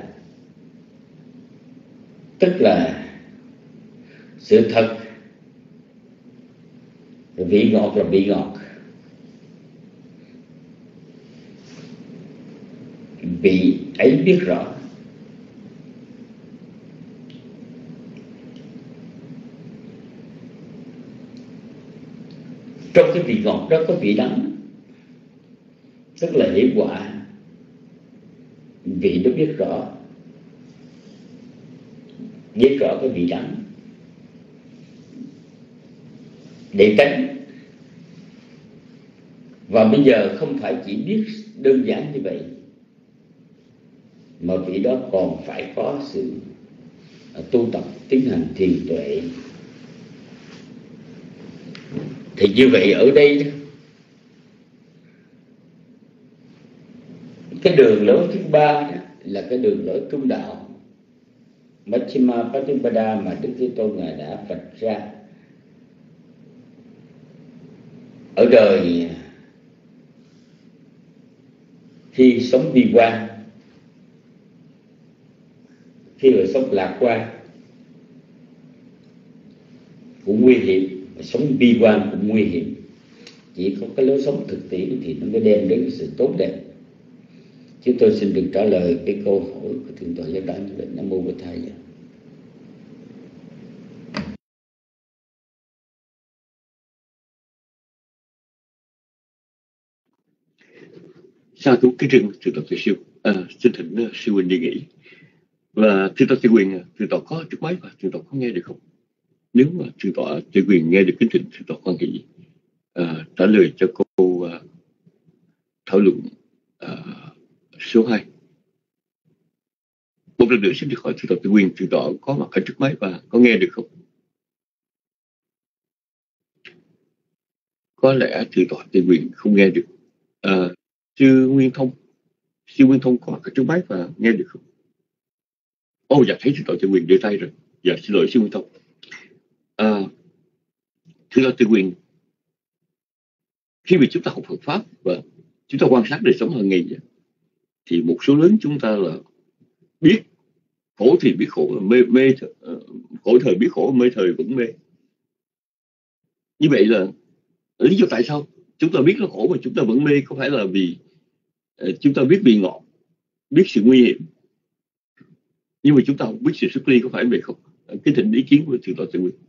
tức là sự thật vị ngọt là vị ngọt, vị ấy biết rõ. Trong cái vị ngọt đó có vị đắng, tức là hiểm họa, vị nó biết rõ cái vị đắng để tránh. Và bây giờ không phải chỉ biết đơn giản như vậy, mà vị đó còn phải có sự tu tập tiến hành thiền tuệ. Thì như vậy ở đây cái đường lối thứ ba đó là cái đường lối trung đạo Majjhima Patipada mà Đức Thế Tôn Ngài đã vạch ra. Ở đời khi sống bi quan, khi mà sống lạc quan cũng nguy hiểm, sống bi quan cũng nguy hiểm. Chỉ có cái lối sống thực tiễn thì nó mới đem đến sự tốt đẹp. Chúng tôi xin được trả lời cái câu hỏi của Thượng tọa Giác Đẳng. Nam mô Bổn Thầy. Sa thú cái rừng Thượng tọa Từ Siêu. Xin thỉnh sư huynh đi nghỉ. Và Thượng tọa Tư Quyền, Thượng tọa có trước máy và Thượng tọa có nghe được không? Nếu mà Thượng tọa Tư Quyền nghe được, kính thỉnh Thượng tọa quan hệ trả lời cho cô thảo luận số 2. Một lần nữa xin được hỏi Thượng tọa Tư Quyền, Thượng tọa có mặt ở trước máy và có nghe được không? Có lẽ Thượng tọa Tư Quyền không nghe được. Sư Nguyên Thông có mặt ở trước máy và nghe được không? Dạ thấy Thượng tọa Tư Quyền đưa tay rồi. Dạ xin lỗi sư Nguyên Thông. Thưa tọa Tư Quyền, khi mà chúng ta học Phật pháp và chúng ta quan sát đời sống hàng ngày thì một số lớn chúng ta là biết khổ thì biết khổ, mê khổ thời biết khổ, mê thời vẫn mê. Như vậy là lý do tại sao chúng ta biết nó khổ mà chúng ta vẫn mê? Có phải là vì chúng ta biết vị ngọt, biết sự nguy hiểm, nhưng mà chúng ta không biết sự xuất ly, có phải vậy không? Cái thỉnh ý kiến của Thượng tọa Tư Quyền.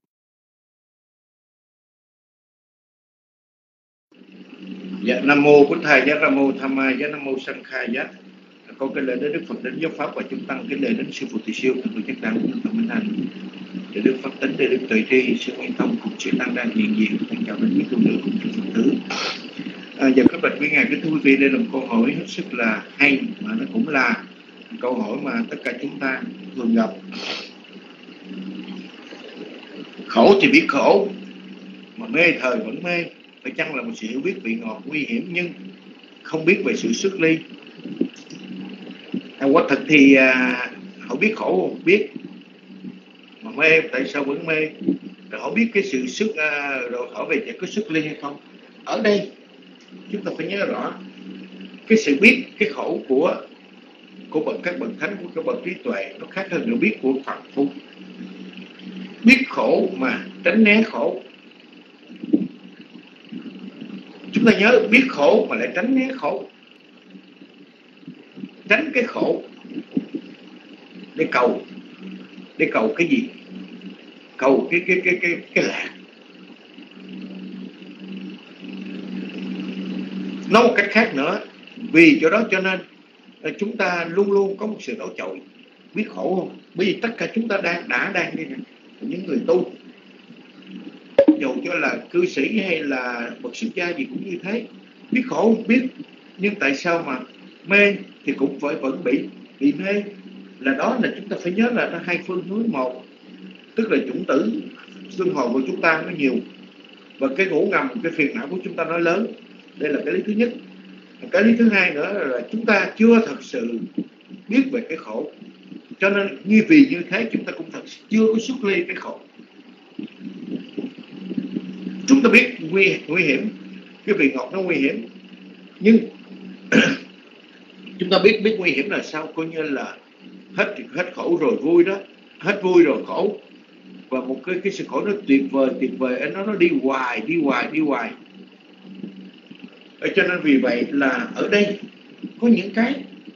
Dạ, Nam mô Bổn Thầy, Giá Nam mô Tham Ma, Giá Nam mô Sanh Khai Giá. Con kính lễ đến Đức Phật, đến giáo pháp và chúng tăng, kính lễ đến sư phụ Từ Siêu, Thượng tọa Giác Đẳng, Thượng tọa Minh Hạnh, để Đức Pháp Tính, để Đức Tuệ Tri, sư Nguyên Thông cùng sư tăng đang hiện diện. Thân chào đến quý tu nữ cùng sư Phật tử. Giờ các bạch quý ngài kính thưa quý vị, đây là một câu hỏi hết sức là hay, mà nó cũng là câu hỏi mà tất cả chúng ta thường gặp. Khổ thì biết khổ, mà mê thời vẫn mê. Phải chăng là một sự hiểu biết vị ngọt nguy hiểm nhưng không biết về sự xuất ly? Quả thật thì họ biết khổ không? Biết. Mà mê, tại sao vẫn mê? Rồi họ biết cái sự rồi hỏi về có xuất ly hay không? Ở đây chúng ta phải nhớ rõ cái sự biết cái khổ của các bậc thánh, của các bậc trí tuệ, nó khác hơn hiểu biết của phàm phu. Biết khổ mà tránh né khổ. Chúng ta nhớ, biết khổ mà lại tránh né khổ. Tránh cái khổ để cầu cái gì? Cầu cái lạc. Nói một cách khác nữa, vì chỗ đó cho nên chúng ta luôn luôn có một sự đối chọi. Biết khổ không? Bởi vì tất cả chúng ta đang đi nè, những người tu, dù cho là cư sĩ hay là bậc xuất gia gì cũng như thế. Biết khổ không? Biết. Nhưng tại sao mà mê thì cũng vẫn bị mê? Là đó là chúng ta phải nhớ là nó hai phương hướng. Một, tức là chủng tử luân hồi của chúng ta nó nhiều, và cái ngủ ngầm, cái phiền não của chúng ta nó lớn. Đây là cái lý thứ nhất. Cái lý thứ hai nữa là chúng ta chưa thật sự biết về cái khổ, cho nên vì như thế chúng ta cũng thật sự chưa có xuất ly cái khổ. Chúng ta biết nguy hiểm, cái vị ngọt nó nguy hiểm, nhưng chúng ta biết nguy hiểm là sao? Coi như là hết khổ rồi vui đó, hết vui rồi khổ, và một cái sự khổ nó tuyệt vời, nó đi hoài. Cho nên vì vậy là ở đây có những cái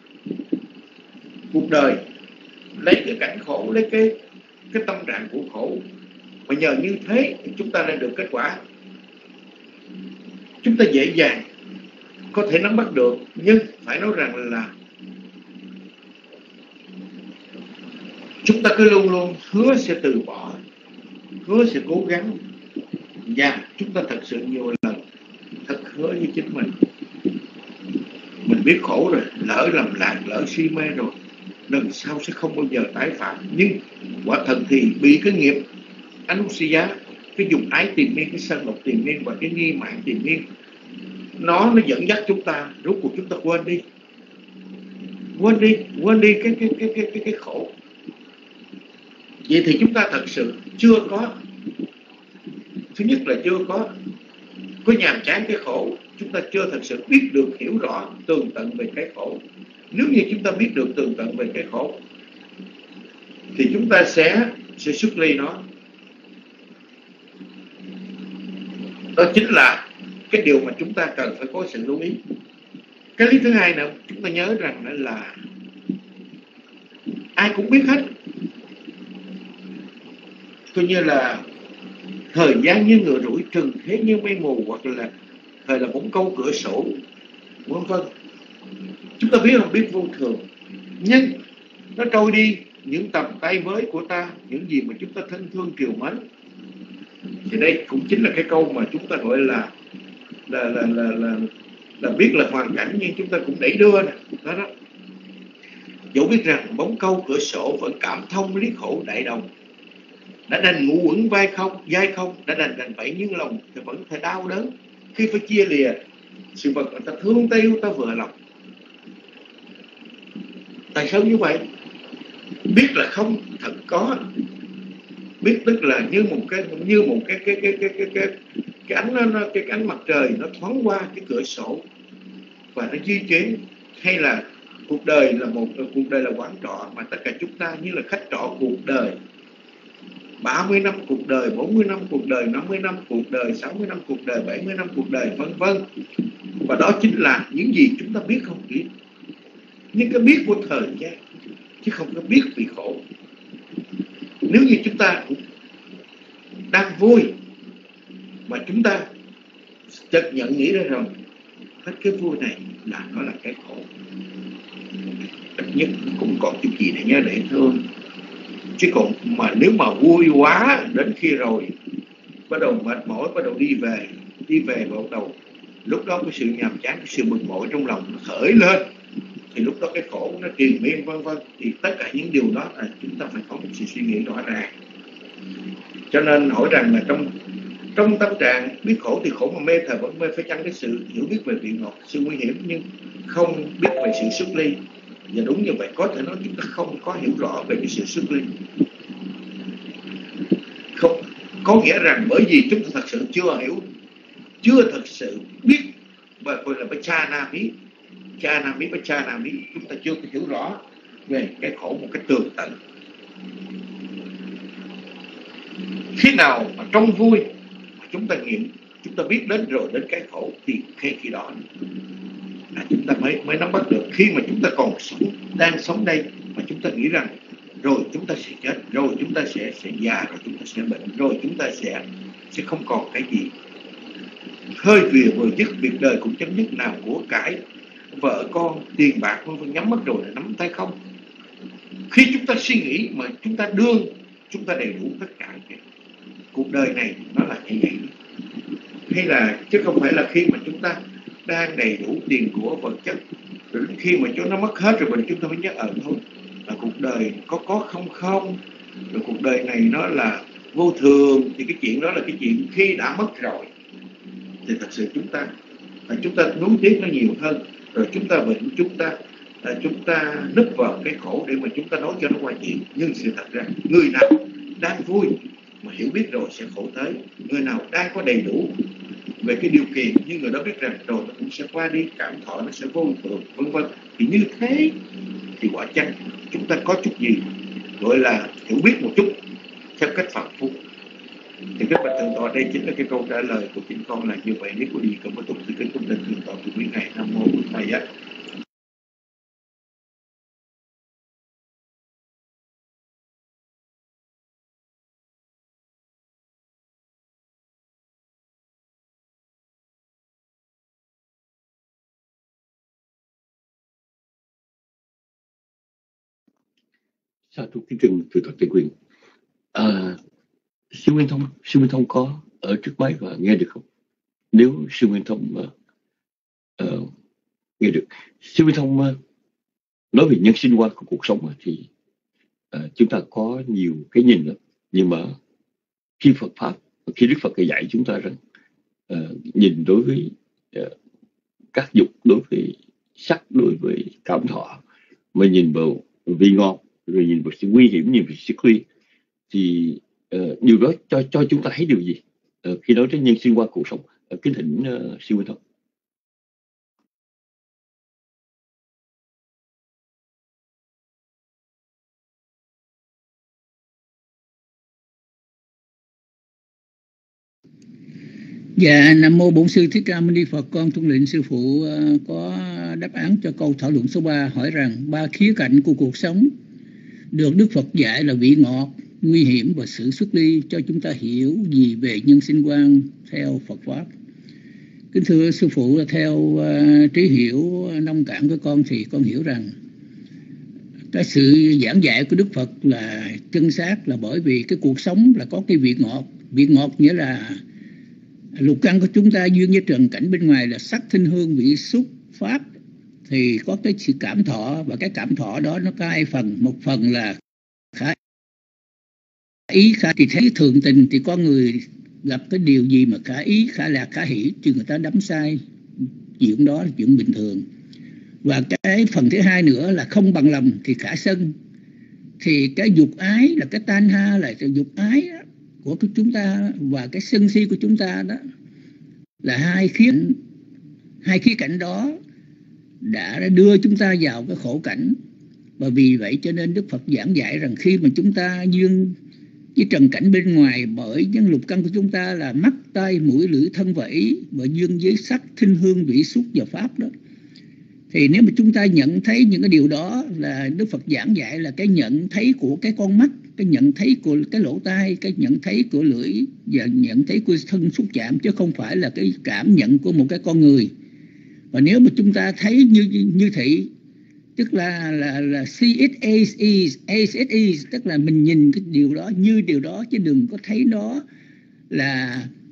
cuộc đời lấy cái cảnh khổ, lấy cái tâm trạng của khổ, mà nhờ như thế chúng ta đã được kết quả. Chúng ta dễ dàng có thể nắm bắt được, nhưng phải nói rằng là chúng ta cứ luôn luôn hứa sẽ từ bỏ, hứa sẽ cố gắng, và chúng ta thật sự nhiều lần thật hứa với chính mình biết khổ rồi, lỡ lầm lạc, lỡ si mê rồi, lần sau sẽ không bao giờ tái phạm. Nhưng quả thật thì bị cái nghiệp anussya, cái dùng ái tiền miên, cái sân độc tiền miên và cái nghi mạn tiền miên, nó dẫn dắt chúng ta, rốt cuộc chúng ta quên đi cái khổ. Vậy thì chúng ta thật sự chưa có, thứ nhất là chưa có nhàm chán cái khổ. Chúng ta chưa thật sự biết được, hiểu rõ tường tận về cái khổ. Nếu như chúng ta biết được tường tận về cái khổ thì chúng ta sẽ xuất ly nó. Đó chính là cái điều mà chúng ta cần phải có sự lưu ý. Cái lý thứ hai nữa, chúng ta nhớ rằng là ai cũng biết hết, coi như là thời gian như ngựa rủi, trần thế như mây mù, hoặc là thời là bóng câu cửa sổ, vân vân. Chúng ta biết không? Biết vô thường, nhưng nó trôi đi. Những tầm tay với của ta, những gì mà chúng ta thân thương kiều mến, thì đây cũng chính là cái câu mà chúng ta gọi là biết là hoàn cảnh, nhưng chúng ta cũng đẩy đưa nè. Đó. Dẫu biết rằng bóng câu cửa sổ vẫn cảm thông lý khổ đại đồng, đã đành ngủ quẩn vai không, đã đành vậy nhưng lòng thì vẫn phải đau đớn khi phải chia lìa sự vật mà ta thương ta yêu ta vừa lòng. Tại sao như vậy? Biết là không thật có. Biết tức là như một cái ánh mặt trời nó thoáng qua cái cửa sổ và nó di chuyển, hay là cuộc đời là quán trọ mà tất cả chúng ta như là khách trọ cuộc đời. 30 năm cuộc đời, 40 năm cuộc đời, 50 năm cuộc đời, 60 năm cuộc đời, 70 năm cuộc đời, vân vân. Và đó chính là những gì chúng ta biết không biết. Nhưng cái biết của thời gian, chứ không có biết vì khổ. Nếu như chúng ta đang vui mà chúng ta chợt nhận nghĩ ra rằng hết cái vui này là nó là cái khổ, ít nhất cũng còn chút gì để nhớ để thương. Chứ còn mà nếu mà vui quá đến khi rồi bắt đầu mệt mỏi, bắt đầu đi về bắt đầu lúc đó cái sự nhàm chán, cái sự bực bội trong lòng nó khởi lên, thì lúc đó cái khổ nó triền miên vân vân. Thì tất cả những điều đó là chúng ta phải có một sự suy nghĩ rõ ràng. Cho nên hỏi rằng là trong tâm trạng biết khổ thì khổ, mà mê thời vẫn mê, phải chăng cái sự hiểu biết về vị ngọt, sự nguy hiểm, nhưng không biết về sự xuất ly. Và đúng như vậy, có thể nói chúng ta không có hiểu rõ về cái sự xuất ly. Không có nghĩa rằng bởi vì chúng ta thật sự chưa hiểu, chưa thật sự biết, và gọi là cha na mí, chúng ta chưa hiểu rõ về cái khổ một cách tường tận. Khi nào mà trong vui mà chúng ta nghiệm, chúng ta biết đến rồi đến cái khổ, thì khi đó là chúng ta mới nắm bắt được. Khi mà chúng ta còn đang sống đây mà chúng ta nghĩ rằng rồi chúng ta sẽ chết, rồi chúng ta sẽ già, rồi chúng ta sẽ bệnh, rồi chúng ta sẽ không còn cái gì, hơi vừa dứt, việc đời cũng chấm dứt, nào của cải vợ con tiền bạc vân vân nhắm mắt rồi là nắm tay không. Khi chúng ta suy nghĩ mà chúng ta đương, chúng ta đầy đủ tất cả cuộc đời này nó là như vậy. Hay là chứ không phải là khi mà chúng ta đang đầy đủ tiền của vật chất, rồi khi mà chúng nó mất hết rồi mình chúng ta mới nhớ thôi là cuộc đời có không, rồi cuộc đời này nó là vô thường. Thì cái chuyện đó là cái chuyện khi đã mất rồi thì thật sự chúng ta nuối tiếc nó nhiều hơn. Rồi chúng ta bệnh, chúng ta núp vào cái khổ để mà chúng ta nói cho nó qua chuyện. Nhưng sự thật ra người nào đang vui mà hiểu biết rồi sẽ khổ tới, người nào đang có đầy đủ về cái điều kiện nhưng người đó biết rằng rồi nó cũng sẽ qua đi, cảm thọ nó sẽ vô thường vân vân. Thì như thế thì quả chăng chúng ta có chút gì gọi là hiểu biết một chút theo cách phàm phu. Thì các bậc thượng tọa, đây chính là cái câu trả lời của chính con là như vậy. Nếu có gì cần bổ túc thì kính cung đình thượng tọa từ quý ngày. Nam mô Bổn Thầy Giác. Sa thú kính trừng thượng tọa Tây Quyền. Sư Nguyên Thông có ở trước máy và nghe được không? Nếu sư Nguyên Thông nghe được, sư Nguyên Thông nói về nhân sinh quan của cuộc sống thì chúng ta có nhiều cái nhìn lắm. Nhưng mà khi Đức Phật dạy chúng ta rằng nhìn đối với các dục, đối với sắc, đối với cảm thọ, mà nhìn vào vị ngon, rồi nhìn vào sự nguy hiểm, nhìn vào sự ly, thì điều đó cho chúng ta thấy điều gì khi nói đến nhân sinh quan cuộc sống? Kính thỉnh sư Nguyên Thông. Dạ, Nam Mô Bổn Sư Thích Ca Mâu Ni Phật. Con tuân lệnh sư phụ có đáp án cho câu thảo luận số 3, hỏi rằng 3 khía cạnh của cuộc sống được Đức Phật dạy là vị ngọt, nguy hiểm và sự xuất ly, cho chúng ta hiểu gì về nhân sinh quan theo Phật Pháp. Kính thưa sư phụ, theo trí hiểu nông cạn của con thì con hiểu rằng cái sự giảng dạy của Đức Phật là chân xác, là bởi vì cái cuộc sống là có cái vị ngọt. Vị ngọt nghĩa là lục căn của chúng ta duyên với trần cảnh bên ngoài là sắc, thinh, hương, vị, xúc, pháp, thì có cái sự cảm thọ, và cái cảm thọ đó nó có hai phần. Một phần là khả ý, thì thấy thường tình thì con người gặp cái điều gì mà khả ý, khả lạc, khả hỷ thì người ta đắm say, chuyện đó là chuyện bình thường. Và cái phần thứ hai nữa là không bằng lòng thì khả sân. Thì cái dục ái là cái tanha, là cái dục ái đó, của chúng ta, và cái sân si của chúng ta đó là hai khía cạnh đó đã đưa chúng ta vào cái khổ cảnh. Và vì vậy cho nên Đức Phật giảng dạy rằng khi mà chúng ta duyên với trần cảnh bên ngoài, bởi những lục căn của chúng ta là mắt, tai, mũi, lưỡi, thân và ý, và duyên với sắc, thinh, hương, vị, xúc và pháp đó, thì nếu mà chúng ta nhận thấy những cái điều đó, là Đức Phật giảng dạy là cái nhận thấy của cái con mắt, cái nhận thấy của cái lỗ tai, cái nhận thấy của lưỡi, và nhận thấy của thân xúc chạm, chứ không phải là cái cảm nhận của một cái con người. Và nếu mà chúng ta thấy như thị, tức là see it as it is, tức là mình nhìn cái điều đó như điều đó, chứ đừng có thấy nó là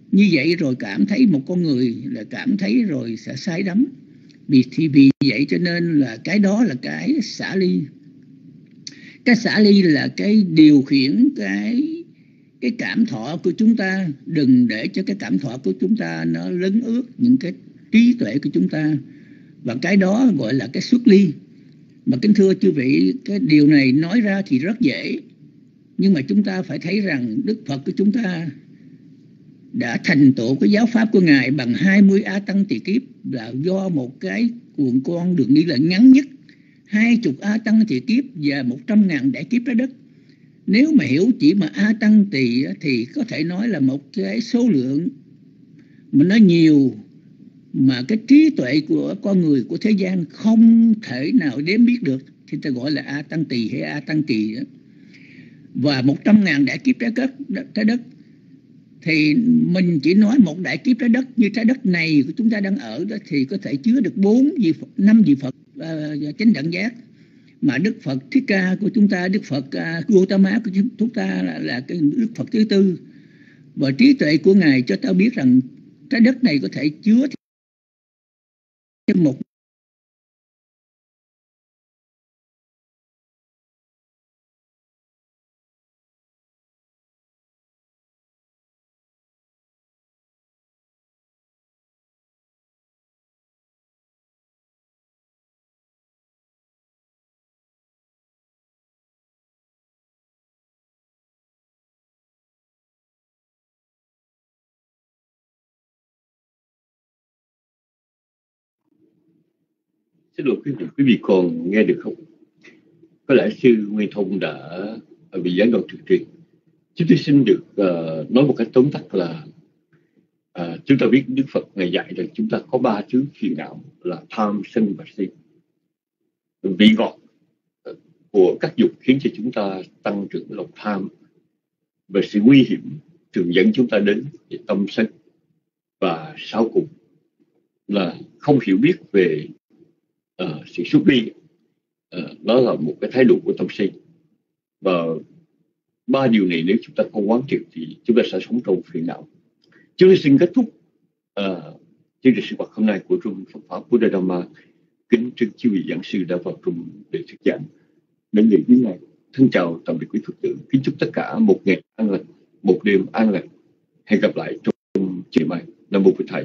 Như vậy rồi cảm thấy một con người là cảm thấy rồi sẽ say đắm. Vì vậy cho nên là cái đó là cái xả ly. Cái xả ly là cái điều khiển cái cảm thọ của chúng ta. Đừng để cho cái cảm thọ của chúng ta nó lấn ướt những cái trí tuệ của chúng ta. Và cái đó gọi là cái xuất ly. Mà kính thưa chư vị, cái điều này nói ra thì rất dễ, nhưng mà chúng ta phải thấy rằng Đức Phật của chúng ta đã thành tựu cái giáo pháp của Ngài bằng 20 A Tăng Tỳ Kiếp, là do một cái cuộn con đường đi là ngắn nhất 20 A Tăng Tỳ Kiếp và 100.000 đại kiếp trái đất. Nếu mà hiểu chỉ mà A Tăng Tỳ thì có thể nói là một cái số lượng mà nó nhiều, mà cái trí tuệ của con người của thế gian không thể nào đếm biết được, thì ta gọi là A Tăng Tỳ hay A Tăng Kỳ đó. Và 100.000 đại kiếp trái đất thì mình chỉ nói một đại kiếp trái đất như trái đất này của chúng ta đang ở đó thì có thể chứa được 5 vị Phật chánh đẳng giác. Mà Đức Phật Thích Ca của chúng ta, Đức Phật Gautama của chúng ta là cái Đức Phật thứ tư. Và trí tuệ của Ngài cho ta biết rằng trái đất này có thể chứa thêm một Xin lỗi quý vị còn nghe được không? Có lẽ sư Nguyên Thông đã bị gián đoạn trực truyền. Chúng tôi xin được nói một cách tóm tắt là chúng ta biết Đức Phật Ngài dạy rằng chúng ta có 3 thứ phiền não là tham, sân và si. Vị ngọt của các dục khiến cho chúng ta tăng trưởng lòng tham, và sự nguy hiểm thường dẫn chúng ta đến tâm sân. Và sau cùng là không hiểu biết về sự xuất ly. Đó là một cái thái độ của tâm si. Và 3 điều này nếu chúng ta không quán triệt thì chúng ta sẽ sống trong phiền não. Chúng tôi xin kết thúc chương trình sinh hoạt hôm nay của Trung Phật Pháp Buddha Dhamma. Kính trân chư vị giảng sư đã vào trong để thuyết giảng. Đến ngày cuối ngày, thân chào tạm biệt quý Phật tử. Kính chúc tất cả một ngày an lành, một đêm an lành. Hẹn gặp lại trong chiều mai. Nam mô Bổn Thầy.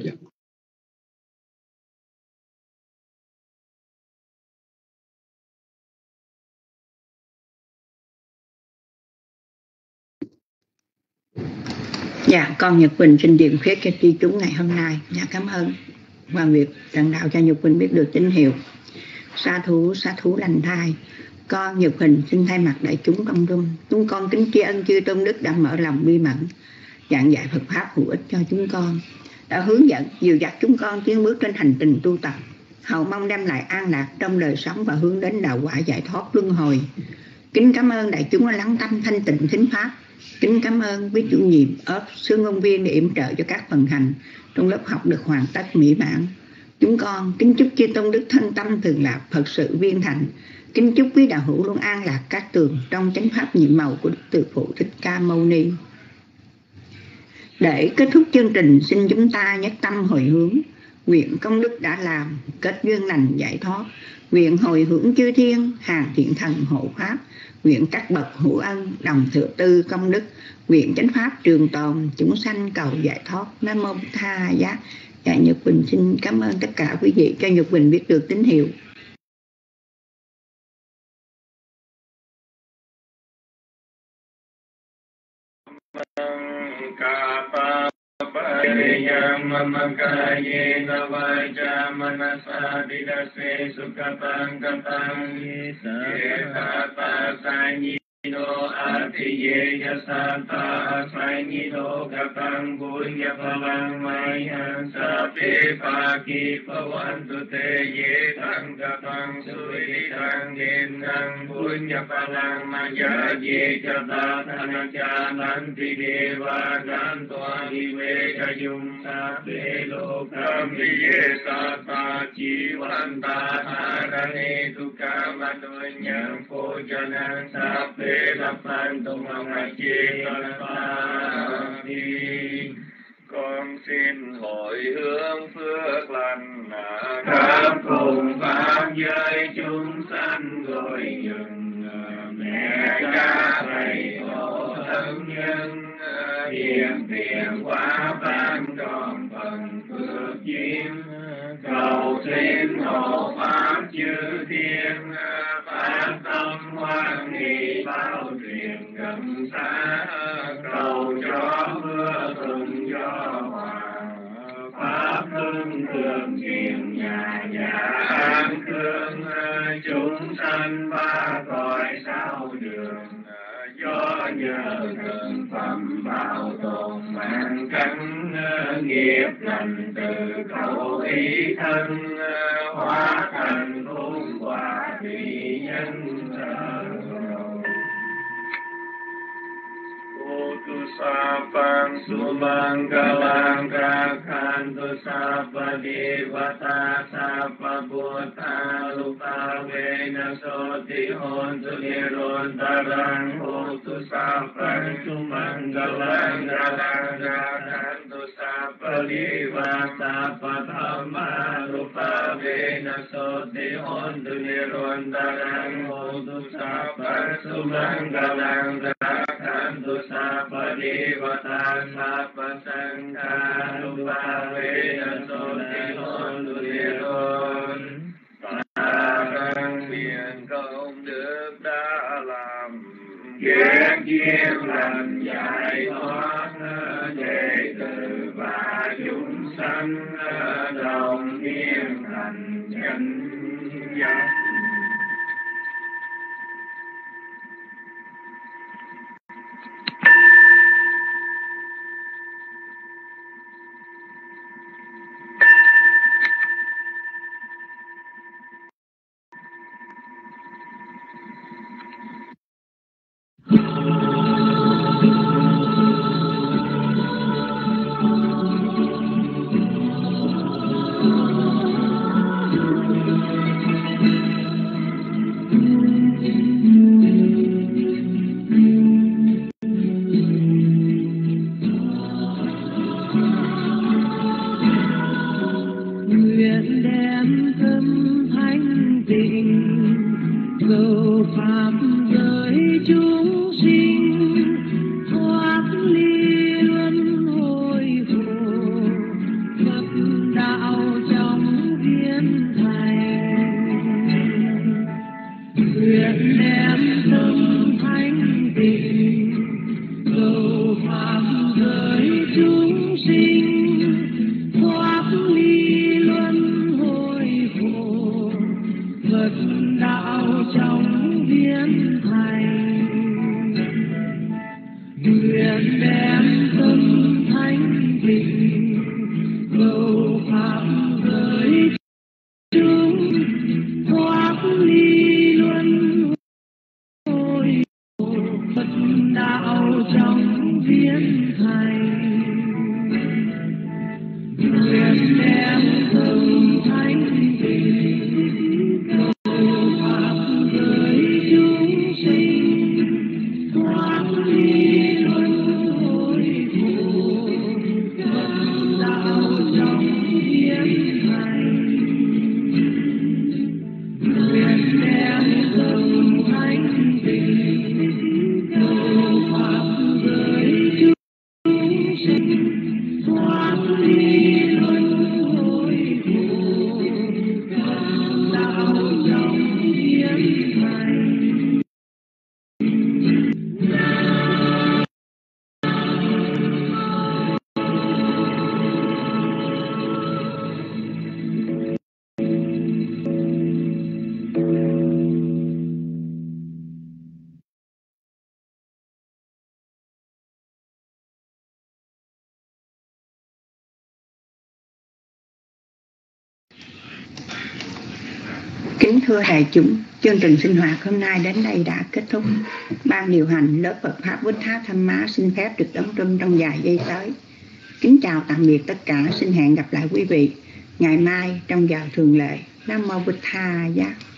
Dạ, con Nhật Quỳnh xin điềm khuyết cho tri chúng ngày hôm nay. Dạ, cảm ơn Hoàng Việt Trần Đạo cho Nhật Quỳnh biết được tín hiệu. Sa thú lành thai. Con Nhật Quỳnh xin thay mặt đại chúng đông dung, chúng con kính tri ân chư tôn đức đã mở lòng bi mẫn giảng dạy Phật pháp hữu ích cho chúng con, đã hướng dẫn dìu dắt chúng con tiến bước trên hành trình tu tập, hầu mong đem lại an lạc trong đời sống và hướng đến đạo quả giải thoát luân hồi. Kính cảm ơn đại chúng đã lắng tâm thanh tịnh thính pháp. Kính cảm ơn quý chủ nhiệm sư ngôn viên để yểm trợ cho các phần hành trong lớp học được hoàn tất mỹ mãn. Chúng con kính chúc chư tôn đức thân tâm thường lạc, Phật sự viên thành. Kính chúc quý đạo hữu luôn an lạc các tường trong chánh pháp nhiệm màu của Đức Từ Phụ Thích Ca Mâu Ni. Để kết thúc chương trình, xin chúng ta nhất tâm hồi hướng, nguyện công đức đã làm kết duyên lành giải thoát, nguyện hồi hướng chư thiên hàng thiện thần hộ pháp, nguyện các bậc hữu ân đồng thừa tư công đức, nguyện chánh pháp trường tồn, chúng sanh cầu giải thoát. Nam mô Bổn Thầy. Dạ, Nhật Quỳnh xin cảm ơn tất cả quý vị cho Nhật Quỳnh biết được tín hiệu. No atiye yasata sainido kapang bunya palang mayan sape paki pawantu te ye tang kapang suri tang yen tang bunya palang maya ye jata tanacha nanti deva gantoa hive kayum sape lokam ye sata jiwanta harane tukam adunyang pojanang sape Lapang tumang haji con xin hồi hướng phước lành khắp cùng pháp giới chúng sanh gọi dừng mẹ cha thầy tổ thân nhân hiện tiền quá ban tròn phần phước duyên cầu xin hộ pháp chư thiên phát tâm hoan hỷ bao truyền gần xa cầu cho mưa thuận gió hòa pháp hưng thường truyền nhà nhà an cương chúng sanh ba cõi sao đường do nhờ thần phẩm bảo tồn mạng cánh nghiệp lành từ khẩu ý thân hóa thành phúc quả vị nhân Utu sapang sumanggalang kakhantu sapa devata sapa buddha lupa vena soti hontu nirontarang Utu sapang sumanggalang kakhantu sapa devata sapa dhamma lupa vena soti hontu nirontarang Utu sapang sumanggalang kakhantu sapa devata sapa sangha lupa vena soti hontu niron Tarang miền công đức đã làm kết duyên lành giải thoát đệ tử và chúng sanh đồng niên thành chánh giác. Kính thưa đại chúng, chương trình sinh hoạt hôm nay đến đây đã kết thúc. Ban điều hành lớp Phật Pháp Buddha Tham Má xin phép được đóng rung trong vài giây tới. Kính chào tạm biệt tất cả, xin hẹn gặp lại quý vị ngày mai trong giờ thường lệ. Nam mô Bụt Tha Giác.